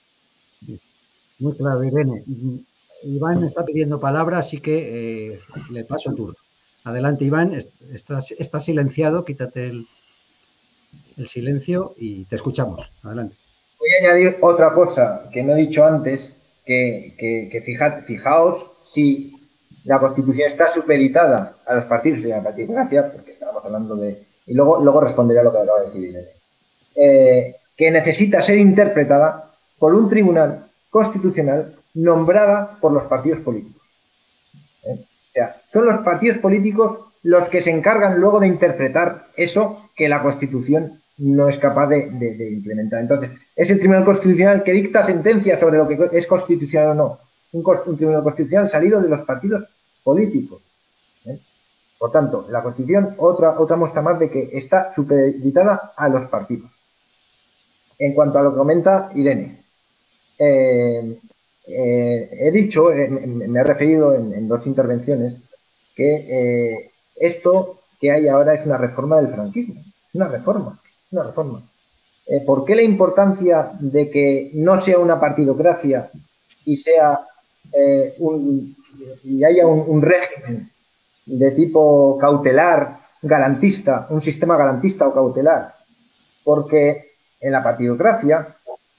Muy claro, Irene. Iván está pidiendo palabra, así que eh, le paso el turno. Adelante, Iván, estás, estás silenciado, quítate el... el silencio y te escuchamos. Adelante. Voy a añadir otra cosa que no he dicho antes, que, que, que fijad, fijaos si la Constitución está supeditada a los partidos y a la partitocracia, porque estábamos hablando de... Y luego, luego responderé a lo que acaba de decir Irene. Eh, que necesita ser interpretada por un tribunal constitucional nombrada por los partidos políticos. ¿Eh? O sea, son los partidos políticos los que se encargan luego de interpretar eso que la Constitución no es capaz de, de, de implementar. Entonces, es el Tribunal Constitucional que dicta sentencia sobre lo que es constitucional o no. Un, un Tribunal Constitucional salido de los partidos políticos. ¿Eh? Por tanto, la Constitución, otra, otra muestra más de que está supeditada a los partidos. En cuanto a lo que comenta Irene, eh, eh, he dicho, eh, me, me he referido en, en dos intervenciones, que eh, esto que hay ahora es una reforma del franquismo. Una reforma, una reforma. Eh, ¿Por qué la importancia de que no sea una partidocracia y sea eh, un, y haya un, un régimen de tipo cautelar, garantista, un sistema garantista o cautelar? Porque en la partidocracia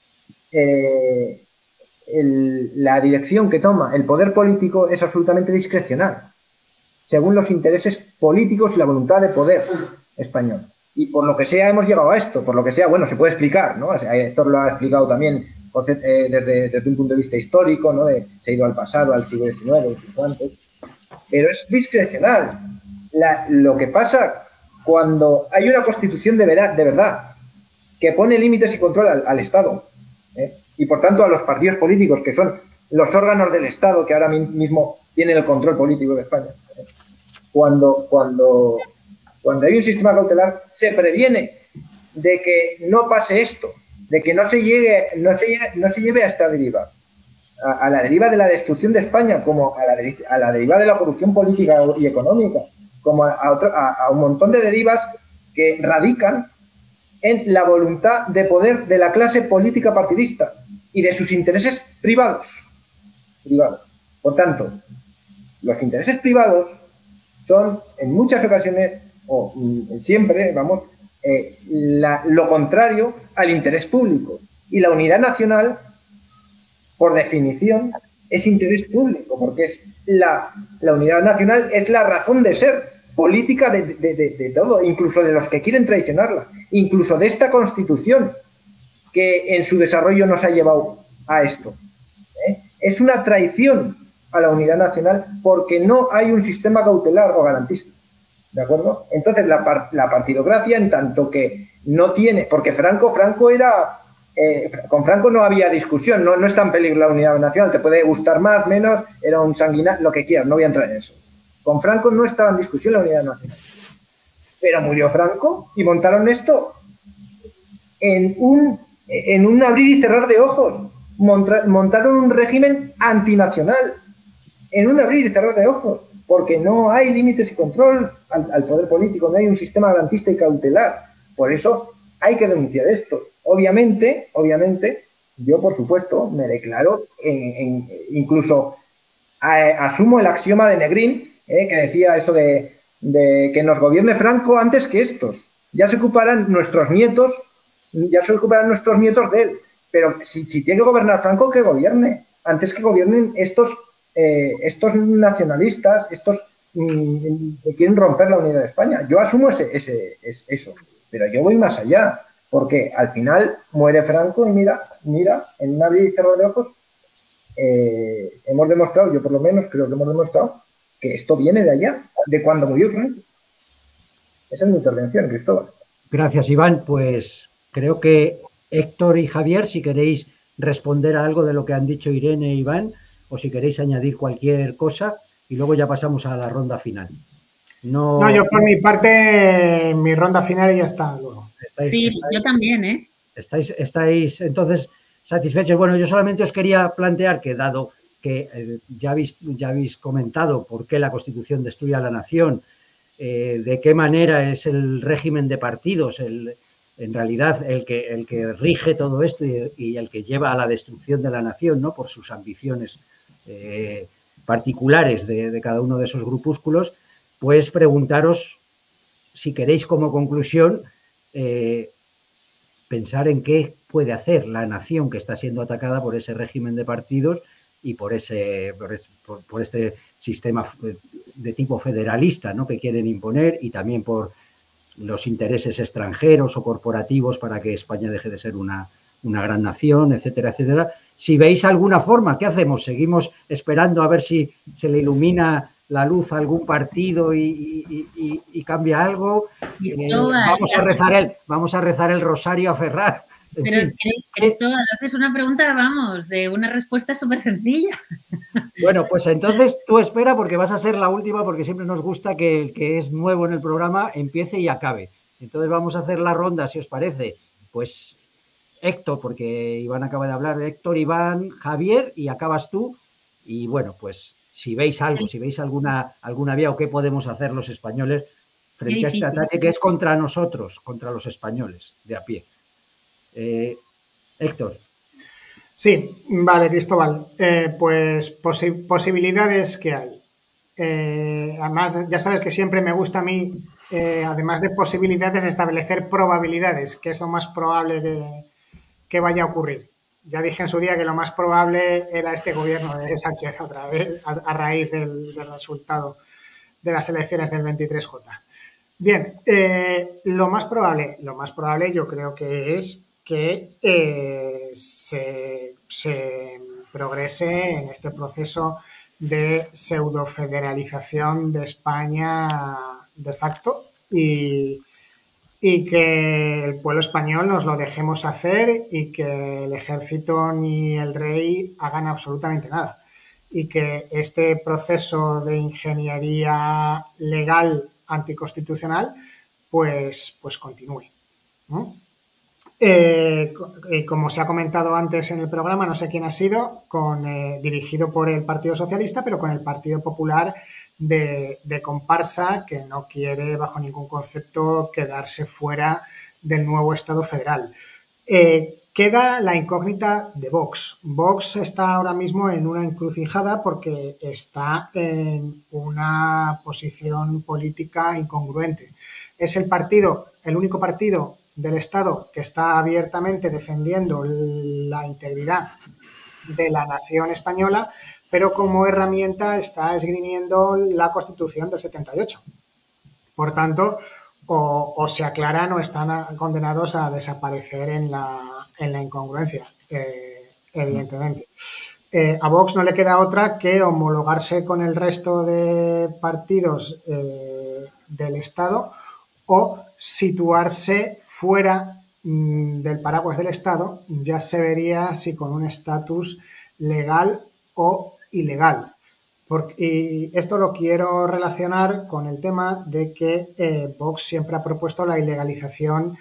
eh, el, la dirección que toma el poder político es absolutamente discrecional, según los intereses políticos y la voluntad de poder español. Y por lo que sea hemos llegado a esto, por lo que sea, bueno, se puede explicar, ¿no? Héctor lo ha explicado también eh, desde, desde un punto de vista histórico, ¿no? De, se ha ido al pasado, al siglo diecinueve, incluso antes, pero es discrecional. La, lo que pasa cuando hay una constitución de verdad, de verdad que pone límites y control al, al Estado, ¿eh? Y por tanto a los partidos políticos, que son los órganos del Estado que ahora mismo tienen el control político de España, ¿eh? Cuando, cuando, cuando hay un sistema cautelar, se previene de que no pase esto, de que no se llegue, no se, llegue, no se lleve a esta deriva, a, a la deriva de la destrucción de España, como a la, a la deriva de la corrupción política y económica, como a, a, otro, a, a un montón de derivas que radican en la voluntad de poder de la clase política partidista y de sus intereses privados. privados. Por tanto, los intereses privados son en muchas ocasiones, o siempre, vamos, eh, la, lo contrario al interés público. Y la unidad nacional, por definición, es interés público, porque es la, la unidad nacional es la razón de ser política de, de, de, de todo, incluso de los que quieren traicionarla, incluso de esta Constitución, que en su desarrollo nos ha llevado a esto. ¿eh? Es una traición a la unidad nacional porque no hay un sistema cautelar o garantista, ¿de acuerdo? Entonces, la, la partidocracia, en tanto que no tiene, porque Franco, Franco era, eh, con Franco no había discusión, no, no está en peligro la unidad nacional, te puede gustar más, menos, era un sanguinario, lo que quieras, no voy a entrar en eso. Con Franco no estaba en discusión la unidad nacional. Pero murió Franco y montaron esto en un, en un abrir y cerrar de ojos. Montaron un régimen antinacional en un abrir y cerrar de ojos, porque no hay límites y control al, al poder político, no hay un sistema garantista y cautelar. Por eso hay que denunciar esto. Obviamente, obviamente, yo por supuesto me declaro, en, en, incluso a, asumo el axioma de Negrín, eh, que decía eso de, de que nos gobierne Franco antes que estos. Ya se ocuparán nuestros nietos, ya se ocuparán nuestros nietos de él. Pero si, si tiene que gobernar Franco, que gobierne, antes que gobiernen estos Eh, estos nacionalistas, estos mmm, que quieren romper la unidad de España. Yo asumo ese, ese, ese, eso, pero yo voy más allá, porque al final muere Franco y mira, mira, en un abrir y cerrar de ojos, eh, hemos demostrado, yo por lo menos creo que hemos demostrado, que esto viene de allá, de cuando murió Franco. Esa es mi intervención, Cristóbal. Gracias, Iván. Pues creo que Héctor y Javier, si queréis responder a algo de lo que han dicho Irene e Iván, o si queréis añadir cualquier cosa, y luego ya pasamos a la ronda final. No, no yo por mi parte, mi ronda final ya está. Luego. Estáis, sí, estáis, yo también, ¿eh? Estáis, estáis entonces satisfechos. Bueno, yo solamente os quería plantear que, dado que eh, ya, habéis, ya habéis comentado por qué la Constitución destruye a la nación, eh, de qué manera es el régimen de partidos, el, en realidad el que, el que rige todo esto y, y el que lleva a la destrucción de la nación, ¿no? Por sus ambiciones Eh, particulares de, de cada uno de esos grupúsculos, pues preguntaros, si queréis como conclusión, eh, pensar en qué puede hacer la nación que está siendo atacada por ese régimen de partidos y por, ese, por, ese, por, por este sistema de tipo federalista, ¿no? Que quieren imponer, y también por los intereses extranjeros o corporativos para que España deje de ser una, una gran nación, etcétera, etcétera. Si veis alguna forma, ¿qué hacemos? ¿Seguimos esperando a ver si se le ilumina la luz a algún partido y, y, y, y cambia algo? Eh, vamos a rezar el, vamos a rezar el rosario a Ferrar. En Pero, fin. Cristóbal, haces una pregunta, vamos, de una respuesta súper sencilla. Bueno, pues entonces tú espera, porque vas a ser la última, porque siempre nos gusta que el que es nuevo en el programa empiece y acabe. Entonces vamos a hacer la ronda, si os parece. Pues Héctor, porque Iván acaba de hablar, Héctor, Iván, Javier, y acabas tú. Y bueno, pues si veis algo, si veis alguna, alguna vía o qué podemos hacer los españoles frente a este ataque que es contra nosotros, contra los españoles de a pie. Eh, Héctor. Sí, vale, Cristóbal. Eh, pues posi posibilidades que hay. Eh, además, ya sabes que siempre me gusta a mí, eh, además de posibilidades, establecer probabilidades, que es lo más probable de, que vaya a ocurrir. Ya dije en su día que lo más probable era este gobierno de Sánchez otra vez, a, a raíz del, del resultado de las elecciones del veintitrés J. Bien, eh, lo más probable, lo más probable yo creo que es que eh, se, se progrese en este proceso de pseudo-federalización de España de facto y, y que el pueblo español nos lo dejemos hacer y que el ejército ni el rey hagan absolutamente nada. Y que este proceso de ingeniería legal anticonstitucional pues, pues continúe, ¿no? Eh, como se ha comentado antes en el programa, no sé quién ha sido, con, eh, dirigido por el Partido Socialista, pero con el Partido Popular de, de comparsa, que no quiere bajo ningún concepto quedarse fuera del nuevo Estado federal. Eh, Queda la incógnita de Vox. Vox está ahora mismo en una encrucijada porque está en una posición política incongruente. Es el partido, el único partido del Estado que está abiertamente defendiendo la integridad de la nación española, pero como herramienta está esgrimiendo la Constitución del setenta y ocho. Por tanto, o, o se aclaran o están condenados a desaparecer en la, en la incongruencia, eh, evidentemente. Eh, a Vox no le queda otra que homologarse con el resto de partidos eh, del Estado o situarse fuera mmm, del paraguas del Estado. Ya se vería si con un estatus legal o ilegal. Porque, y esto lo quiero relacionar con el tema de que eh, Vox siempre ha propuesto la ilegalización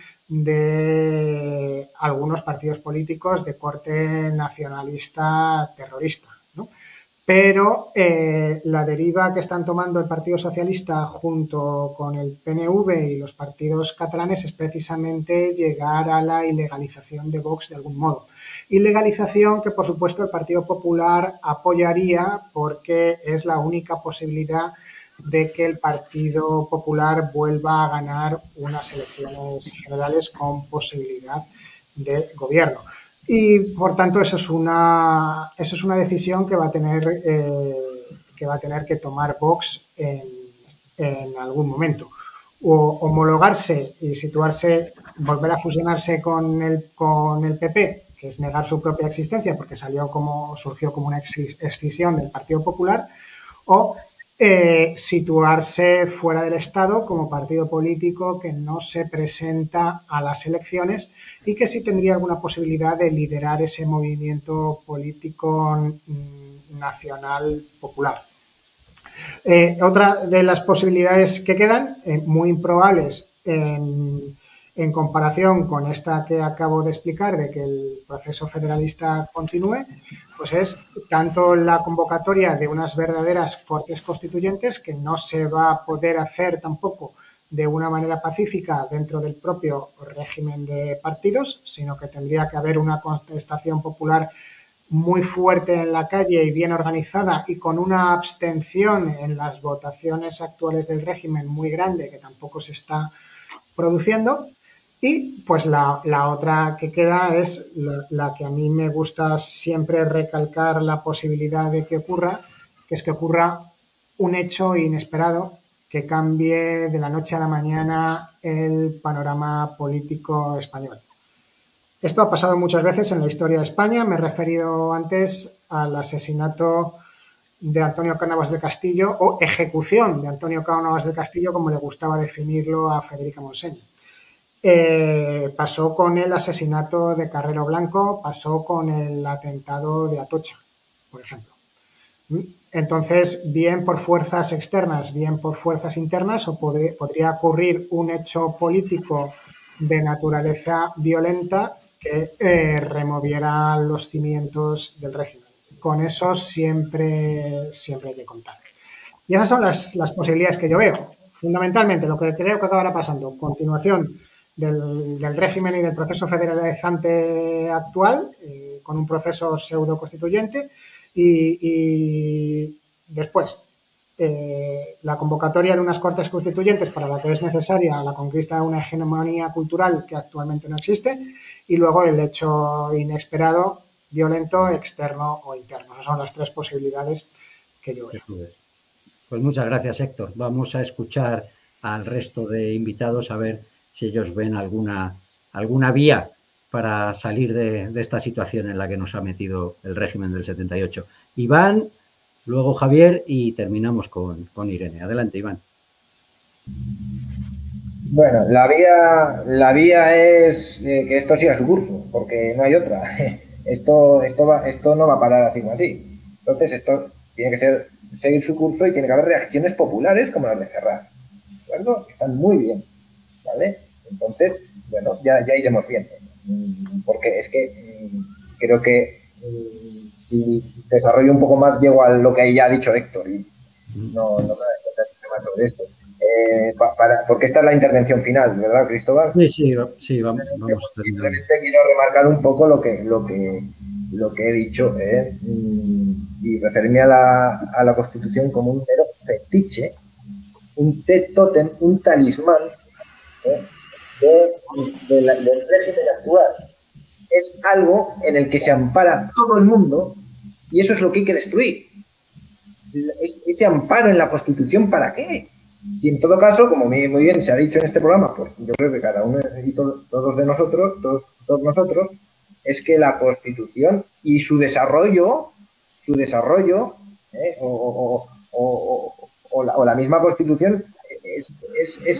de algunos partidos políticos de corte nacionalista terrorista, ¿no? Pero eh, la deriva que están tomando el Partido Socialista junto con el P N V y los partidos catalanes es precisamente llegar a la ilegalización de Vox de algún modo. Ilegalización que, por supuesto, el Partido Popular apoyaría porque es la única posibilidad de que el Partido Popular vuelva a ganar unas elecciones generales con posibilidad de gobierno. Y, por tanto, eso es una, eso es una decisión que va a tener, eh, que, va a tener que tomar Vox en, en algún momento. O homologarse y situarse, volver a fusionarse con el, con el P P, que es negar su propia existencia porque salió como, surgió como una escisión del Partido Popular, o eh, situarse fuera del Estado como partido político que no se presenta a las elecciones y que sí tendría alguna posibilidad de liderar ese movimiento político mmm, nacional popular. Eh, otra de las posibilidades que quedan, eh, muy improbables en, en comparación con esta que acabo de explicar, de que el proceso federalista continúe, pues es tanto la convocatoria de unas verdaderas cortes constituyentes, que no se va a poder hacer tampoco de una manera pacífica dentro del propio régimen de partidos, sino que tendría que haber una contestación popular muy fuerte en la calle y bien organizada y con una abstención en las votaciones actuales del régimen muy grande que tampoco se está produciendo. Y pues la, la otra que queda es la, la que a mí me gusta siempre recalcar la posibilidad de que ocurra, que es que ocurra un hecho inesperado que cambie de la noche a la mañana el panorama político español. Esto ha pasado muchas veces en la historia de España. Me he referido antes al asesinato de Antonio Cánovas del Castillo o ejecución de Antonio Cánovas del Castillo, como le gustaba definirlo a Federica Montseny. Eh, pasó con el asesinato de Carrero Blanco, pasó con el atentado de Atocha, por ejemplo. Entonces, bien por fuerzas externas, bien por fuerzas internas, o podría, podría ocurrir un hecho político de naturaleza violenta que eh, removiera los cimientos del régimen. Con eso siempre, siempre hay que contar. Y esas son las, las posibilidades que yo veo. Fundamentalmente, lo que creo que acabará pasando, continuación del, del régimen y del proceso federalizante actual, eh, con un proceso pseudo constituyente, y, y después eh, la convocatoria de unas cortes constituyentes para la que es necesaria la conquista de una hegemonía cultural que actualmente no existe, y luego el hecho inesperado, violento, externo o interno. Esas son las tres posibilidades que yo veo. Pues muchas gracias, Héctor. Vamos a escuchar al resto de invitados a ver si ellos ven alguna, alguna vía para salir de, de esta situación en la que nos ha metido el régimen del setenta y ocho. Iván, luego Javier y terminamos con, con Irene. Adelante, Iván. Bueno, la vía, la vía es eh, que esto siga su curso, porque no hay otra. Esto, esto, va, esto no va a parar así como así. Entonces, esto tiene que ser seguir su curso y tiene que haber reacciones populares como las de Ferraz. ¿De acuerdo? Están muy bien, ¿vale? Entonces, bueno, ya, ya iremos viendo. Porque es que creo que si desarrollo un poco más llego a lo que ya ha dicho Héctor y no, no me voy a extender más sobre esto. Eh, pa, para, porque esta es la intervención final, ¿verdad, Cristóbal? Sí, sí, sí, vamos, vamos Simplemente quiero remarcar un poco lo que, lo que, lo que he dicho ¿eh? y referirme a la, a la Constitución como un mero fetiche, un tótem, un talismán ¿eh? de, de la, del régimen actual. Es algo en el que se ampara todo el mundo y eso es lo que hay que destruir. Es, ese amparo en la Constitución, ¿para qué? Si en todo caso, como muy bien se ha dicho en este programa, pues yo creo que cada uno y todo, todos de nosotros, todos, todos nosotros, es que la Constitución y su desarrollo, su desarrollo, ¿eh? o, o, o, o, o, la, o la misma Constitución es, es, es,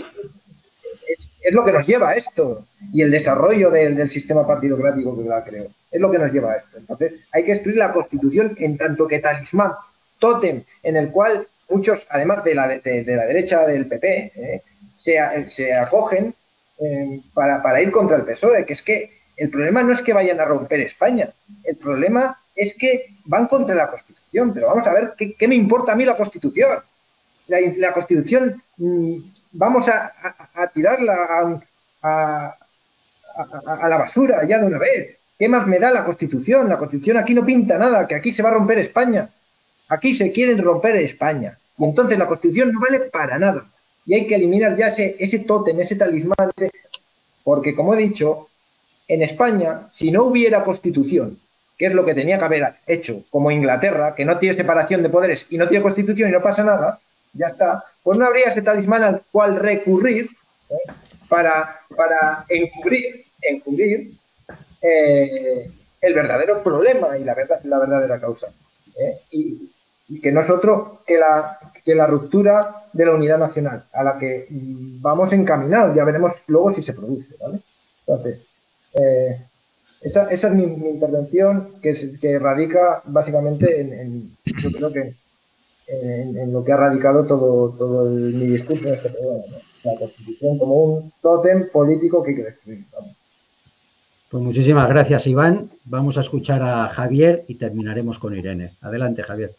es, es lo que nos lleva a esto. Y el desarrollo del, del sistema partidocrático que la creó, es lo que nos lleva a esto. Entonces, hay que destruir la Constitución en tanto que talismán, tótem, en el cual muchos, además de la, de, de la derecha del P P, eh, se, se acogen eh, para, para ir contra el P S O E, que es que el problema no es que vayan a romper España, el problema es que van contra la Constitución. Pero vamos a ver, ¿qué, qué me importa a mí la Constitución? La, la Constitución, mmm, vamos a, a, a tirarla a, a, a, a la basura ya de una vez. ¿Qué más me da la Constitución? La Constitución aquí no pinta nada, que aquí se va a romper España. Aquí se quieren romper España. Y entonces la Constitución no vale para nada. Y hay que eliminar ya ese, ese tótem, ese talismán. Ese... Porque, como he dicho, en España, si no hubiera Constitución, que es lo que tenía que haber hecho, como Inglaterra, que no tiene separación de poderes y no tiene Constitución y no pasa nada, ya está, pues no habría ese talismán al cual recurrir ¿eh? para, para encubrir, encubrir eh, el verdadero problema y la, verdad, la verdadera causa. ¿eh? Y, y que nosotros, que la, que la ruptura de la unidad nacional, a la que vamos encaminados, ya veremos luego si se produce, ¿vale? Entonces, eh, esa, esa es mi, mi intervención, que, es, que radica básicamente en, en yo creo que en, en lo que ha radicado todo, todo el, mi discurso en este programa, ¿no? La Constitución como un tótem político que hay que destruir, ¿vale? Pues muchísimas gracias, Iván. Vamos a escuchar a Javier y terminaremos con Irene. Adelante, Javier.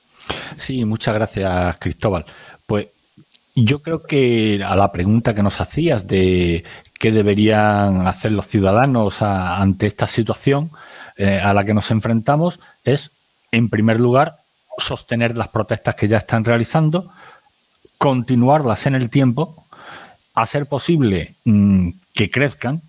Sí, muchas gracias, Cristóbal. Pues yo creo que a la pregunta que nos hacías de qué deberían hacer los ciudadanos a, ante esta situación eh, a la que nos enfrentamos es, en primer lugar, sostener las protestas que ya están realizando, continuarlas en el tiempo, a ser posible mmm, que crezcan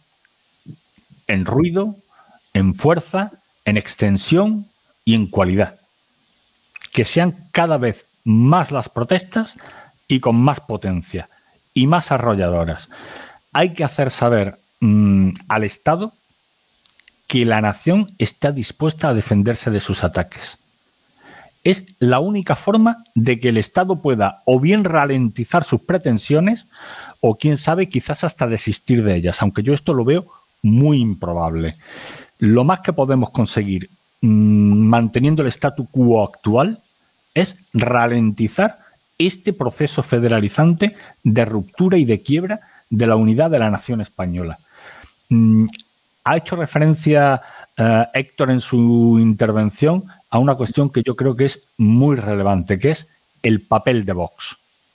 en ruido, en fuerza, en extensión y en cualidad. Que sean cada vez más las protestas y con más potencia y más arrolladoras. Hay que hacer saber mmm, al Estado que la nación está dispuesta a defenderse de sus ataques. Es la única forma de que el Estado pueda o bien ralentizar sus pretensiones o, quién sabe, quizás hasta desistir de ellas, aunque yo esto lo veo muy improbable. Lo más que podemos conseguir mmm, manteniendo el statu quo actual es ralentizar este proceso federalizante de ruptura y de quiebra de la unidad de la nación española. Mm, ha hecho referencia eh, Héctor en su intervención a una cuestión que yo creo que es muy relevante, que es el papel de Vox.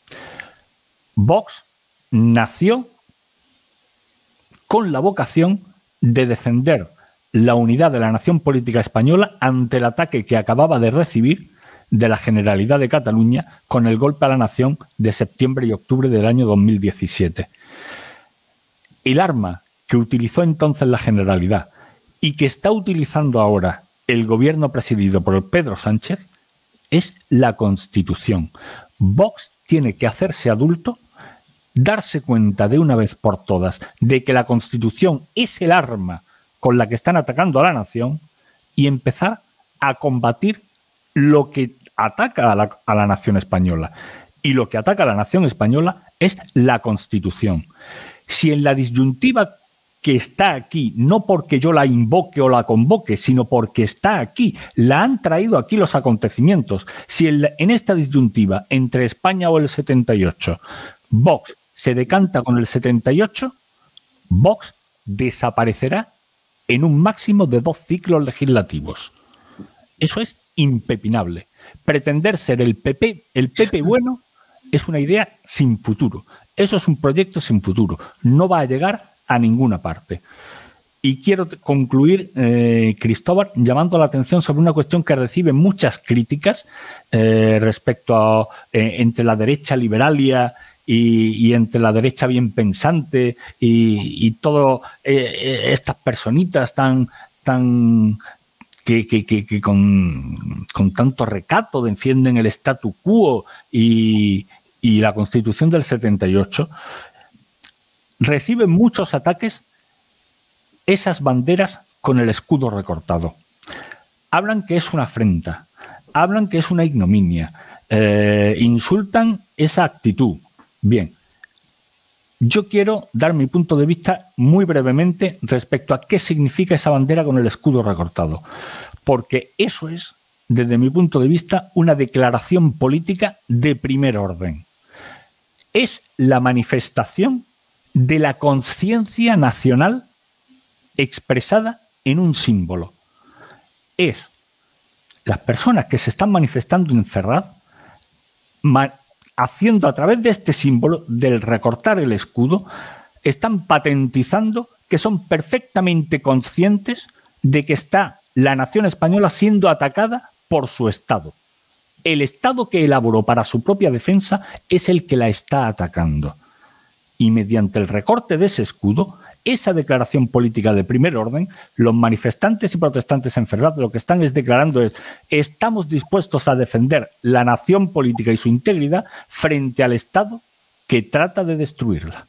Vox nació con la vocación de defender la unidad de la nación política española ante el ataque que acababa de recibir de la Generalidad de Cataluña con el golpe a la nación de septiembre y octubre del año dos mil diecisiete. El arma que utilizó entonces la Generalidad y que está utilizando ahora el gobierno presidido por Pedro Sánchez es la Constitución. Vox tiene que hacerse adulto, darse cuenta de una vez por todas de que la Constitución es el arma con la que están atacando a la nación y empezar a combatir lo que ataca a la, a la nación española. Y lo que ataca a la nación española es la Constitución. Si en la disyuntiva que está aquí, no porque yo la invoque o la convoque, sino porque está aquí, la han traído aquí los acontecimientos, si en, la, en esta disyuntiva entre España o el setenta y ocho, Vox se decanta con el setenta y ocho, Vox desaparecerá en un máximo de dos ciclos legislativos. Eso es impepinable. Pretender ser el P P, el P P bueno es una idea sin futuro. Eso es un proyecto sin futuro. No va a llegar a ninguna parte. Y quiero concluir, eh, Cristóbal, llamando la atención sobre una cuestión que recibe muchas críticas eh, respecto a eh, entre la derecha liberalia y, y entre la derecha bien pensante y, y todas eh, estas personitas tan, tan que, que, que, que con, con tanto recato defienden el statu quo y, y la Constitución del setenta y ocho, reciben muchos ataques esas banderas con el escudo recortado. Hablan que es una afrenta, hablan que es una ignominia, eh, insultan esa actitud. Bien, yo quiero dar mi punto de vista muy brevemente respecto a qué significa esa bandera con el escudo recortado, porque eso es, desde mi punto de vista, una declaración política de primer orden. Es la manifestación de la conciencia nacional expresada en un símbolo. Es las personas que se están manifestando en Ferraz haciendo a través de este símbolo del recortar el escudo, están patentizando que son perfectamente conscientes de que está la nación española siendo atacada por su Estado. El Estado que elaboró para su propia defensa es el que la está atacando. Y mediante el recorte de ese escudo, esa declaración política de primer orden, los manifestantes y protestantes en Ferraz lo que están es declarando es: estamos dispuestos a defender la nación política y su integridad frente al Estado que trata de destruirla.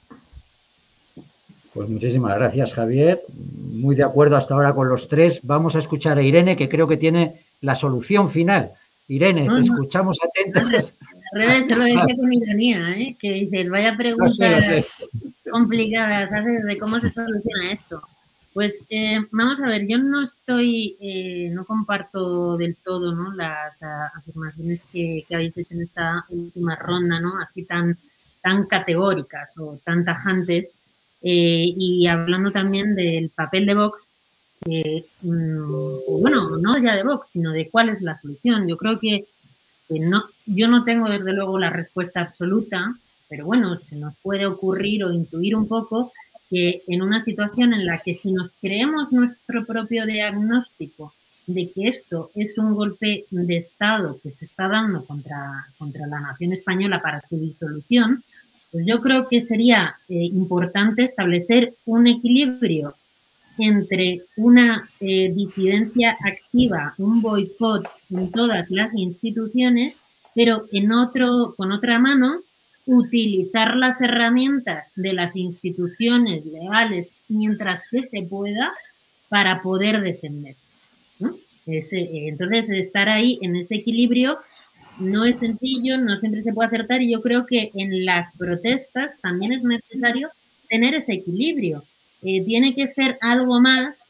Pues muchísimas gracias, Javier. Muy de acuerdo hasta ahora con los tres. Vamos a escuchar a Irene, que creo que tiene la solución final. Irene, te escuchamos atentos. Al revés, se lo decía con ironía, ¿eh? Que dices, vaya preguntas no sé, no sé. complicadas, ¿sabes? De cómo se soluciona esto. Pues eh, vamos a ver, yo no estoy, eh, no comparto del todo, ¿no?, las a, afirmaciones que, que habéis hecho en esta última ronda, ¿no?, así tan, tan categóricas o tan tajantes. Eh, y hablando también del papel de Vox, eh, mmm, bueno, no ya de Vox, sino de cuál es la solución. Yo creo que que no, yo no tengo desde luego la respuesta absoluta, pero bueno, se nos puede ocurrir o intuir un poco que en una situación en la que si nos creemos nuestro propio diagnóstico de que esto es un golpe de Estado que se está dando contra, contra la nación española para su disolución, pues yo creo que sería eh, importante establecer un equilibrio entre una eh, disidencia activa, un boicot en todas las instituciones, pero en otro, con otra mano, utilizar las herramientas de las instituciones legales mientras que se pueda para poder defenderse, ¿no? Ese, entonces, estar ahí en ese equilibrio no es sencillo, no siempre se puede acertar, y yo creo que en las protestas también es necesario tener ese equilibrio. Eh, tiene que ser algo más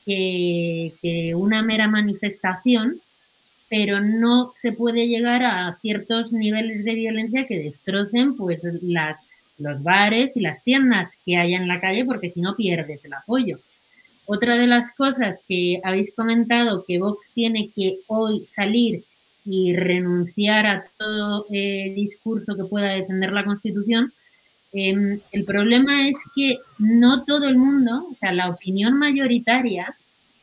que, que una mera manifestación, pero no se puede llegar a ciertos niveles de violencia que destrocen pues las, los bares y las tiendas que haya en la calle, porque si no pierdes el apoyo. Otra de las cosas que habéis comentado, que Vox tiene que hoy salir y renunciar a todo eh, discurso que pueda defender la Constitución. Eh, el problema es que no todo el mundo, o sea, la opinión mayoritaria,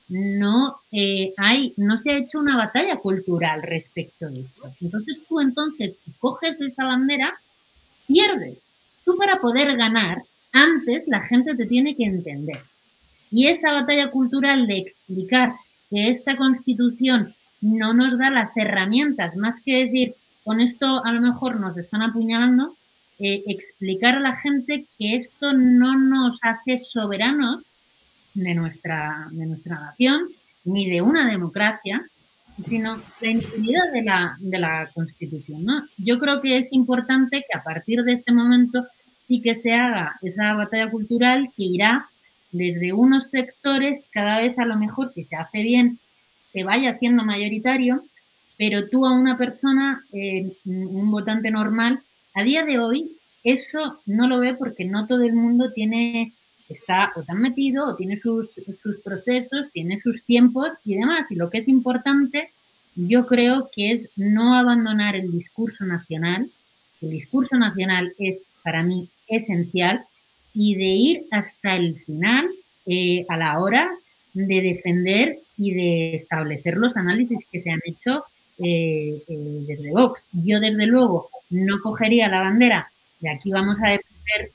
no eh, hay, no se ha hecho una batalla cultural respecto de esto. Entonces tú entonces, si coges esa bandera, pierdes. Tú para poder ganar, antes la gente te tiene que entender. Y esa batalla cultural de explicar que esta Constitución no nos da las herramientas, más que decir, con esto a lo mejor nos están apuñalando, Eh, explicar a la gente que esto no nos hace soberanos de nuestra, de nuestra nación ni de una democracia, sino la integridad de la, de la Constitución, ¿no? Yo creo que es importante que a partir de este momento sí que se haga esa batalla cultural que irá desde unos sectores, cada vez a lo mejor, si se hace bien, se vaya haciendo mayoritario, pero tú a una persona, eh, un votante normal, a día de hoy eso no lo ve porque no todo el mundo tiene, está o tan metido o tiene sus, sus procesos, tiene sus tiempos y demás. Y lo que es importante, yo creo que es no abandonar el discurso nacional, el discurso nacional es para mí esencial y de ir hasta el final eh, a la hora de defender y de establecer los análisis que se han hecho eh, eh, desde Vox. Yo, desde luego, no cogería la bandera de aquí vamos a defender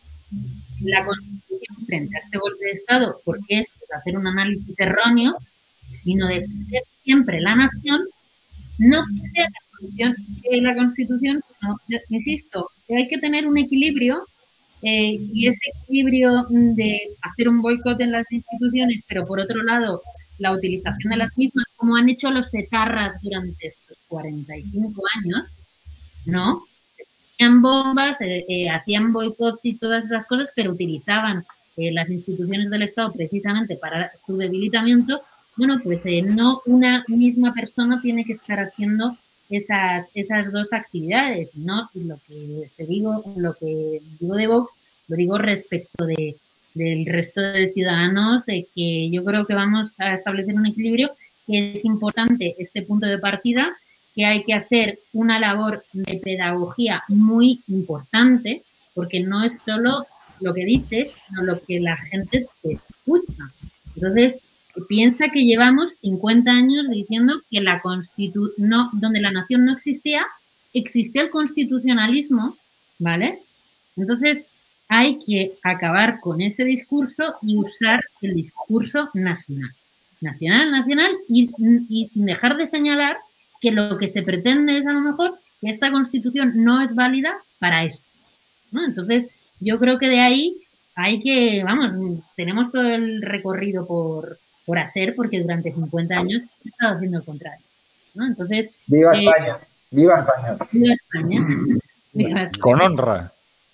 la Constitución frente a este golpe de Estado, porque esto es hacer un análisis erróneo, sino defender siempre la nación, no que sea la solución de la Constitución, sino, insisto, que hay que tener un equilibrio eh, y ese equilibrio de hacer un boicot en las instituciones, pero por otro lado, la utilización de las mismas, como han hecho los etarras durante estos cuarenta y cinco años, ¿no? Hacían bombas, eh, eh, hacían boicots y todas esas cosas, pero utilizaban eh, las instituciones del Estado precisamente para su debilitamiento. Bueno, pues eh, no una misma persona tiene que estar haciendo esas, esas dos actividades, ¿no? Y lo que se digo, lo que digo de Vox, lo digo respecto de, del resto de ciudadanos, eh, que yo creo que vamos a establecer un equilibrio, que es importante este punto de partida, que hay que hacer una labor de pedagogía muy importante, porque no es solo lo que dices, sino lo que la gente te escucha. Entonces, piensa que llevamos cincuenta años diciendo que la Constitu- no, donde la nación no existía, existía el constitucionalismo, ¿vale? Entonces, hay que acabar con ese discurso y usar el discurso nacional. Nacional, nacional, y, y sin dejar de señalar que lo que se pretende es, a lo mejor, que esta Constitución no es válida para esto, ¿no? Entonces, yo creo que de ahí hay que, vamos, tenemos todo el recorrido por, por hacer, porque durante cincuenta años se ha estado haciendo el contrario, ¿no? Entonces... ¡Viva eh, España! ¡Viva España! ¡Viva España! ¡Viva España! Con honra.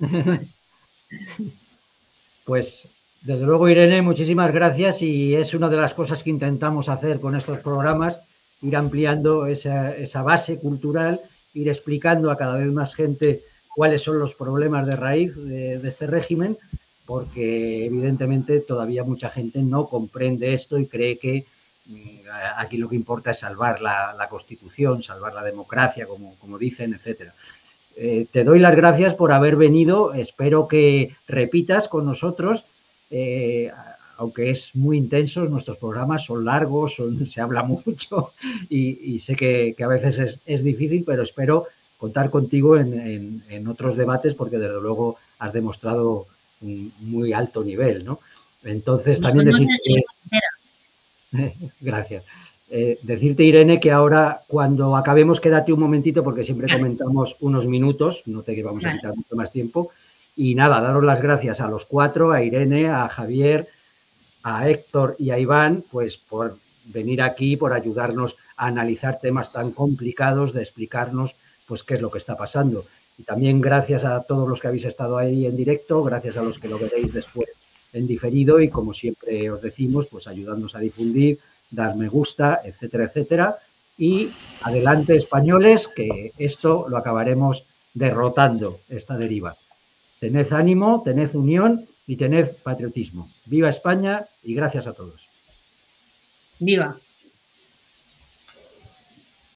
Pues, desde luego, Irene, muchísimas gracias, y es una de las cosas que intentamos hacer con estos programas, ir ampliando esa, esa base cultural, ir explicando a cada vez más gente cuáles son los problemas de raíz de, de este régimen, porque evidentemente todavía mucha gente no comprende esto y cree que aquí lo que importa es salvar la, la Constitución, salvar la democracia, como, como dicen, etcétera. Eh, te doy las gracias por haber venido, espero que repitas con nosotros, eh, aunque es muy intenso, nuestros programas son largos, son, se habla mucho y, y sé que, que a veces es, es difícil, pero espero contar contigo en, en, en otros debates, porque desde luego has demostrado un muy alto nivel, ¿no? Entonces, también decirte... Que, gracias. Eh, decirte, Irene, que ahora cuando acabemos, quédate un momentito, porque siempre comentamos unos minutos, no te vamos a quitar mucho más tiempo. Y nada, daros las gracias a los cuatro, a Irene, a Javier, a Héctor y a Iván, pues por venir aquí, por ayudarnos a analizar temas tan complicados, de explicarnos pues qué es lo que está pasando. Y también gracias a todos los que habéis estado ahí en directo, gracias a los que lo veréis después en diferido, y como siempre os decimos, pues ayudándonos a difundir, dar me gusta, etcétera, etcétera. Y adelante, españoles, que esto lo acabaremos derrotando, esta deriva. Tened ánimo, tened unión y tened patriotismo. ¡Viva España! Y gracias a todos. ¡Viva!